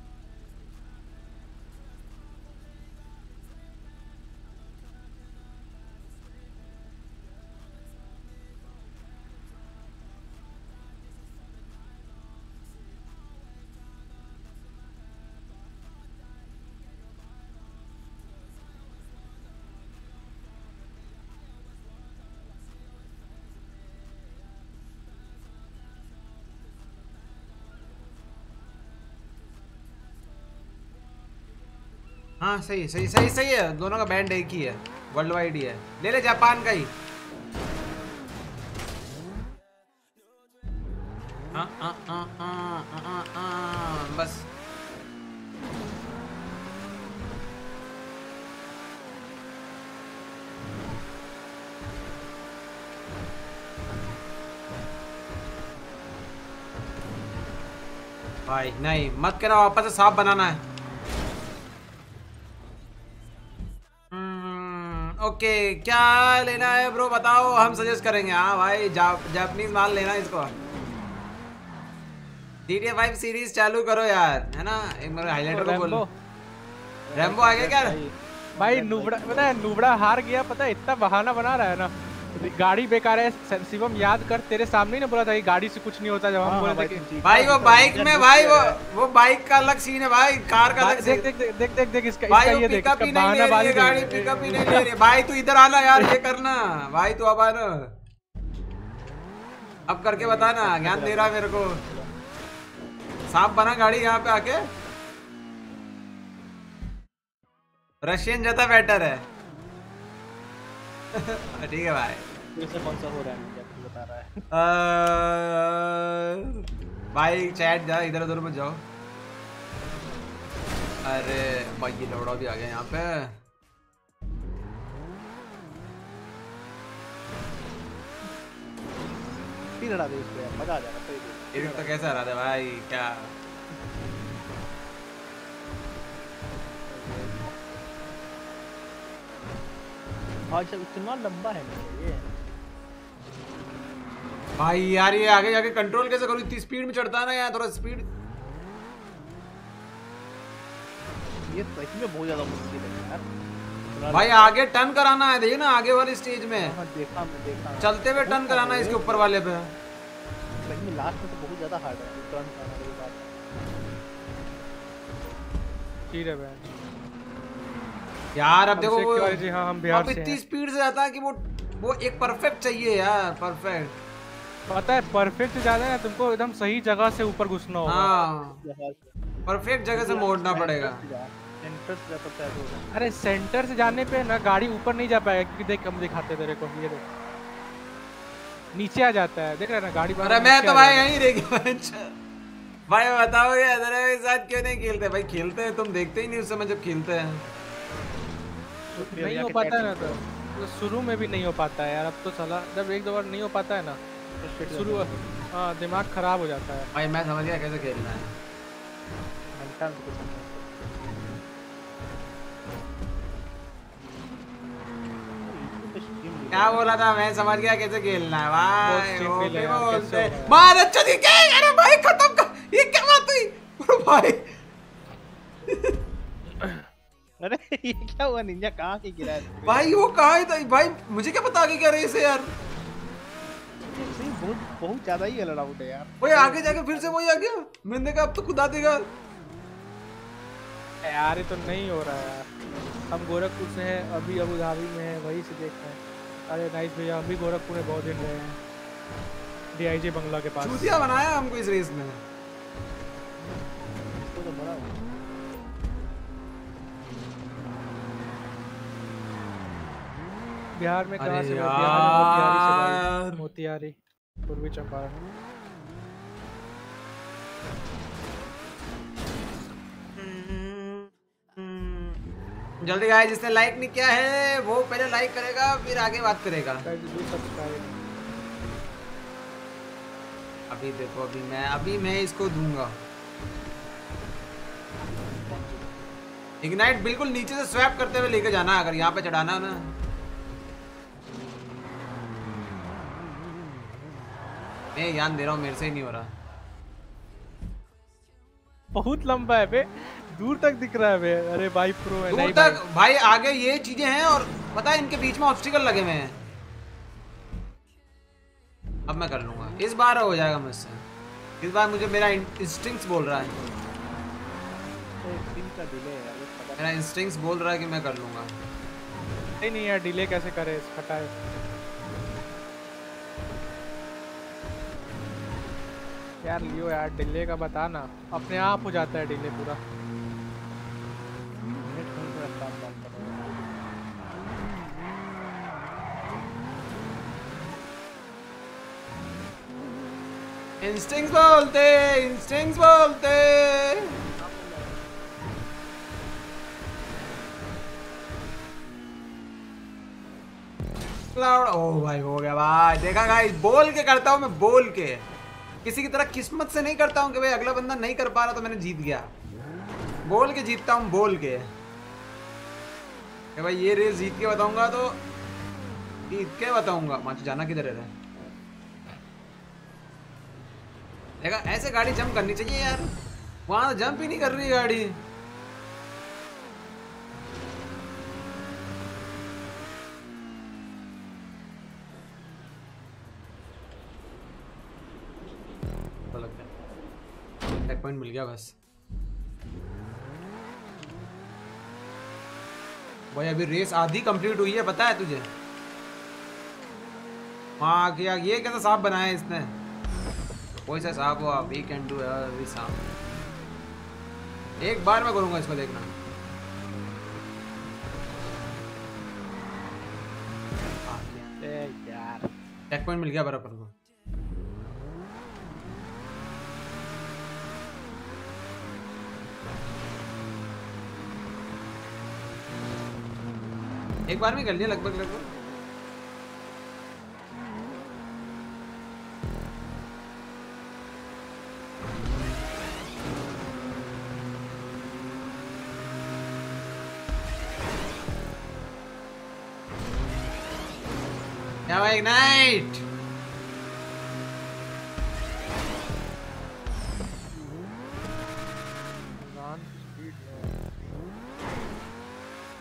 हाँ सही सही सही सही है, दोनों का बैंड एक ही है, वर्ल्ड वाइड ही है। ले ले जापान का ही। बस भाई नहीं मत कहना वापस से सांप बनाना है। ओके क्या लेना है ब्रो बताओ, हम सजेस्ट करेंगे। हाँ भाई जापानीज माल लेना इसको। GTA 5 सीरीज चालू करो यार, है ना। एक बार हाईलाइटर को बोलो। रैम्बो आ गया क्या?
भाई नुबड़ा पता है, नुबड़ा हार गया पता है, इतना बहाना बना रहा है ना। गाड़ी बेकार है शिवम, याद कर तेरे सामने ही ना बोला था कि गाड़ी से कुछ नहीं होता जब हम बोले थे कि
भाई वो बाइक में भाई वो बाइक का अलग सीन है भाई, कार का अलग।
देख देख देख देख देख इसका
भाई
ये देख,
पिकअप ही नहीं ले रही है गाड़ी, पिकअप ही नहीं ले रही है। भाई तू इधर आना यार, ये करना भाई, तू अब आना, अब करके बता ना, ज्ञान दे रहा है मेरे को। सांप बना गाड़ी यहाँ पे आके, रशियन ज्यादा बेटर है। ठीक है भाई।
कौन सा हो रहा है क्या तू बता रहा है?
भाई चैट जा, इधर उधर मत जाओ। अरे भाई ये लौड़ा भी आ गया यहाँ पे।
लड़ा दे इसको यार, मजा आ जाएगा। सही
तो कैसा रहा था भाई क्या?
अच्छा इतना लंबा है ये
भाई यार, ये आगे जाके कंट्रोल कैसे करूँ? इतनी स्पीड में चढ़ता है ना यार, थोड़ा स्पीड।
ये सच में बहुत ज्यादा मुश्किल है यार,
भाई आगे टर्न कराना है, देखिए ना आगे वाली स्टेज में
हाँ देखा मैं
चलते हुए टर्न कराना है इसके ऊपर वाले पे।
लेकिन लास्ट में तो बहुत ज्यादा हार्ड है टर्न करना के बाद।
ठीक है बहन।
यार अब देखो वो
जी हाँ हम बिहार
अब
से
इतनी
हैं।
स्पीड से जाता है कि वो एक परफेक्ट चाहिए यार, परफेक्ट।
पता है परफेक्ट ज्यादा है, तुमको एकदम सही जगह से ऊपर घुसना होगा।
हाँ परफेक्ट जगह से मोड़ना पड़ेगा।
सेंटर से जाता शायद होगा।
अरे सेंटर से जाने पे ना गाड़ी ऊपर नहीं जा पाएगा, क्योंकि देख हम दिखाते तेरे को, ये देख नीचे आ जाता है, देख रहे ना गाड़ी।
अरे मैं तो भाई यहीं रह गया भाई, बताओगे अरे मेरे साथ क्यों नहीं खेलते भाई? खेलते हैं, तुम देखते ही नहीं उस समय जब खेलते हैं।
नहीं हो पाता है ना, तो शुरू में भी नहीं हो पाता है यार। अब तो साला जब एक दो बार नहीं हो पाता है ना शुरू, हाँ दिमाग खराब हो जाता है।
भाई मैं समझ गया कैसे खेलना है।
घंटा में कुछ नहीं।
क्या बोला था? मैं समझ गया कैसे खेलना है भाई।
बहुत
वो
simple है
भी
यार,
बोलते
कैसे होगा?
मार अच्छा दी क्या? अरे भाई खत्म कर, ये क्या बात हुई? अरे भाई
अरे ये क्या हुआ? निंजा कहाँ के गिरा है?
भाई वो कहाँ है था भाई? मुझे क्या पता आगे क्या रेस है यार।
सही बहुत बहुत ज्यादा ही अलाउड है यार।
वो आगे जाके फिर से वही आ गया। मैंने देखा अब तो खुदा देगा
यार ये तो नहीं हो रहा है यार। हम गोरखपुर से हैं, अभी अबू धाबी में है, वहीं से देख रहे हैं। अरे नाइस भैया, हम भी गोरखपुर में बहुत दिन रहे हैं, डीआईजी बंगला के पास।
चूतिया बनाया हमको इस रेस में।
इसको तो बड़ा हुआ।
बिहार में कहाँ
अरे
से? बिहार में मोतिहारी से
यार।
भाई, मोतिहारी पूर्वी चंपारण।
जल्दी गाइस, जिसने लाइक नहीं किया है वो पहले लाइक करेगा फिर आगे बात करेगा। अभी देखो अभी मैं इसको दूंगा इग्नाइट। बिल्कुल नीचे से स्वैप करते हुए लेके जाना अगर यहाँ पे चढ़ाना है ना। मैं ज्ञान दे रहा हूँ, मेरे से ही नहीं हो रहा।
बहुत लंबा है बे, दूर तक दिख रहा है बे। अरे भाई प्रो है।
दूर
नहीं
तक भाई आगे ये चीजें हैं और पता है इनके बीच में ऑब्स्टिकल लगे हुए हैं। अब मैं कर लूंगा, इस बार हो जाएगा मुझसे। इस बार मुझे मेरा इंस्टिंक्ट्स बोल रहा है,
का डिले है यार, पता
मेरा इंस्टिंक्ट्स बोल रहा है कि मैं कर लूंगा।
नहीं यार, डिले कैसे करे, हटाए। यार लियो यार, डिले का बता ना, अपने आप हो जाता है डिले पूरा।
नेट कहीं पर काम कर रहा है।
इंस्टिंक्ट्स बोलते क्लाउड। ओ भाई हो गया भाई, देखा गाइस, बोल के करता हूँ मैं, बोल के, किसी की तरह किस्मत से नहीं करता हूँ कि भाई अगला बंदा नहीं कर पा रहा तो मैंने जीत गया। बोल के जीतता हूँ, बोल के कि भाई ये रेस जीत के बताऊंगा तो जीत के बताऊंगा। माचो जाना किधर है? देखा, ऐसे गाड़ी जंप करनी चाहिए यार, वहां जंप ही नहीं कर रही गाड़ी। चेक पॉइंट मिल गया बस भाई। अभी रेस आधी कंप्लीट हुई है, पता है तुझे? हाँ क्या ये कैसा सांप बनाया है इसने? कोई सा सांप हो आप, वी कैन डू एवरी सांप। एक बार मैं करूंगा इसको, देखना।
यार
चेक पॉइंट मिल गया बराबर को। एक बार में कर लिया लगभग लगभग। क्या भाई, इग्नाइट।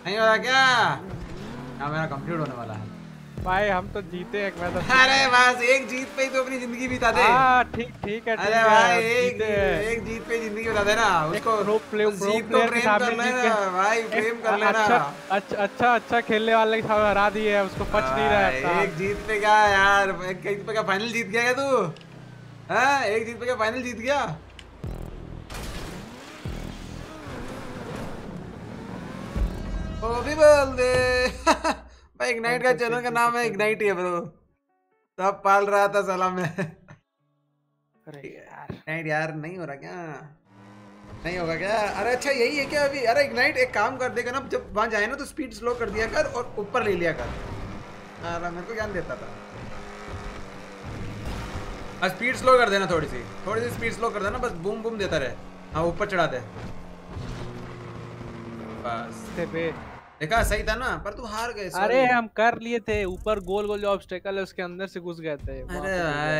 नहीं हो रहा क्या? हाँ मेरा कंप्लीट होने वाला है
भाई। हम तो जीते एक मैच।
अरे बस एक जीत पे ही तो अपनी जिंदगी बिता दे।
हाँ ठीक है।
अरे भाई एक जीत पे जिंदगी बिता दे ना उसको। जीत तो प्रेम कर लेना भाई, प्रेम कर लेना।
अच्छा खेलने वाले के साथ हरा दिए है, उसको पच नहीं रहा है।
एक जीत पे क्या यार, एक जीत पे क्या फाइनल जीत गया क्या तू? हाँ एक जीत पे क्या फाइनल जीत गया? वो भी बोल दे। भाई इग्नाइट का चैनल का नाम है इग्नाइट ही है ब्रो। सब पाल रहा था साला में।
अरे यार
इग्नाइट यार नहीं हो रहा क्या? नहीं होगा क्या? अरे अच्छा यही है क्या अभी? अरे इग्नाइट एक काम कर देगा ना, जब वहां जाए ना तो स्पीड स्लो कर दिया कर और ऊपर ले लिया कर। अरे मेरे को ज्ञान देता था। स्पीड स्लो कर देना, थोड़ी सी स्पीड स्लो कर देना, बस बूम बूम देता रहे। हाँ ऊपर चढ़ा दे बस। देखा सही था ना, पर तू हार गए।
अरे हम कर लिए थे ऊपर, गोल जो ऑब्स्टेकल है उसके अंदर से घुस गए थे।
अरे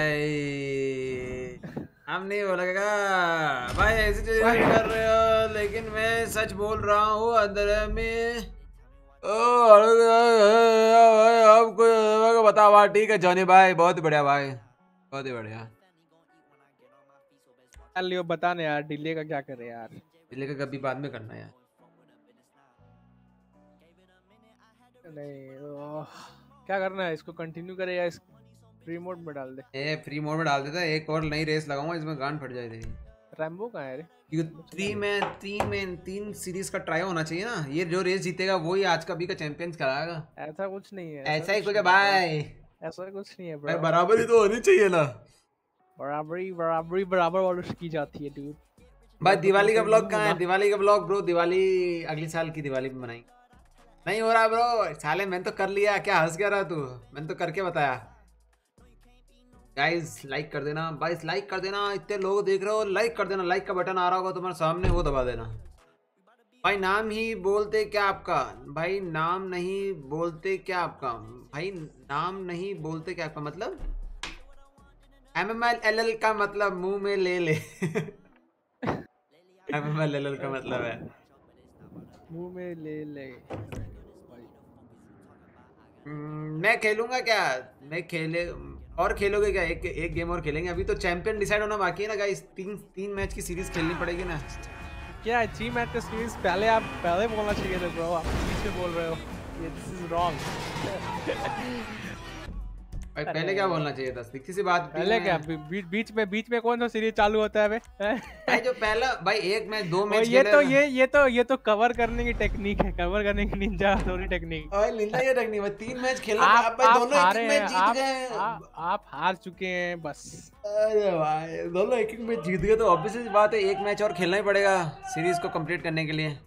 भाई हम नहीं बोलेगा भाई, ऐसी चीजें कर रहे हो, लेकिन मैं सच बोल रहा हूँ अंदर में। आपको बता भाई। ठीक है जॉनी भाई, बहुत बढ़िया भाई, बहुत ही बढ़िया।
लियो बता ना यार, डिले का क्या करे यार?
डिले का कभी बाद में करना यार।
नहीं क्या करना है, इसको कंटिन्यू करे या इस फ्री मोड में डाल दे?
फ्री मोड में डाल देता है। एक और नई रेस लगाऊंगा, इसमें गांड फट जाए तेरी।
रैम्बो कहाँ है रे?
तीन सीरीज का ट्राई होना चाहिए ना। ये जो रेस जीतेगा वही आज का भी का चैंपियंस कराएगा।
ऐसा कुछ नहीं है।
ऐसा ही कुछ है भाई,
ऐसा कुछ नहीं है
भाई
ब्रो।
बराबरी तो होनी चाहिए ना।
बराबरी बराबर वालों की जाती है डूड।
भाई दिवाली का ब्लॉग कहाँ है? दिवाली का ब्लॉग ब्रो, दिवाली अगले साल की दिवाली में बनाएंगे। नहीं हो रहा ब्रो साले, मैंने तो कर लिया। क्या हंस क्या रहा तू? मैंने तो करके बताया। गाइस लाइक कर देना, गाइस लाइक कर देना। इतने लोग देख रहे हो, लाइक कर देना। लाइक का बटन आ रहा होगा तुम्हारे सामने, वो दबा देना। भाई नाम ही बोलते क्या आपका? भाई नाम नहीं बोलते क्या आपका? भाई नाम नहीं बोलते क्या आपका मतलब? MMLL का मतलब मुंह में ले ले। MMLL का मतलब है
मुंह में ले ले।
मैं खेलूंगा क्या? मैं खेले और खेलोगे क्या? एक गेम और खेलेंगे। अभी तो चैंपियन डिसाइड होना बाकी है ना गाइस। तीन मैच की सीरीज खेलनी पड़ेगी ना।
क्या 3 मैच की सीरीज? पहले बोलना चाहिए था ब्रो, आप पीछे बोल रहे हो। ये दिस इज रॉन्ग।
भाई पहले क्या बोलना चाहिए था? सीधी सी बात।
पहले क्या बीच में कौन सा सीरीज चालू होता है बे?
भाई जो पहला भाई एक मैच दो मैच
ये तो कवर करने की टेक्निक है, कवर करने की निंजा थोड़ी टेक्निक।
ओए निंजा ये टेक्निक है। 3 मैच खेलना आप भाई, दोनों एक मैच जीत गए।
आप हार चुके हैं बस।
अरे भाई दोनों एक मैच जीत गए तो ऑब्वियस सी बात है एक मैच और खेलना ही पड़ेगा सीरीज को कंप्लीट करने के लिए।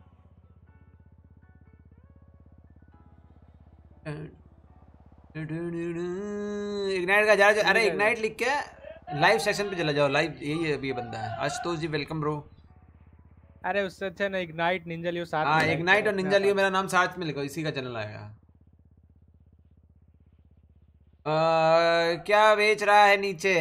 इग्नाइट का जा। अरे इग्नाइट लिख के लाइव सेशन पे चला जाओ। लाइव यही है अभी ये बंदा है। Ashutosh ji welcome bro.
अरे उससे अच्छा ना इग्नाइट निंजा लियो साथ में।
हाँ इग्नाइट और निंजा लियो मेरा नाम साथ में लिखो, इसी का चैनल आएगा। क्या बेच रहा है नीचे?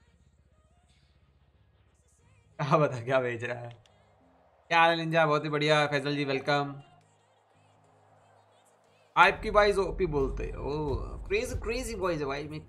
क्या बता क्या बेच रहा है? क्या हाल है निंजा? बहुत ही बढ़िया। फैजल जी वेलकम। आपकी बॉयज ओपी बोलते हैं। ओह क्रेजी बॉयज है भाई। मैं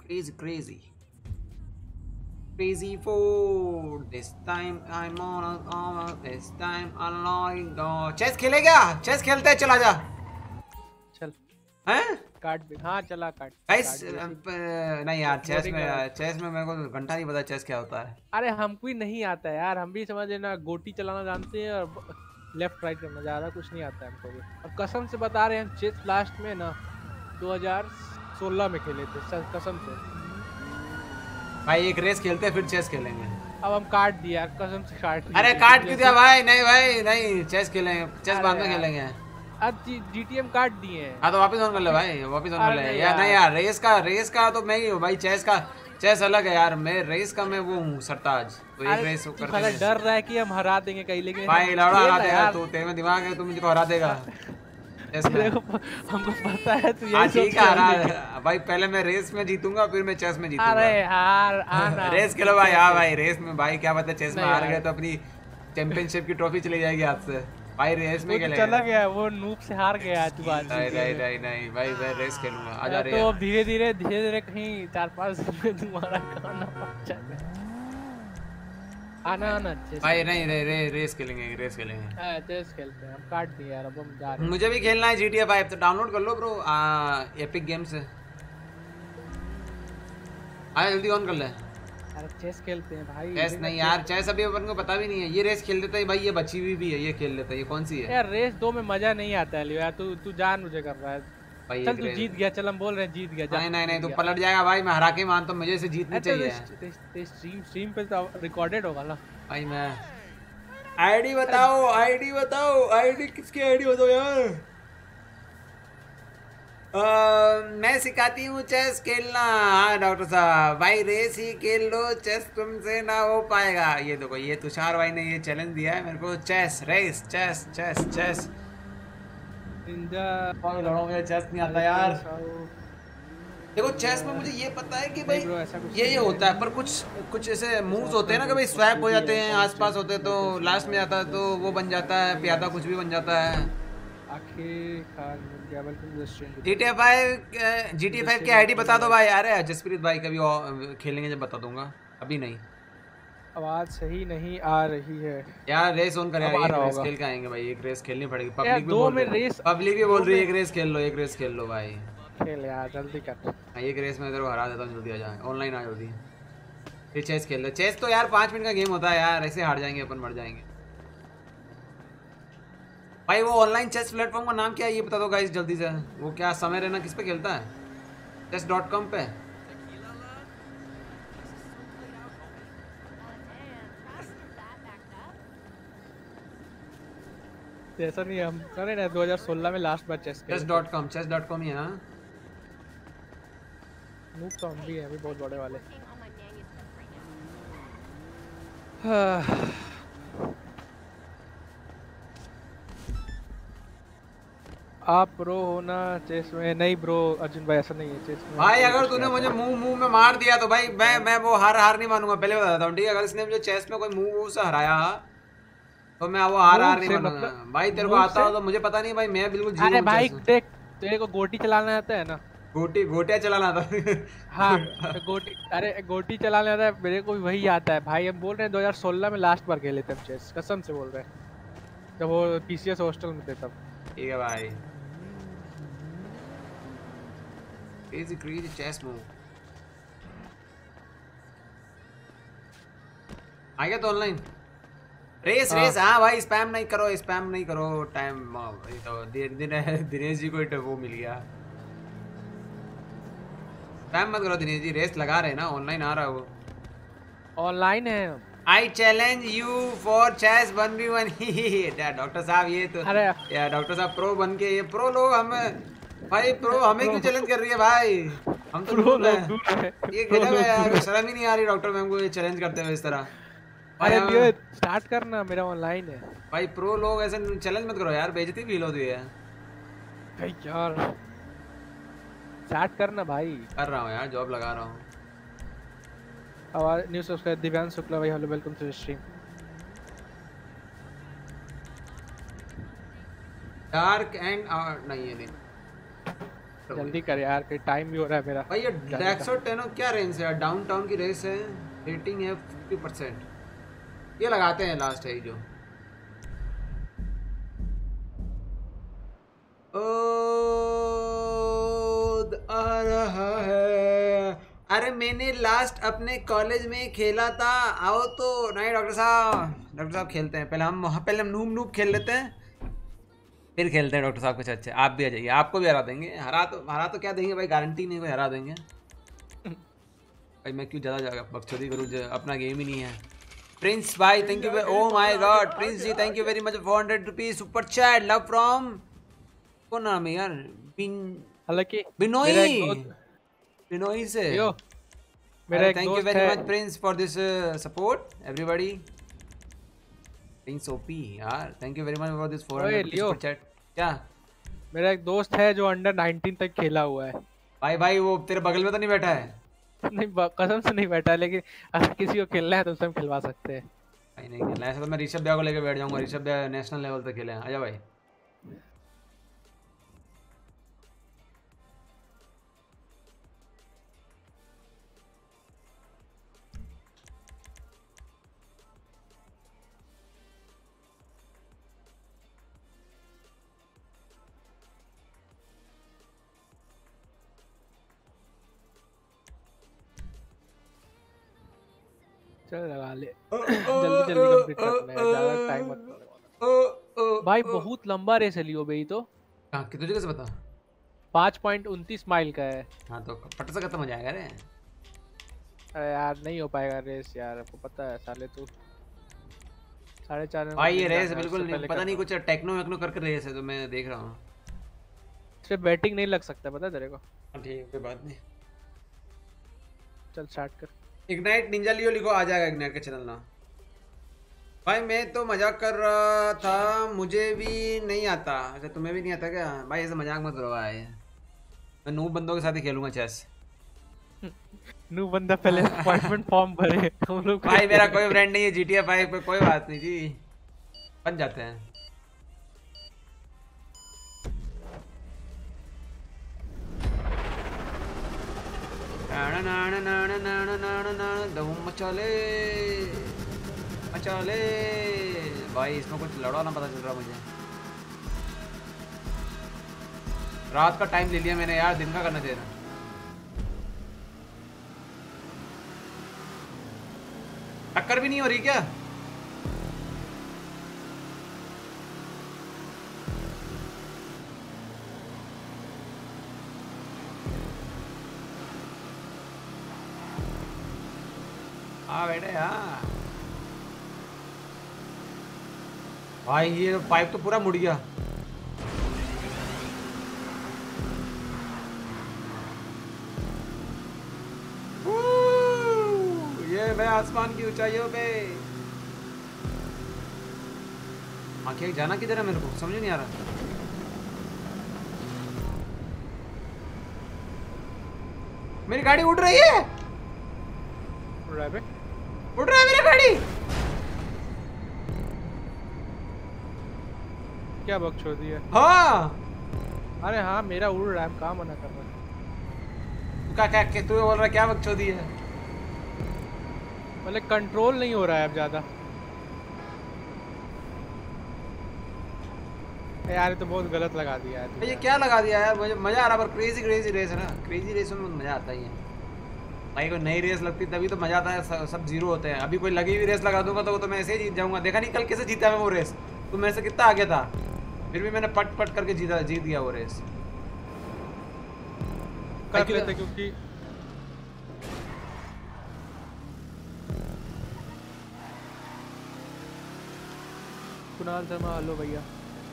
crazy for this time I am on this time अनलॉइंग। चेस खेलेगा? चेस खेलते हैं, चला जा। चल हैं
काट भी। हाँ चला काट।
गाइस नहीं यार चेस में मेरे को घंटा नहीं पता चेस क्या होता है।
अरे हमको ही नहीं आता यार, हम भी समझ ना गोटी चलाना जानते हैं और लेफ्ट राइट करना, ज़्यादा कुछ नहीं आता है हमको भी। अब कसम से बता रहे हैं, चेस लास्ट में ना 2016 में खेले थे कसम से।
भाई एक रेस खेलते हैं फिर चेस खेलेंगे।
अब हम काट दिया यार, कसम से काट दिया।
अरे काट क्यों दिया भाई? नहीं भाई नहीं, चेस खेलेंगे, चेस बाद में खेलेंगे।
अब GTM काट दिए हैं।
हाँ तो वापस ऑन कर ले भाई, वापस ऑन कर ले यार। नहीं यार रेस का तो मैं ही हूँ भाई। चेस अलग है यार। मैं रेस का मैं वो हूँ सरताज। तो एक रेस करके
डर रहा है कि हम हरा देंगे कहीं, लेकिन
भाई लड़ा हरा देगा तू। तेरे में दिमाग है, तू मुझे हरा देगा।
हमको पता है तू
यही ठीक है हरा भाई। पहले मैं रेस में जीतूंगा फिर मैं चेस में जीतूंगा।
अरे यार
रेस खेलो भाई। हाँ भाई रेस में भाई क्या पता चेस में हार गए तो अपनी चैंपियनशिप की ट्रॉफी चली जाएगी हाथ से। भाई रेस में
वो तो
खेलेगा।
चला गया, वो नूब से हार गया आज बात।
नहीं नहीं नहीं नहीं भाई मैं रेस खेलूंगा, आजा रे।
तो अब धीरे धीरे कहीं 4-5 दिन में तुम्हारा खाना पक जाएगा। आना चेस
भाई नहीं रेस खेलेंगे
चेस खेलते हैं। हम काट दिए यार, अब हम जा रहे हैं।
मुझे भी खेलना है GTA 5, तो डाउनलोड कर लो ब्रो एपिक गेम से। आया जल्दी ऑन कर ले।
यार चेस खेलते हैं भाई।
चेस नहीं यार, चेस अभी अपन को पता भी नहीं है। ये रेस खेल लेता है भाई, ये बची हुई भी है, ये खेल लेता है। ये कौन सी है
यार? रेस 2 में मजा नहीं आता है लियो यार, तू जान मुझे कर रहा है।
भाई?
चल तू जीत गया, चल हम बोल रहे हैं जीत गया।
नहीं तू पलट जाएगा भाई, मैं हरा के मानता हूँ, मुझे से जीतनी चाहिए।
स्ट्रीम पे तो रिकॉर्डेड होगा ना
भाई। मैं आईडी बताओ, आईडी किसकी आईडी बताओ यार। मैं सिखाती हूँ चेस खेलना। हाँ डॉक्टर साहब, भाई रेस ही खेल लो, चेस तुमसे ना हो पाएगा। ये देखो, ये तुषार भाई ने ये चैलेंज दिया है मेरे को, चेस रेस, चेस। कौन लड़ो, मुझे चेस नहीं आता यार। देखो चेस में मुझे ये पता है कि भाई ये होता है, पर कुछ ऐसे मूव्स होते हैं ना कि भाई स्वैप हो जाते हैं, आसपास होते हैं, तो लास्ट में जाता है तो वो बन जाता है, प्यादा कुछ भी बन जाता है। GTA 5 की आईडी बता दो भाई। अरे जसप्रीत भाई कभी खेलेंगे जब बता दूंगा, अभी नहीं।
आवाज सही नहीं आ रही है
यार। रेस ऑन कर यार, एक रेस खेल के आएंगे भाई, एक रेस खेलनी पड़ेगी। पब्लिक भी बोल रही है, पब्लिक भी बोल रही है एक रेस खेल लो भाई।
खेल यार जल्दी कर।
एक रेस में तेरे को हरा देता हूँ, जल्दी आ जाए, ऑनलाइन आ जल्दी। फिर चेस खेल ले। चेस तो यार 5 मिनट का गेम होता है यार, ऐसे हार जाएंगे अपन, मर जाएंगे भाई। वो ऑनलाइन चेस प्लेटफॉर्म का नाम क्या है ये बता दो गाइस जल्दी से। वो क्या समय रहना किस पे खेलता है? chess.com पे।
ऐसा नहीं, हम करे ना 2016 में लास्ट बार चेस खेले।
chess.com ही है। हाँ
मूव तो हम भी हैं, अभी बहुत बड़े वाले। आप प्रो होना चेस में? नहीं ब्रो अर्जुन भाई, ऐसा नहीं है चेस में
भाई। अगर तूने मुझे मुंह में मार दिया तो भाई मैं वो हार नहीं मानूंगा, पहले बता देता हूँ ठीक है। अगर इसने मुझे चेस में कोई मुंह से हराया तो मैं वो हार नहीं मानूंगा भाई। तेरे को आता हो तो मुझे पता नहीं भाई, मैं बिल्कुल जीरो।
अरे भाई देख, तेरे को गोटी चलाना आता है ना?
गोटिया चलाना आता
हाँ तो गोटी चलाना आता है, मेरे को भी वही आता है भाई। हम बोल रहे हैं 2016 में लास्ट बार खेले थे हम चेस, कसम से बोल रहे हैं, जब वो PCS हॉस्टल में थे तब।
ठीक है भाई। क्रेजी चेस मूव आ गया तो ऑनलाइन रेस। हाँ भाई, स्पैम नहीं करो टाइम। तो दिनेश जी को वो मिल गया। स्पैम मत करो दिनेश जी, रेस लगा रहे हैं ना, ऑनलाइन आ रहा है वो,
ऑनलाइन है।
I challenge you for chess 1v1। Doctor साहब ये तो यार डॉक्टर साहब प्रो बन के, ये प्रो लोग हमें भाई, प्रो हमें क्यों चैलेंज कर रही है भाई? हम तो
प्रो
ये गजब है यार, शर्म ही नहीं आ रही डॉक्टर मैम को ये चैलेंज करते हुए इस तरह।
अरे लियो स्टार्ट करना, मेरा ऑनलाइन है
भाई। प्रो लोग ऐसे चैलेंज मत करो यार, बेइज्जती फील होती है
भाई यार। स्टार्ट करना भाई।
कर रहा हूँ यार, जॉब लगा रहा हूँ।
आवाज न्यू सब्सक्राइब दिव्यांश शुक्ला भाई, hello welcome to the stream.
Dark end नहीं ये नहीं,
जल्दी कर यार, फिर टाइम भी हो रहा है मेरा
भाई। ये डेक्सो टेनो क्या रेंज है? डाउनटाउन की रेस है, रेटिंग है 50%। ये लगाते हैं लास्ट है जो। आ रहा है। अरे मैंने लास्ट अपने कॉलेज में खेला था, आओ तो। नहीं डॉक्टर साहब खेलते हैं पहले हम नूब खेल लेते हैं, फिर खेलते हैं डॉक्टर साहब कुछ अच्छे। आप भी आ जाइए, आपको भी हरा देंगे। हरा तो क्या देंगे भाई, गारंटी नहीं कोई हरा देंगे भाई। मैं क्यों ज़्यादा बकचोदी करूँ, अपना गेम ही नहीं है। प्रिंस भाई thank you. Oh my god Prince ji thank you very much, 400 rupees super chat. Love from कौन नाम है यार?
हालांकि
बिनोई से।
मेरा एक
thank you very much Prince for this support everybody. Prince OP यार, thank you very much for this 400 super chat. क्या?
मेरा एक दोस्त है जो अंडर 19 तक खेला हुआ है
भाई। वो तेरे बगल में तो नहीं बैठा है?
नहीं कसम से नहीं बैठा, लेकिन अगर किसी को खेलना है तो उससे हम खिलवा सकते हैं।
भाई नहीं खेलना ऐसा तो मैं ऋषभ देव को लेके बैठ जाऊंगा। ऋषभ देव नेशनल लेवल तक खेले हैं। आजा भाई।
चल लगा ले जल्दी जल्दी कंप्लीट करना है, ज्यादा टाइम मत लगाओ। भाई बहुत लंबा रेस है लियो भाई। तो
हाँ कि तुझे कैसे पता?
5.29 माइल का है।
हाँ तो पट से खत्म हो जाएगा रे।
अरे यार नहीं हो पाएगा रेस यार, आपको पता है साले। तो 4.5
भाई ये रेस बिल्कुल नहीं, पता नहीं कुछ टेक्नो वेक्नो करके रेस है तो मैं देख रहा हूँ।
सिर्फ बैटिंग नहीं लग सकता, पता है तेरे को।
ठीक है कोई बात नहीं।
चल स्टार्ट कर।
इग्नाइट निंजा लियो लिखो, आ जाएगा इग्नाइट का चैनल ना। भाई मैं तो मजाक कर रहा था, मुझे भी नहीं आता। अच्छा तुम्हें भी नहीं आता क्या? भाई ऐसे मजाक मत करो भाई, मैं नूब बंदों के साथ ही खेलूंगा चेस।
नूब बंदा पहले अपॉइंटमेंट फॉर्म भरे हम लोग।
भाई मेरा कोई फ्रेंड नहीं है GTA 5 पे, कोई बात नहीं जी, बन जाते हैं। दम मचाले मचाले भाई, इसमें कुछ लड़ा ना पता चल रहा मुझे। रात का टाइम ले लिया मैंने यार, दिन का करना चाहिए था। टक्कर भी नहीं हो रही क्या? हाँ बेटे हाँ। भाई ये पाइप तो पूरा मुड़ गया। ये मैं आसमान की ऊंचाइयों पे। आखिर जाना किधर है मेरे को समझ नहीं आ रहा। मेरी गाड़ी उड़ रही है।
उड़ रहा है बे?
उड़ रहा है मेरी गाड़ी।
क्या बकचोदी है?
हाँ
अरे हाँ मेरा उड़ रहा है, कहाँ मना कर रहा है?
क्या तू बोल रहा है क्या बकचोदी है?
मतलब कंट्रोल नहीं हो रहा है अब ज्यादा। यार ये तो बहुत गलत लगा दिया है।
ये क्या लगा दिया यार, मुझे मजा आ रहा, पर क्रेजी रेस है ना। क्रेजी रेस में मजा आता ही है भाई। कोई नई रेस लगती तभी तो मजा आता है, सब जीरो होते हैं। अभी कोई लगी हुई रेस लगा दूंगा तो मैं ऐसे ही जीत जाऊंगा। देखा नहीं कल कैसे जीता मैं वो रेस, तो मैं से कितना आगे था, फिर भी मैंने पट पट करके जीत गया वो रेस।
कर लेते क्योंकि कुणाल शर्मा हेलो भैया।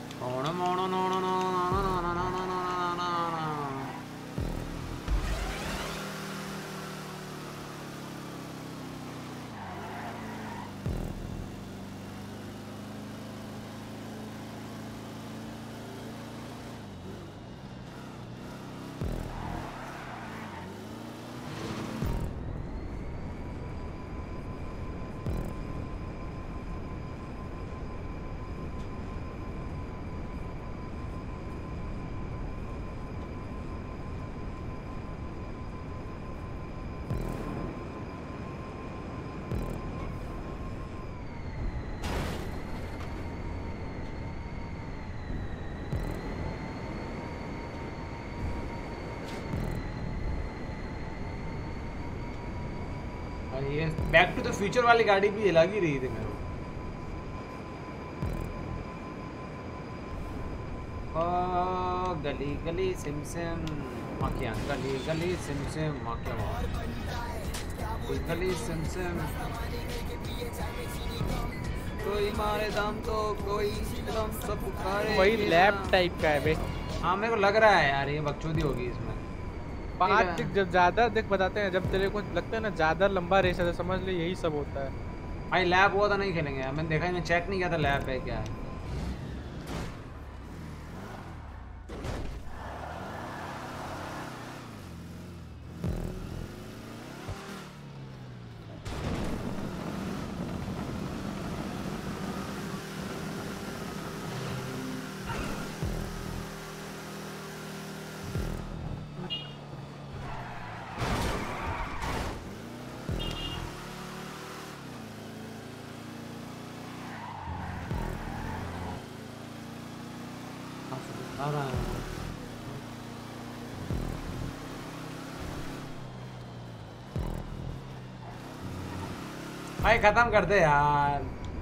ये बैक टू द फ्यूचर वाली गाड़ी भी लग ही रही थी मेरे को। गली गली सिम सिम माखियाँ, गली गली सिम सिम माखियाँ, गली सिम सिम। कोई मारे दम तो कोई दम सब पुकारे।
वही लैब टाइप का है बे।
हाँ मेरे को लग रहा है यार ये बकचोदी होगी इसमें।
5 जब ज्यादा देख बताते हैं, जब तेरे को लगता है ना ज्यादा लंबा रेस है तो समझ ले यही सब होता है।
भाई लैब हुआ था नहीं खेलेंगे यार, मैंने देखा ही नहीं, चेक नहीं किया था लैब है क्या है। आ रहा है। भाई खत्म कर दे यार।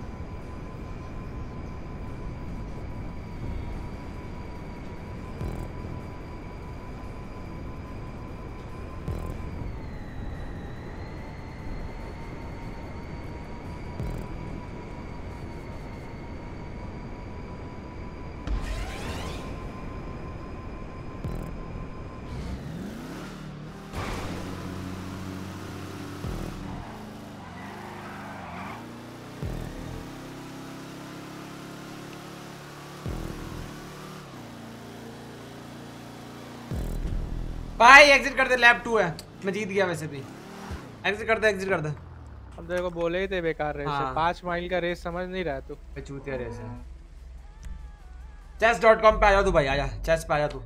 भाई एग्जिट कर दे, लैब 2 है, मैं जीत गया वैसे भी। एग्जिट कर दे, एग्जिट कर दे।
हम तेरे को बोले ही थे बेकार रेस
हाँ।
है, 5 माइल का रेस समझ नहीं रहा तू।
चूतिया रेस है। chess.com पे आ जा तू भाई, आजा चेस पे आ जा तू।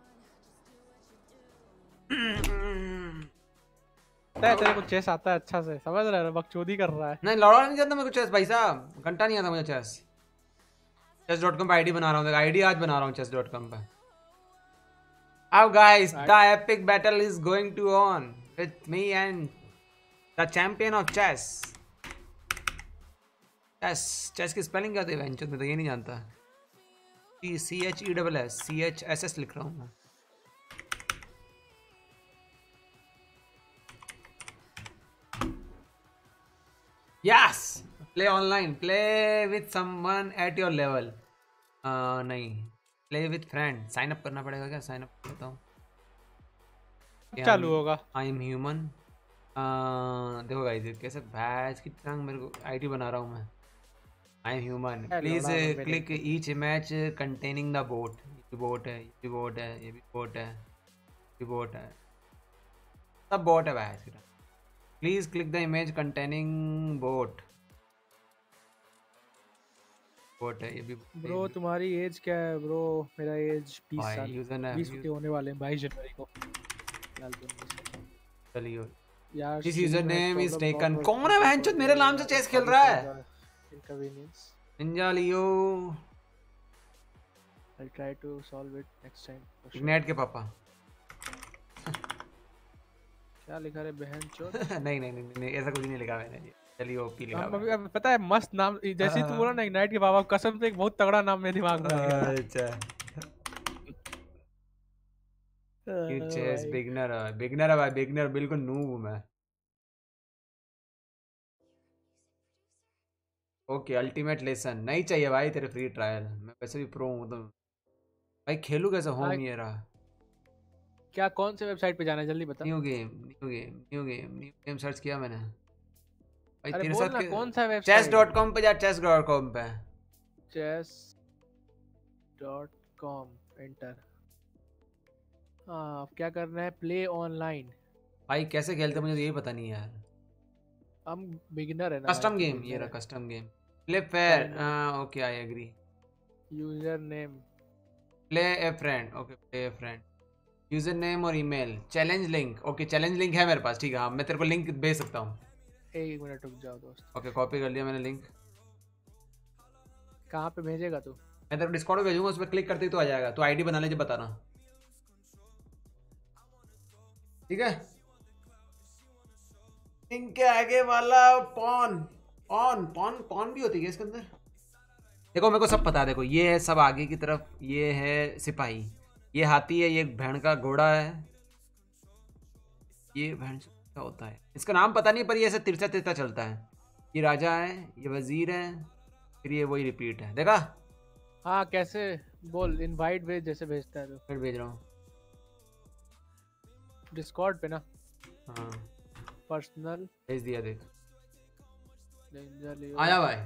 पता है तेरे को चेस आता है अच्छा से, समझ रहा है, बकचोदी कर रहा है।
नहीं लौड़ा नहीं जाता मेरे को चेस भाई साहब, घंटा नहीं आता मुझे चेस। chess.com पे आईडी बना रहा हूँ, आईडी आज बना रहा हूँ chess.com पे। Now guys, the epic battle is going to on with me and the champion of chess. chess की स्पेलिंग क्या होती है वेंचर में, तो ये नहीं जानता। CHESS CHSS लिख रहा हूँ मैं। Yes, play online, play with someone at your level. नहीं, play with friend, sign up करना पड़ेगा क्या? sign up करता हूँ।
चालू होगा।
I am human। देखो गाइस कैसे भैंस की टांग मेरे को आईडी बना रहा हूँ मैं। I am human। Please click each image containing the boat। ये बोट है, ये भी बोट है, ये भी बोट है, ये बोट है, सब बोट है भैंस की टांग। Please click the image containing boat। Boat है ये भी।
ब्रो तुम्हारी एज क्या है ब्रो? मेरा एज 20
भाई,
साल,
यूजर ने
20 के होने वाले हैं 22 जनवरी को।
चलिए
यार
this user name is taken. कौन है बहनचोद मेरे नाम से चेस खेल रहा है?
Inconvenience.
Ninja Leo
I try to solve it next time.
Ignite के पापा।
क्या लिखा रे बहन चोद?
नहीं नहीं नहीं नहीं ऐसा कुछ नहीं लिखा मैंने जी। चलिए ओपी लिखा
हम
हुआ
अभी अब पता है मस्त नाम, जैसे ही तू बोला ना इग्नाइट के बाबा, कसम से एक बहुत तगड़ा नाम मेरे दिमाग में आ गया।
है। अच्छा ये चेस बिगनर है, बिगनर है भाई, बिगनर बिल्कुल नूब हूं मैं। ओके अल्टीमेट लेसन नहीं चाहिए भाई तेरे फ्री ट्रायल, मैं वैसे भी प्रो हूं तो भाई खेलू कैसे? होम ये रहा।
क्या कौन से वेबसाइट पे जाना है जल्दी बता।
New game new game new game new game search किया मैंने भाई।
अरे
तेरे
बोल
साथ
ना कौन सा वेबसाइट?
chess.com पे जा, chess.com पे।
chess.com enter. हाँ अब क्या करना है? Play online.
भाई कैसे खेलते मुझे यही पता नहीं यार।
हम बिगिनर है ना।
कस्टम गेम, ये रहा custom game. Play fair, okay I agree.
User name,
play a friend, okay play a friend. User name और email, challenge link, okay challenge link है मेरे पास, ठीक है हाँ मैं तेरे को लिंक भेज सकता हूँ।
एक मिनट रुक जाओ दोस्त।
ओके कॉपी कर लिया मैंने लिंक।
कहाँ पे भेजेगा तू?
मैं तेरे को डिस्कॉर्ड पे भेजूंगा, उस पर क्लिक करते ही तो आ जाएगा। तो आईडी बना लीजिए, बताना ठीक है। लिंक के आगे वाला पॉन, पॉन पॉन पॉन भी होती है इसके अंदर। देखो मेरे को सब पता है, देखो ये है सब आगे की तरफ, ये है सिपाही, ये हाथी है, ये भेड़ का घोड़ा है, ये भेड़ क्या होता है इसका नाम पता नहीं, पर ये ऐसे तिरछा तिरछा चलता है। ये राजा है, ये वजीर है, फिर ये वही रिपीट है। देखा?
हाँ कैसे बोल? इनवाइट भेज जैसे भेजता है तो।
फिर भेज रहा हूँ
डिस्कॉर्ड पे ना।
हाँ
पर्सनल
भेज दिया, देख
निंजा लियो।
आया भाई।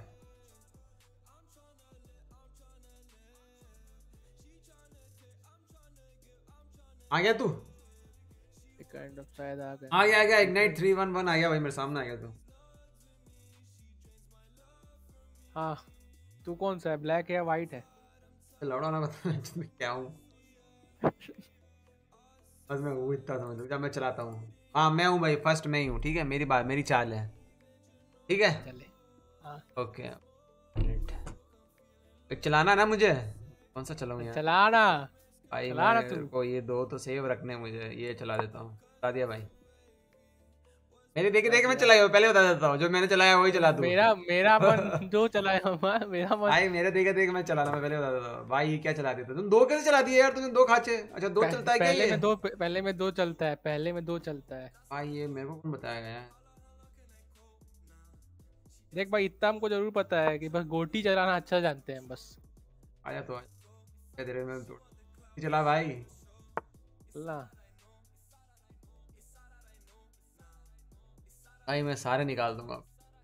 आ गया तू?
काइंड ऑफ शायद आ गया।
आ गया इग्नाइट 311 आ गया भाई, मेरे सामने आ गया तू।
हाँ तू कौन सा है, ब्लैक है या वाइट है?
लौड़ा ना बता मैं क्या हूँ। बस मैं वो इतना समझ लो जब मैं चलाता हूँ। हाँ मैं हूँ भाई, फर्स्ट मैं ही हूँ, ठीक है मेरी बात, मेरी चाल है, ठीक है
चले। हाँ
ओके। एक चलाना ना मुझे, कौन सा चलाऊं यार?
चला ना,
भाई
चला ना
मेरे
तू।
को ये दो तो सेव रखने हैं मुझे, ये चला देता हूँ। बता दिया भाई, मेरे देखे देखे मैं चलाया पहले बता देता हूँ, जो मैंने चलाया वही चला तू।
मेरा मेरा मन जो चलाया हुआ, मेरा मन
भाई मेरे देखे देखे मैं चला रहा, मैं पहले बता देता हूँ भाई। ये क्या चला देता तुम? दो कैसे चला दिए यार तुमने? दो खाचे, अच्छा दो चलता है क्या
पहले
ये?
में दो, पहले में दो चलता है, पहले में दो चलता है।
भाई ये मेरे को कौन बताया यार?
देख भाई, इतना हमको जरूर पता है कि बस गोटी चलाना अच्छा जानते हैं बस।
आया तो क्या तेरे में तो चला भाई।
चलना।
भाई मैं सारे निकाल दूंगा।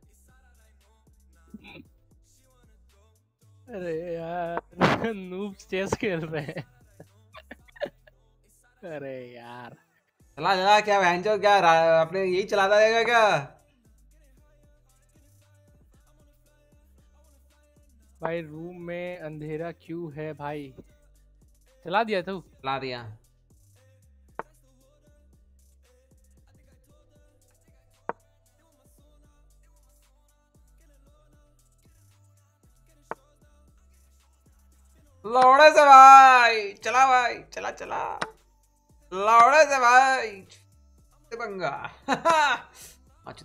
अरे यार नूब चेस खेल रहे हैं। अरे यार
चला चला, क्या बहन चो, क्या अपने यही चलाता रहेगा क्या?
भाई रूम में अंधेरा क्यों है भाई? चला दिया तू?
चला दिया। लौड़े से भाई चला, भाई चला चला, लौड़े से भाई पंगा। अच्छा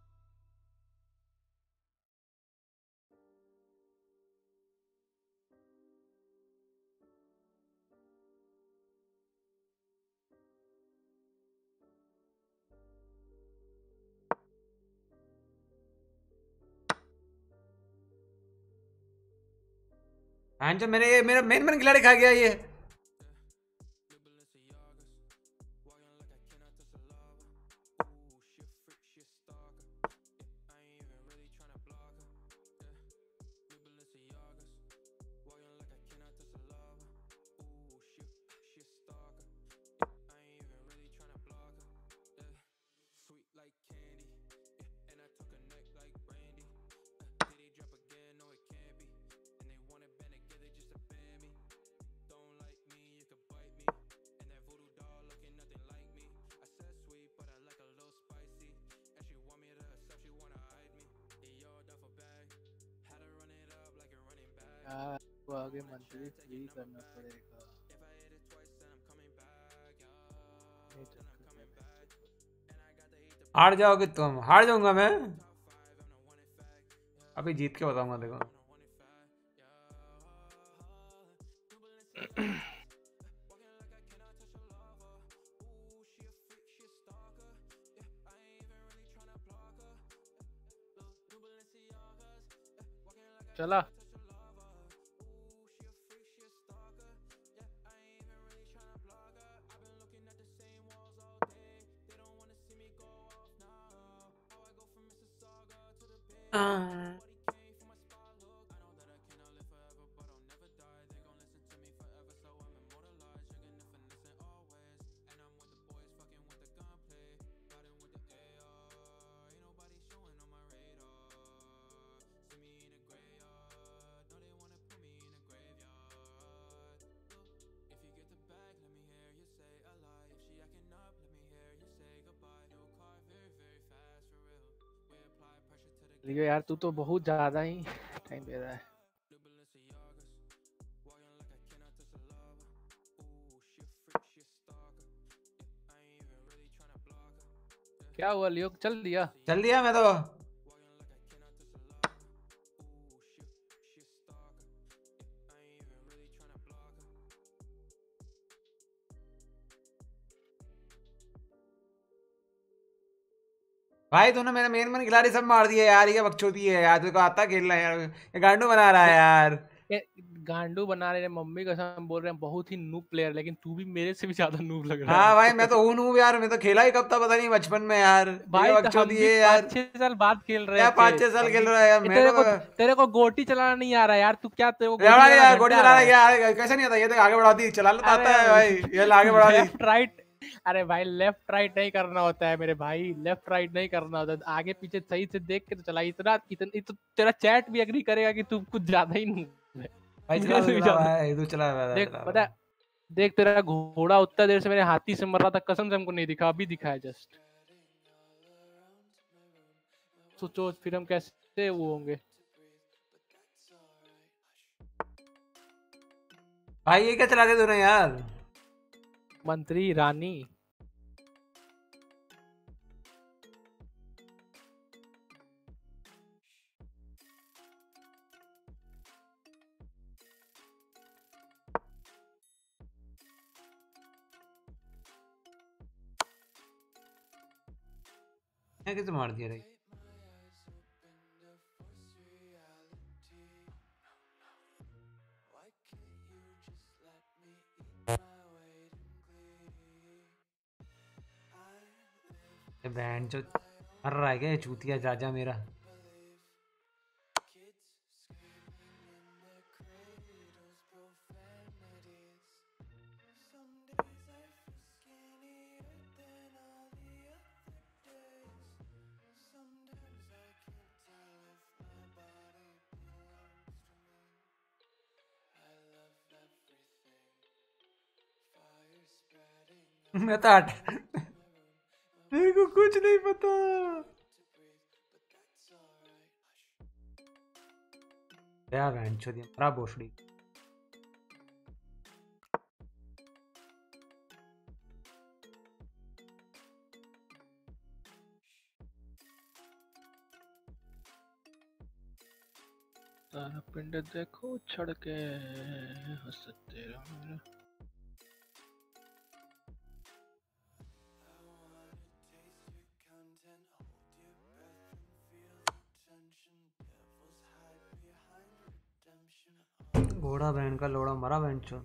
जो मेरे मेरा मेन मेन खिलाड़ी खा गया ये।
यार वो आगे मंथली फ्री करना पड़ेगा। ये चक्कर में
हार जाओगे तुम? हार जाऊंगा मैं, अभी जीत के बताऊंगा देखो।
चला। लियो यार तू तो बहुत ज्यादा ही टाइम दे रहा है। क्या हुआ लियो, चल दिया?
चल दिया मैं तो। भाई तूने मेरा मेन मेन खिलाड़ी सब मार दिया यार, ये बकचोदी है यार, तेरे को आता खेलना है यार, ये गांडू बना रहा है यार।
ये गांडू बना रहे हैं, मम्मी कसम बोल रहे हैं बहुत ही नूब प्लेयर, लेकिन तू भी मेरे से भी ज्यादा नूब लग रहा है।
हाँ भाई मैं तो हूँ नूब यार, मैं तो खेला ही कब था पता नहीं बचपन में यार।
भाई
ये
तो हम
बकचोदी
भी
है यार।
5-6 साल बाद खेल रहे
क्या
थे।
5-6 साल
हम
खेल
भी-
रहा है यार?
ए,
मैं तो
तेरे को गोटी चलाना नहीं आ रहा यार, तू क्या तेरे को गोटी
यार
चलाना
गोटी
घंटा
चला
आ
रहा
रहा
है यार, कैसे नहीं आता? ये तो आगे बढ़ा दी, चला लेता आता है
अरे
भाई, ये आगे बढ़ा दी।
लेफ्ट राइट, अरे भाई लेफ्ट राइट नहीं करना होता है मेरे भाई, लेफ्ट राइट नहीं करना होता है, आगे पीछे सही से देख के तो चला। इतना तो तेरा चैट भी एग्री करेगा कि तू कुछ ज्यादा ही नूब है।
भाई
मेरे
चला
से भी
चला
ज्यादा।
भाई, तू चला भाई,
देख
चला
पता है, देख तेरा घोड़ा उतना देर से मेरे हाथी से मर रहा था, कसम से हमको नहीं दिखा, अभी दिखा है जस्ट। सोचो फिर हम कैसे वो होंगे।
भाई ये क्या चला के दो रहे यार।
मंत्री रानी।
मैं कैसे मार दिया रे। बैंड जो मर रहा है क्या ये चूतिया चाचा मेरा। मैं तो हट मेरे को कुछ नहीं पता। क्या बैंड छोड़ दिया मरा भोसड़ी।
तारा पिंड देखो छड़ के हंसते रहो।
घोड़ा बैंड का लोड़ा मरा बैंड छोड़।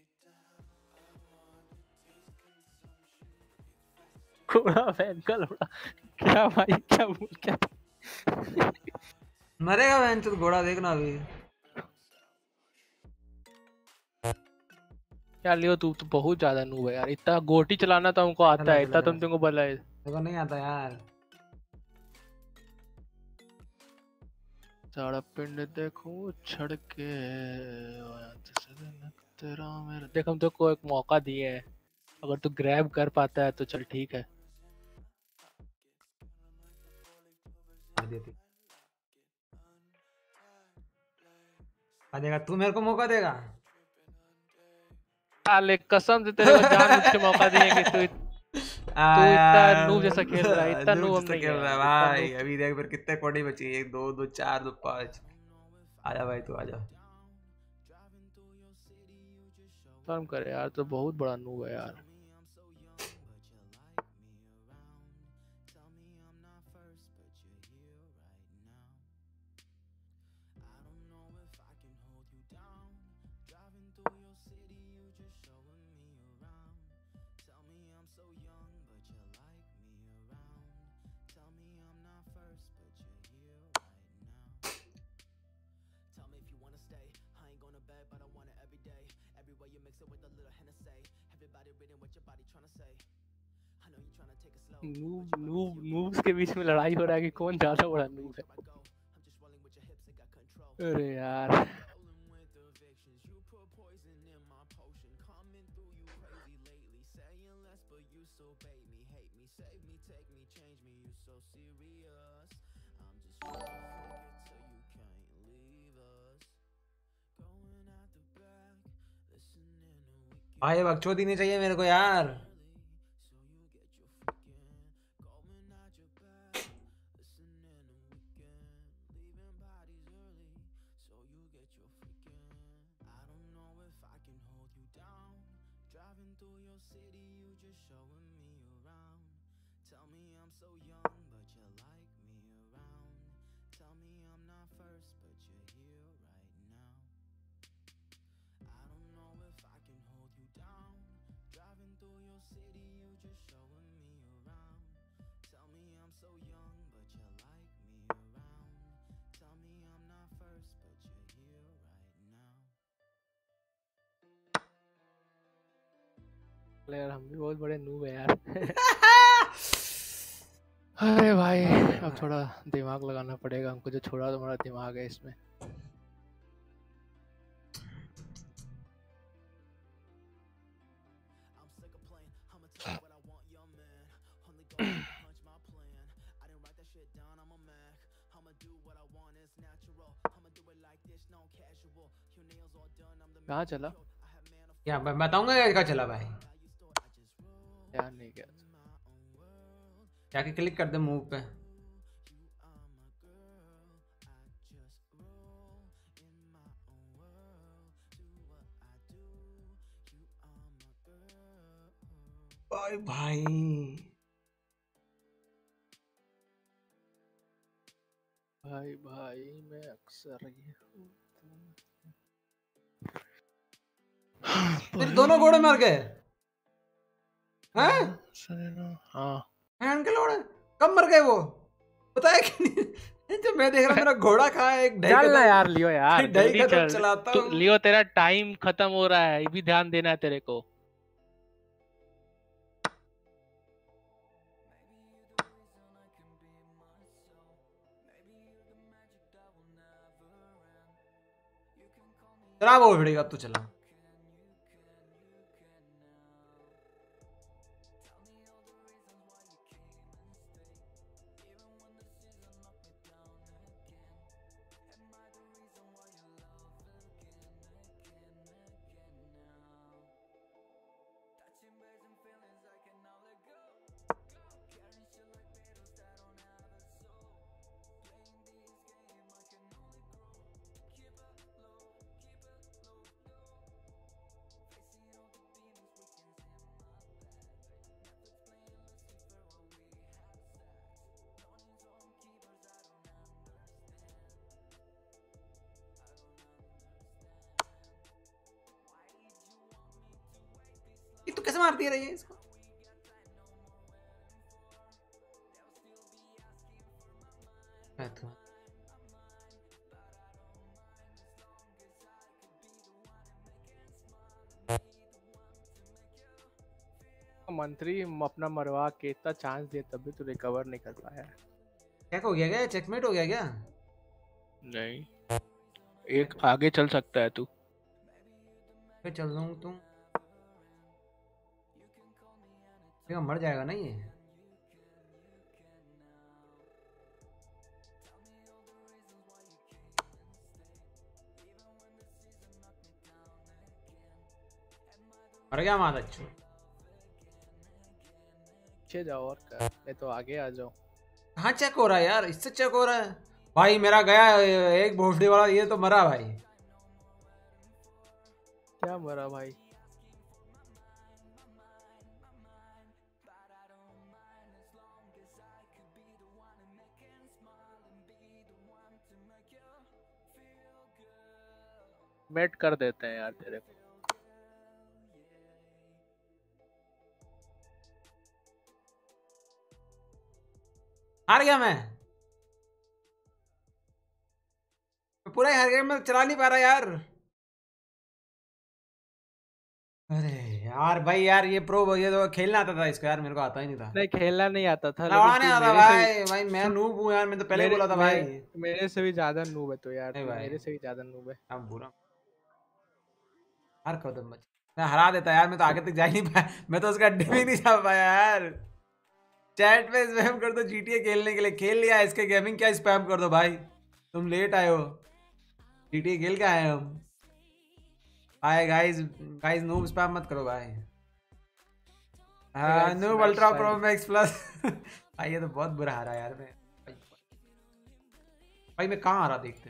घोड़ा बहन का लोड़ा। क्या भाई क्या बोल क्या।
मरेगा बैंड छोड़ घोड़ा देखना अभी।
यार लियो तू तो बहुत ज्यादा नूब है यार। इतना गोटी चलाना तो हमको आता है, इतना तुमको बोला है।
देखो नहीं आता यार।
सारा पिंड देखो छड़ के तेरा मेरा। देख हम तो को एक मौका दिए है, अगर तू ग्रैब कर पाता है तो चल ठीक है।
आ देगा तू मेरे को मौका देगा।
साले कसम से तेरे को जानबूझ के मौका दिए कि तू इतना नूब जैसा खेल रहा है। इतना नूब हम नहीं
खेल रहा है
है
भाई। अभी देख फिर कितने कोडी बची है। 1 2 2 4 2 5। आजा भाई तू आजा।
शर्म करे यार, तो बहुत बड़ा नूब है यार। नूब्स के बीच में लड़ाई हो रहा है कि कौन ज्यादा बड़ा नूब है। अरे यार
भाई बकचोदी नहीं चाहिए मेरे को यार।
यार हम भी बहुत बड़े नूब है यार। अरे भाई अब थोड़ा दिमाग लगाना पड़ेगा हमको, जो छोड़ा तुम्हारा दिमाग है इसमें। कहाँ चला?
क्या मैं बताऊंगा क्या चला भाई?
क्या नहीं क्या?
जाके क्लिक कर दे मूव पे। भाई भाई
भाई भाई मैं अक्सर ये
तेरे दोनों घोड़े मर गए हैं?
हाँ
हैंड के लोड़े कब मर गए वो पता है कि नहीं? जब मैं देख रहा मेरा घोड़ा कहाँ है, एक ढाई
चल ना
कदम
यार लियो यार,
ढाई
जल्दी
कदम
चल।
चलाता
तू
हूँ।
लियो, तेरा टाइम खत्म हो रहा है, ये भी ध्यान देना है तेरे को।
चला वो भिड़ेगा अब तू चला। ये तू कैसे मारती रही है इसको? मैं तो
मंत्री अपना मरवा के इतना चांस दिया तब भी तू रिकवर नहीं कर पाया।
क्या हो गया? क्या चेकमेट हो गया क्या?
नहीं, एक आगे चल सकता है तू।
मैं चल रहा हूँ तुम मर जाएगा ना ये। मर गया माता अच्छू।
पीछे जाओ और कर, नहीं तो आगे आ जाओ।
कहाँ चेक हो रहा है यार? इससे चेक हो रहा है भाई। मेरा गया एक भोसड़ी वाला, ये तो मरा भाई।
क्या मरा भाई? मेट कर देते हैं यार तेरे को।
हार गया मैं पूरा ही हार गया। मैं चला नहीं पा रहा यार। अरे यार भाई यार ये प्रो, ये तो खेलना आता था इसको यार, मेरे को आता ही नहीं था।
नहीं खेलना नहीं आता था,
लड़ाने
लेकिन
आता
तू मेरे से
भाई। भाई मैं नूब हूँ यार, मैं तो पहले ही बोला था भाई।
मेरे से भी ज्यादा नूब है तो यार,
नहीं
तू
भाई।
मेरे से भी ज्यादा नूब है।
अब बुरा हर कदम बच मैं हरा देता यार। मैं तो आगे तक जा ही नहीं पाया। मैं तो उसका अड्डे में नहीं जा पाया यार। चैट पे स्पैम कर दो GTA खेलने के लिए। खेल लिया इसके गेमिंग, क्या स्पैम कर दो भाई। तुम लेट आए हो, GTA खेल के आए हम। Hi guys, guys noob spam मत करो भाई। हाँ noob ultra pro max plus. भाई ये तो बहुत बुरा हारा यार मैं। भाई मैं कहाँ आ रहा देखते।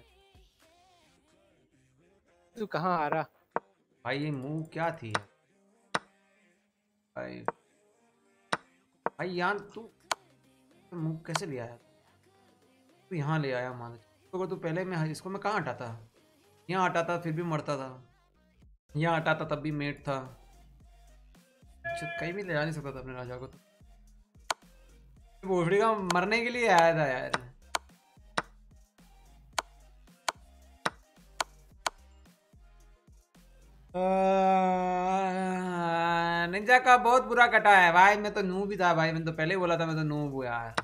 तू कहाँ आ रहा
भाई? ये मूव क्या थी भाई? भाई यार तू मूव कैसे ले आया? तू यहाँ ले आया मान। तो तू पहले मैं इसको मैं कहाँ हटाता? यहाँ हटाता फिर भी मरता था। यहाँ हटाता तब भी मेट था। अच्छा कहीं भी ले जा नहीं सकता था अपने राजा को। तो भोसड़ी का मरने के लिए आया था यार। निंजा का बहुत बुरा कटा है भाई। मैं तो नूब भी था भाई, मैंने तो पहले ही बोला था मैं तो नूब हूँ यार।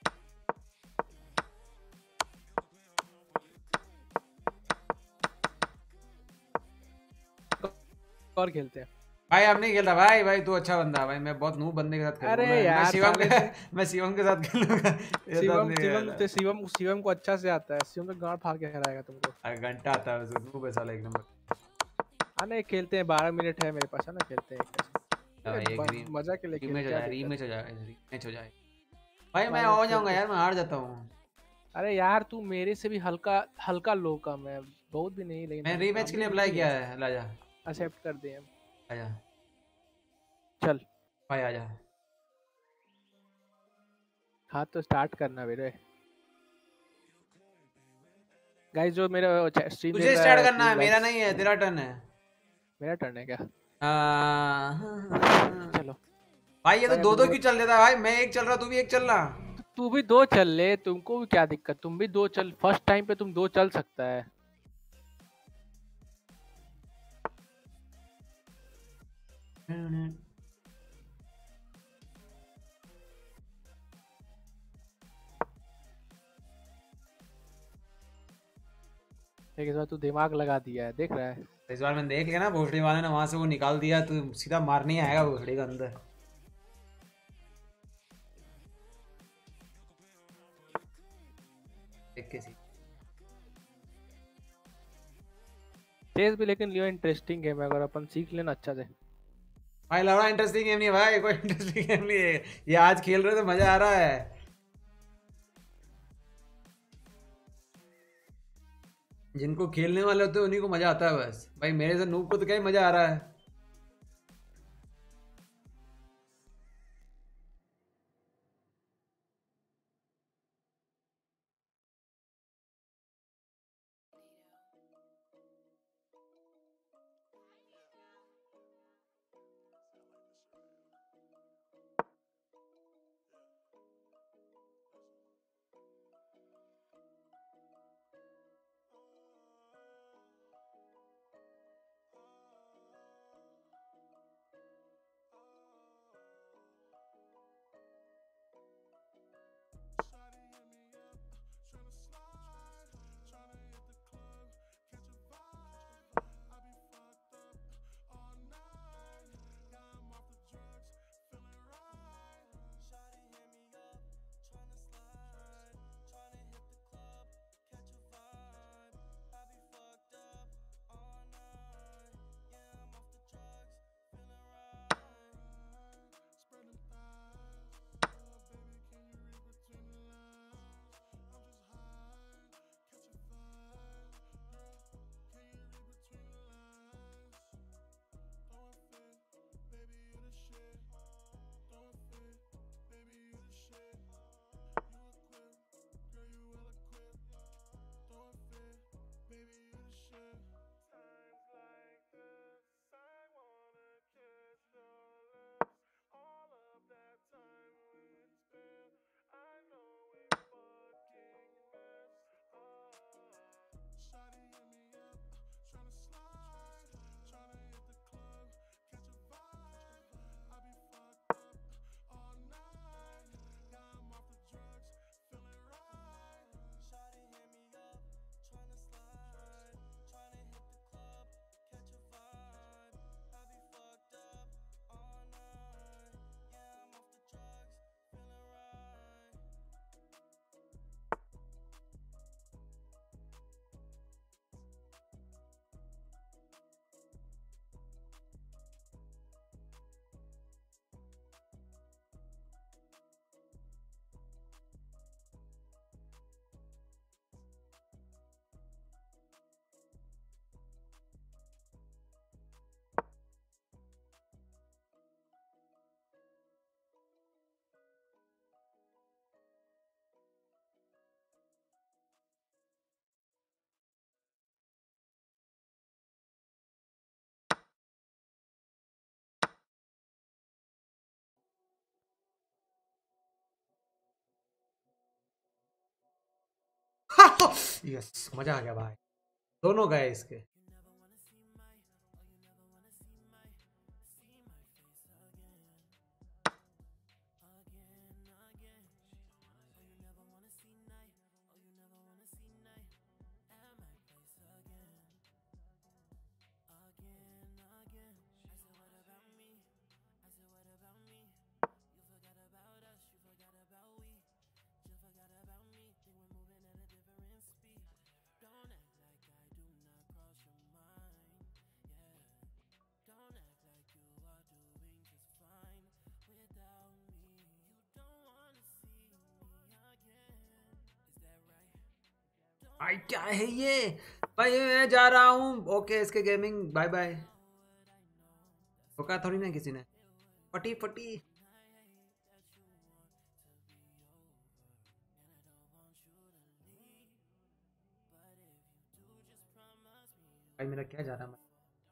और खेलते हैं
भाई अब नहीं खेलता भाई। भाई तू अच्छा बंदा भाई, मैं बहुत नूब बंदे के साथ खेलूंगा।
अरे यार
मैं शिवम के साथ खेलूंगा।
शिवम को अच्छा से आता है। शिवम तो गांड फाड़ के हराएगा तुमको।
घंटा आता है नूब है साला एक नंबर।
हाँ नहीं खेलते हैं, 12 मिनट है मेरे पास, है ना, खेलते हैं
भाई एक
मजा के लिए
रीमैच हो
क्या
जाए,
दिक्कत
रीमैच हो जाएगा, रीमैच हो जाए। भाई मैं
है?
हो जाऊंगा यार, मैं हार जाता हूँ।
अरे यार तू मेरे से भी हल्का हल्का लो कम है, बहुत भी नहीं, लेकिन
मैं रीमैच के लिए
हम
अप्लाई
भी
किया है, लाजा
एक्सेप्ट कर दिए हम।
आजा
चल
भाई आजा।
हाँ तो स्टार्ट करना मेरे गाइस, जो मेरा स्ट्रीम
तुझे स्टार्ट करना है, मेरा नहीं है, तेरा टर्न है।
मेरा टर्न है क्या?
हाँ।
चलो
भाई ये तो
भाई
दो
अभी
दो क्यों चल देता है भाई, मैं एक चल रहा तू भी एक चल रहा।
तू भी 2 चल ले, तुमको भी क्या दिक्कत, तुम भी 2 चल, फर्स्ट टाइम पे तुम 2 चल सकता है। एक इस बार तू दिमाग लगा दिया है, देख रहा है।
इस बार मैंने देख लिया ना, भोसड़ी वाले ने वहां से वो निकाल दिया, तू सीधा मारने ही आएगा भोसड़ी के अंदर। देख के सी
चेस भी लेकिन लियो इंटरेस्टिंग गेम है, अगर अपन सीख लेना अच्छा से।
भाई लड़ा इंटरेस्टिंग गेम नहीं है भाई, कोई इंटरेस्टिंग गेम नहीं है ये, आज खेल रहे तो मजा आ रहा है। जिनको खेलने वाले होते हैं उन्हीं को मजा आता है बस, भाई मेरे से नूब को तो क्या ही मजा आ रहा है। यस मजा आ गया भाई, दोनों गए इसके। भाई क्या है ये? भाई मैं जा रहा हूँ। ओके इसके गेमिंग बाय बाय। रोका थोड़ी ना किसी ने। फटी फटी। भाई मेरा क्या जा रहा है?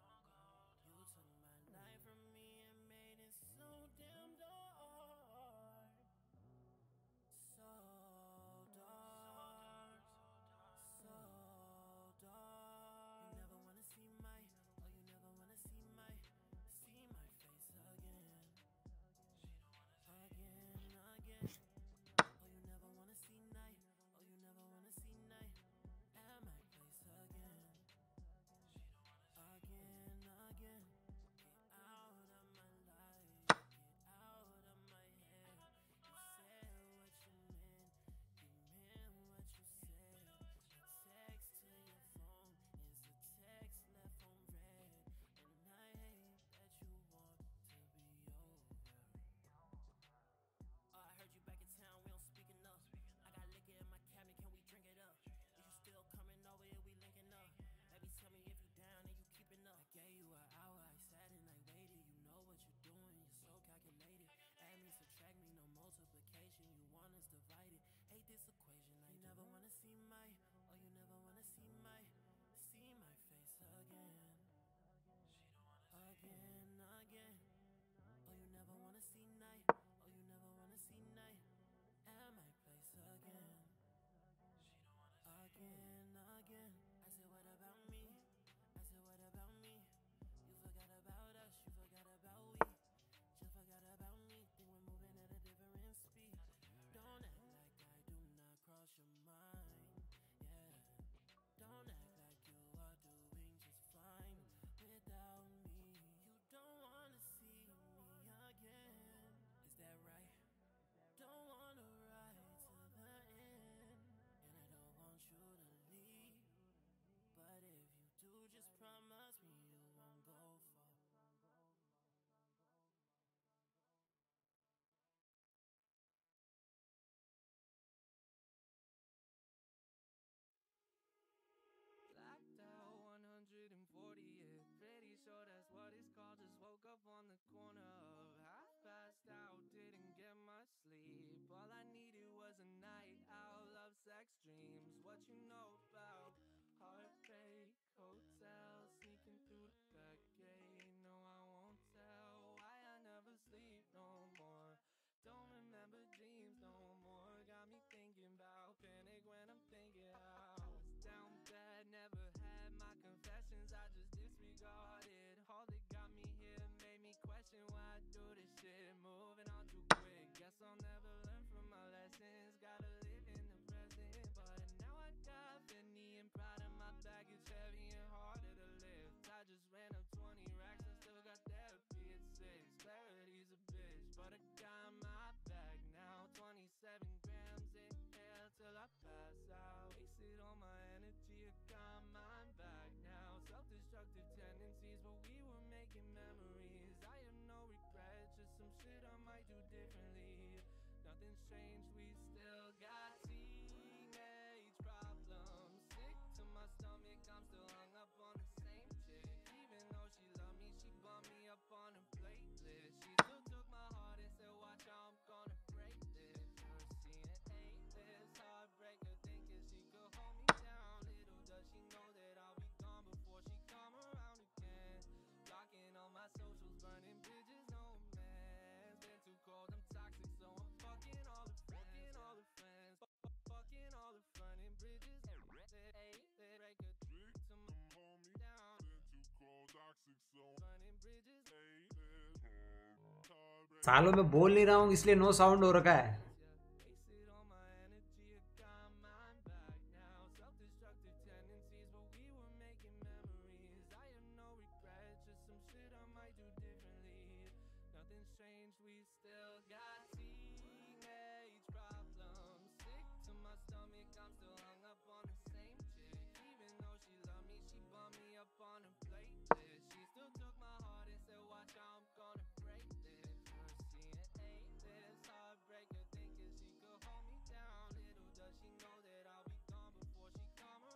Blacked out 140th. Pretty sure that's what it's called. Just woke up on the corner of half passed out. Didn't get much sleep. All I needed was a night out. Love, sex, dreams. What you know about heartbreak, hotels, sneaking through the back gate. No, I won't tell why I never sleep no more. Don't remember dreams no more. Got me thinking about panic when I'm thinking out. Was down bad, never had my confessions. I just disregarded. All that got me here made me question why I do this shit. Moving on too quick. Guess I'll never learn from my lessons. Gotta live in the present. But now I got Benny and pride in my baggage, heavy and harder to lift. I just ran up 20 racks and still got therapy at 6. Clarity's a bitch, but I got my back now. 27 grams inhale till I pass out. Wasted all my energy, I got mine back now. Self-destructive tendencies, but we were making memories. I have no regrets, just some shit I might do differently. Nothing strange, we still got teenage problems. Sick to my stomach, I'm still hung up on the same chick. Even though she loved me, she bumped me up on a plate list. She still took my heart and said, watch how I'm gonna break this. First seeing A-list heartbreaker, thinking she could hold me down. Little does she know that I'll be gone before she come around again. Blocking all my socials, burning bridges, no man. Been too cold, I'm toxic, so I'm fucking all the friends. Fucking all the burning bridges. Break a to my homie down. Been too cold, toxic, so burning bridges.
सालों में बोल नहीं रहा हूँ इसलिए no sound हो रखा है।
Wasted all my energy, I got mine back now. Self-destructive tendencies, but we were making memories. I have no regrets, just some shit I might do differently. Nothing strange, we still got teenage problems. Sick to my stomach, I'm still hung up on the same chick. Even though she loved me, she bumped me up on a plate list. She still took my heart and said, watch how I'm gonna break this. First seeing A-list heartbreaker, thinking she could hold me down. Little does she know that I'll be gone before she come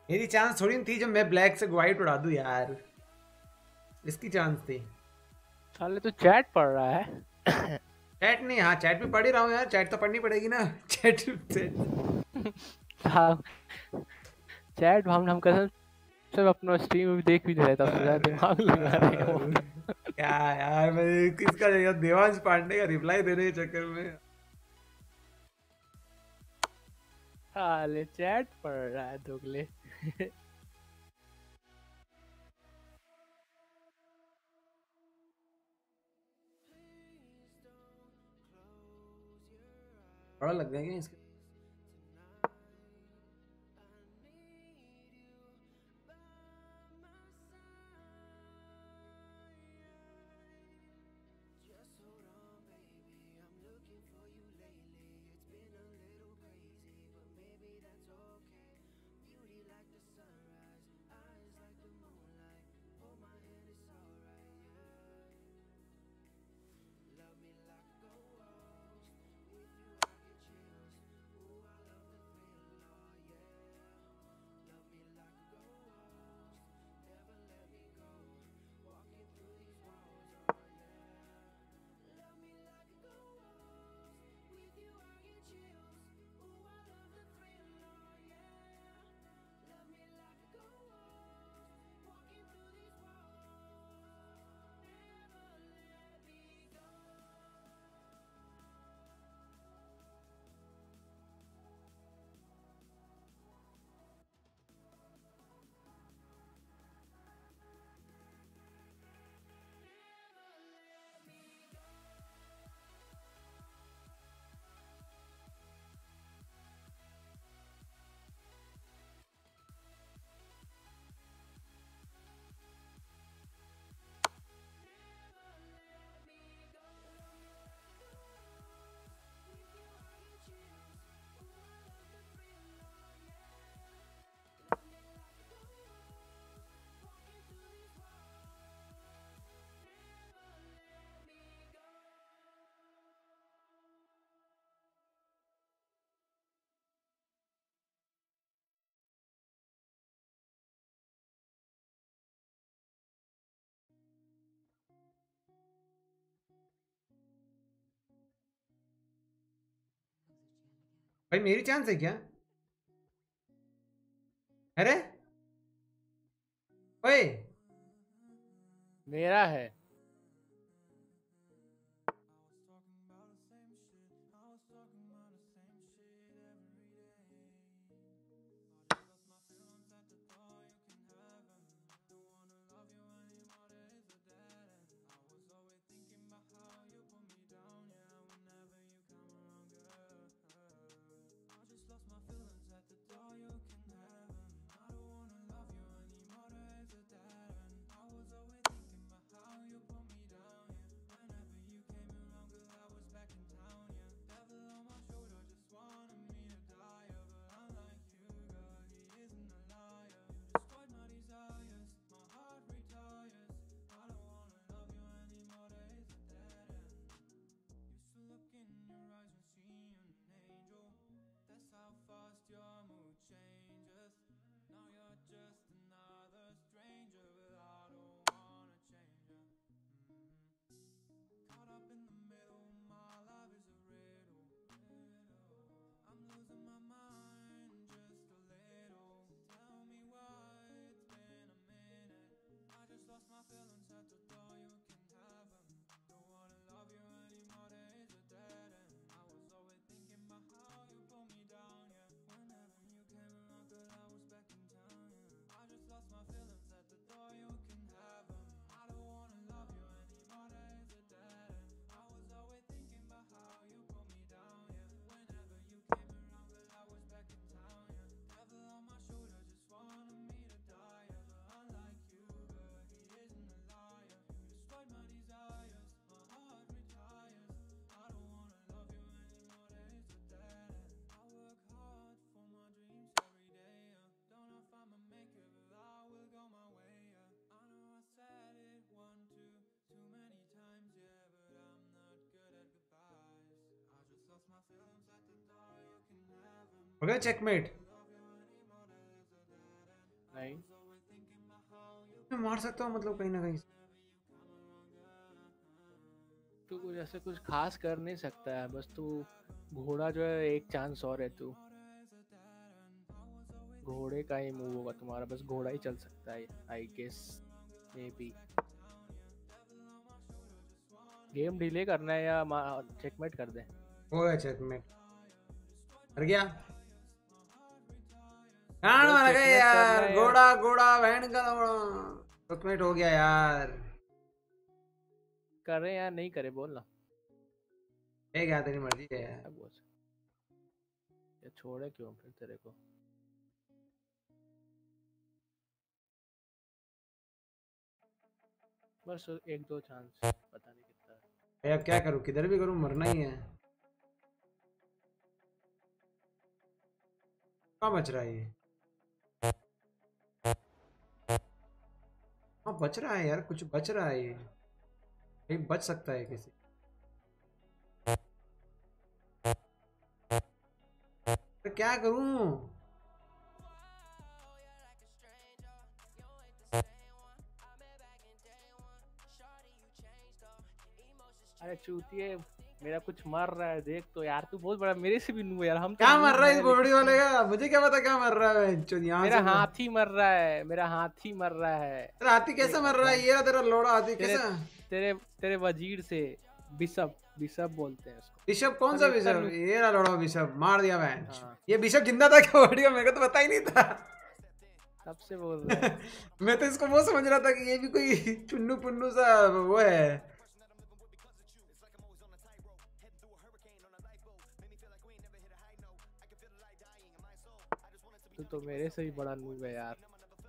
मेरी chance थोड़ी थी जब मैं black से white उड़ा दूं यार, इसकी चांस थी।
साले तो चैट पढ़ रहा है।
चैट नहीं, हाँ चैट भी पढ़ ही रहा हूँ यार, चैट तो पढ़नी पड़ेगी ना। चैट चैट
हाँ, चैट हम कसम सब अपना स्ट्रीम में भी देख भी नहीं रहता, उसका दिमाग लगा रहे हैं वो।
क्या यार, मैं किसका देवांश पांडे का रिप्लाई देने के चक्कर में।
साले चैट पढ़ रहा है दोगले।
बड़ा लग गया क्या इसका? भाई मेरी चांस है क्या? अरे ओए,
मेरा है।
हो गया चेकमेट। मैं मार सकता हूँ मतलब कहीं ना कहीं।
तू कुछ ऐसे कुछ खास कर नहीं सकता है, बस तू घोड़ा जो है एक चांस और है, तू घोड़े का ही मूव होगा तुम्हारा, बस घोड़ा ही चल सकता है I guess maybe. Game delay करना है या चेकमेट कर दे?
हो गया चेकमेट। कर गया कान मार गए
checkmate करना
यार,
है
घोड़ा घोड़ा बहन का चेकमेट हो गया यार।
करे या नहीं करे बोलना।
क्या तेरी मर्जी है यार।
क्या बोल या छोड़े क्यों फिर तेरे को? बस एक दो चांस, पता नहीं कितना है।
अब क्या करूं, किधर भी करूं मरना ही है। कहाँ बच रहा है ये? हाँ बच रहा है यार, कुछ बच रहा है ये, एक बच सकता है किसी। तो क्या करूं?
अरे चूतिए, मेरा कुछ मर रहा है देख तो यार, तू बहुत बड़ा मेरे से भी नू है यार। हम तो
क्या
noob
मर रहा है
हैं,
इस बोबड़ी वाले का? मुझे क्या पता क्या मर रहा है। यहाँ
मेरा
से
हाथी मर रहा है, मेरा हाथी मर रहा है।
तेरा हाथी कैसे मर रहा है? ये रहा तेरा लोड़ा हाथी
तेरे
कैसा?
तेरे तेरे वजीर से, बिशप बिशप बोलते हैं उसको।
बिशप कौन सा
अरे इतना
बिशप? ये रहा लोड़ा बिशप, मार दिया मैंने।
हाँ।
ये बिशप जिंदा था क्या बोबड़ी का? मेरे को तो पता ही नहीं था।
तब से बोल रहा है।
मैं तो इसको वो समझ रहा था कि ये भी कोई चुन्नू पुन्नू सा वो है।
तू तो मेरे से ही बड़ा नूब है यार।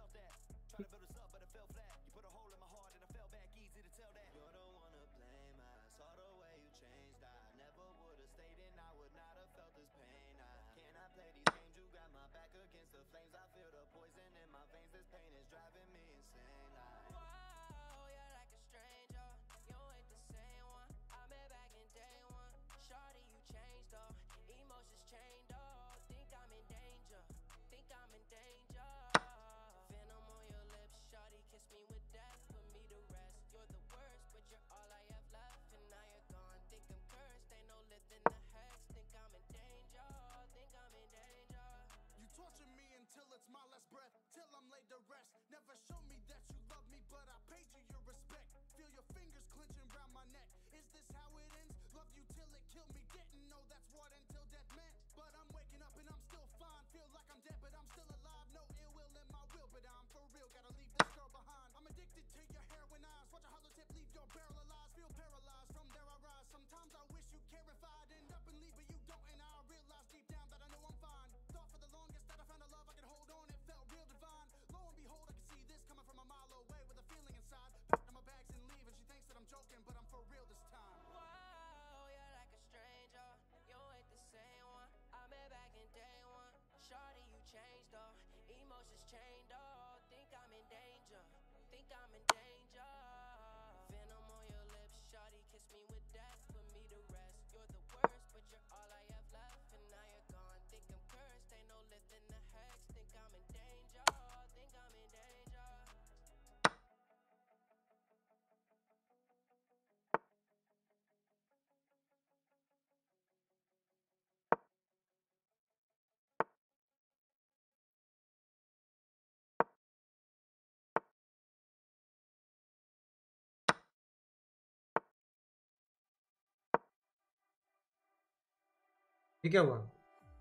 ये क्या हुआ?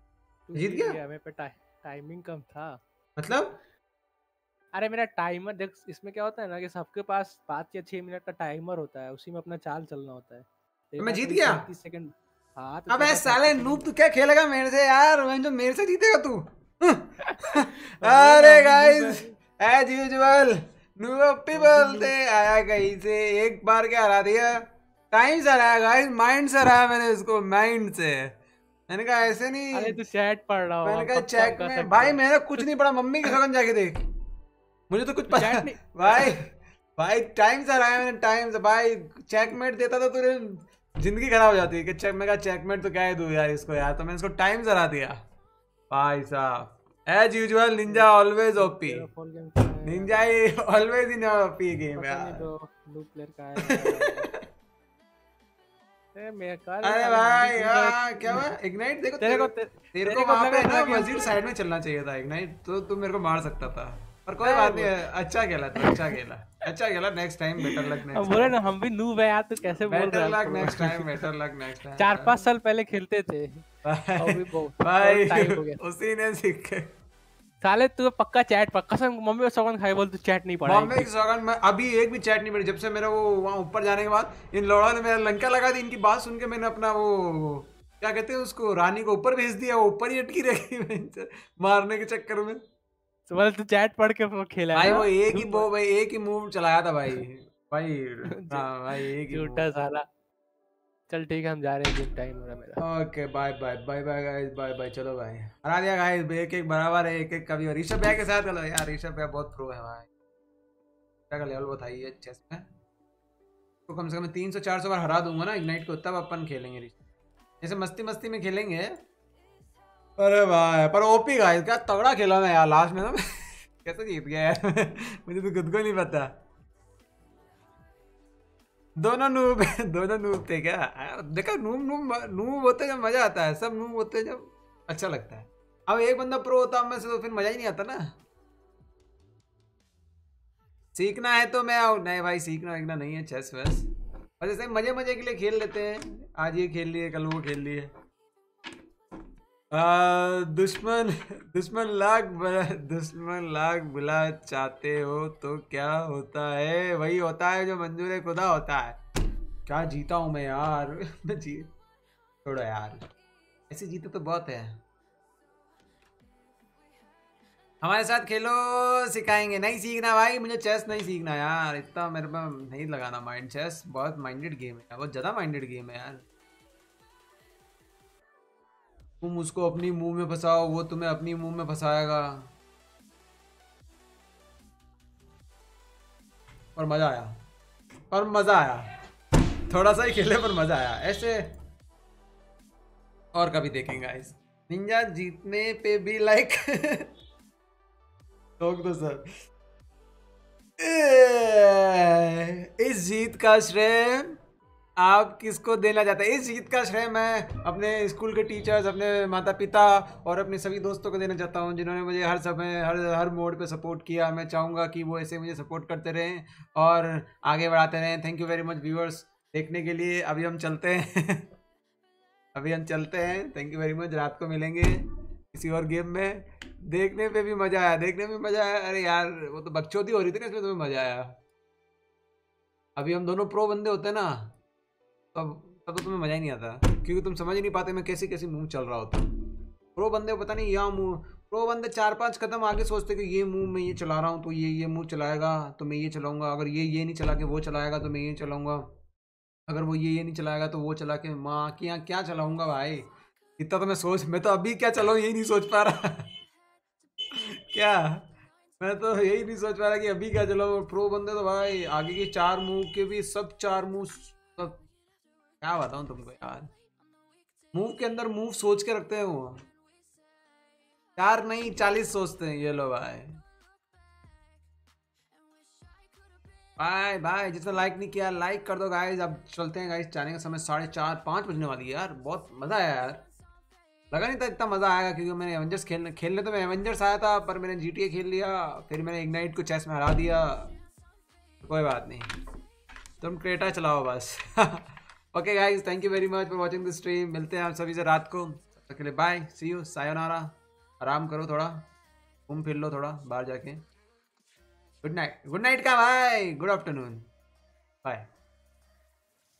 तू
जीत गया?
मेरे पे टाइमिंग कम था।
मतलब
अरे मेरा टाइमर देख, इसमें क्या होता है ना कि सबके पास 5 या 6 मिनट का टाइमर होता है, उसी में अपना चाल चलना होता है।
तो मैं जीत गया?
37 सेकंड। हाँ तो
अबे साले नूब, तू क्या खेलेगा मेरे से यार? मैं जो मेरे से जीतेगा तू। अरे guys as usual noob people थे आया कहीं से, एक बार क्या हरा दिया। टाइम से हराया गाइस, माइंड से हराया मैंने इसको, माइंड से। मैंने कहा ऐसे नहीं।
अरे तू चैट पढ़ रहा हो।
मैंने कहा चेक में भाई, मैंने कुछ नहीं पढ़ा। मम्मी की शक्ल जाके देख, मुझे तो कुछ पता नहीं भाई। भाई टाइम से हराया मैंने, टाइम से भाई। चेकमेट देता तो तुझे जिंदगी खराब हो जाती है कि चेक में का चेकमेट तो क्या है दूं यार इसको यार। तो मैंने इसको टाइम से हरा दिया भाई साहब। As usual ninja always OP. Ninja always in P game
पता नहीं
यार।
ब्रो ब्लू प्लेयर का है। मैं कर
अरे भाई क्या हुआ इग्नाइट देखो
तेरे को
तेरे को वहां पे ना मस्जिद साइड में चलना चाहिए था इग्नाइट, तो तू मेरे को मार सकता था, पर कोई बात नहीं है, अच्छा खेला तू, अच्छा खेला। नेक्स्ट टाइम बेटर लक
हम
नेक्स्ट
बोले ना हम भी नूब है यार, तू कैसे बोल
बेटर
रहा
लक
है?
Next time, better luck next time.
4-5 साल पहले खेलते थे, अभी बहुत
भाई
टाइम हो गया।
उसी ने सीख के
साले तू पक्का चैट पक्का कसम मम्मी और सौगन खाई बोल, तू चैट नहीं पढ़ा
बॉम्बे की सौगंध मैं अभी एक भी चैट नहीं पड़ी, जब से मेरा वो वहाँ ऊपर जाने के बाद इन लोड़ों ने मेरा लंका लगा दी, इनकी बात सुन के मैंने अपना वो क्या कहते हैं उसको, रानी को ऊपर भेज दिया, वो ऊपर ही अटकी रह गई मारने के चक्कर में।
तो बोले तू चैट पढ़ के वो खेला
भाई
है
वो
ना?
एक ही मूव चलाया था भाई हाँ भाई एक ही
झूठा साला। चल ठीक है हम जा रहे हैं, जिम टाइम हो रहा है मेरा।
Okay bye bye bye bye guys, bye bye. चलो भाई हरा दिया गाइस, एक एक बराबर है, एक एक कभी ऋषभ भैया के साथ चलो यार, ऋषभ भैया बहुत प्रो है भाई, क्या का लेवल बताइए चेस में, तो कम से कम 300-400 बार हरा दूंगा ना इग्नाइट को, तब अपन खेलेंगे ऋषभ, जैसे मस्ती मस्ती में खेलेंगे। अरे भाई पर ओपी गाइस क्या तगड़ा खेला मैं यार लास्ट में ना कैसे जीत गया यार मुझे तो खुद को नहीं पता। दोनों नूब थे क्या यार, देखा नूब होते जब मजा आता है, सब नूब होते जब अच्छा लगता है। अब एक बंदा प्रो होता मैं से तो फिर मजा ही नहीं आता ना। सीखना है तो मैं आऊँ, नहीं भाई सीखना वेखना नहीं है चेस वेस, बस ऐसे मजे मजे के लिए खेल लेते हैं, आज ये खेल लिए कल वो खेल लिए। दुश्मन लाख बुला चाहते हो तो क्या होता है, वही होता है जो मंजूर खुदा होता है। क्या जीता हूं मैं यार मैं जीत छोड़ो यार, ऐसे जीते तो बहुत है। हमारे साथ खेलो सिखाएंगे, नहीं सीखना भाई मुझे चेस नहीं सीखना यार, इतना मेरे पे नहीं लगाना माइंड, चेस बहुत माइंडेड गेम है, बहुत ज्यादा माइंडेड गेम है यार। तुम उसको अपनी मुंह में फंसाओ, वो तुम्हें अपनी मुंह में फंसाएगा, पर मजा आया, थोड़ा सा ही खेले पर मजा आया, ऐसे और कभी देखेंगे गाइस। निंजा जीतने पे भी लाइक तो सर इस जीत का श्रेय आप किसको देना चाहते हैं? इस जीत का श्रेय मैं अपने स्कूल के टीचर्स, अपने माता पिता और अपने सभी दोस्तों को देना चाहता हूं, जिन्होंने मुझे हर समय हर मोड पे सपोर्ट किया। मैं चाहूँगा कि वो ऐसे मुझे सपोर्ट करते रहें और आगे बढ़ाते रहें। Thank you very much viewers देखने के लिए। अभी हम चलते हैं थैंक यू वेरी मच। रात को मिलेंगे किसी और गेम में। देखने पे भी मज़ा आया, अरे यार वो तो बकचोदी हो रही थी ना, इसमें तुम्हें मज़ा आया। अभी हम दोनों प्रो बंदे होते ना तब तो तुम्हें मजा ही नहीं आता, क्योंकि तुम समझ ही नहीं पाते मैं कैसे मूव चल रहा होता। प्रो बंदे पता नहीं यहाँ मूव, प्रो बंदे 4-5 कदम आगे सोचते कि ये मूव मैं ये चला रहा हूँ तो ये मूव चलाएगा तो मैं ये चलाऊंगा, अगर ये नहीं चला के वो चलाएगा तो मैं ये चलाऊंगा, अगर वो ये नहीं चलाएगा तो वो चला के माँ कि यहाँ क्या चलाऊंगा भाई। इतना तो मैं तो अभी क्या चलाऊँ यही नहीं सोच पा रहा क्या मैं तो यही नहीं सोच पा रहा कि अभी क्या चलाऊँ। प्रो बंदे तो भाई आगे के 4 मूव के भी सब 4 मूव सब क्या बताऊं तुमको यार, मूव के अंदर मूव सोच के रखते हैं वो, 4 नहीं 40 सोचते हैं ये लो भाई। बाय जिसने लाइक नहीं किया लाइक कर दो गाइस। अब चलते हैं गाइस, जाने का समय 4:30-5 बजने वाली है यार। बहुत मजा आया यार, लगा नहीं था इतना मजा आएगा, क्योंकि मैंने एवेंजर्स खेलने तो मैं एवेंजर्स आया था, पर मैंने GTA खेल लिया, फिर मैंने इग्नाइट को चेस में हरा दिया। कोई बात नहीं, तुम क्रेटा चलाओ बस okay guys, thank you very much for watching this stream. मिलते हैं आप सभी से रात को, तब तक के लिए बाय, सी यू, सायोनारा। आराम करो, थोड़ा घूम फिर लो थोड़ा बाहर जाके। गुड नाइट का भाई, गुड आफ्टरनून, बाय।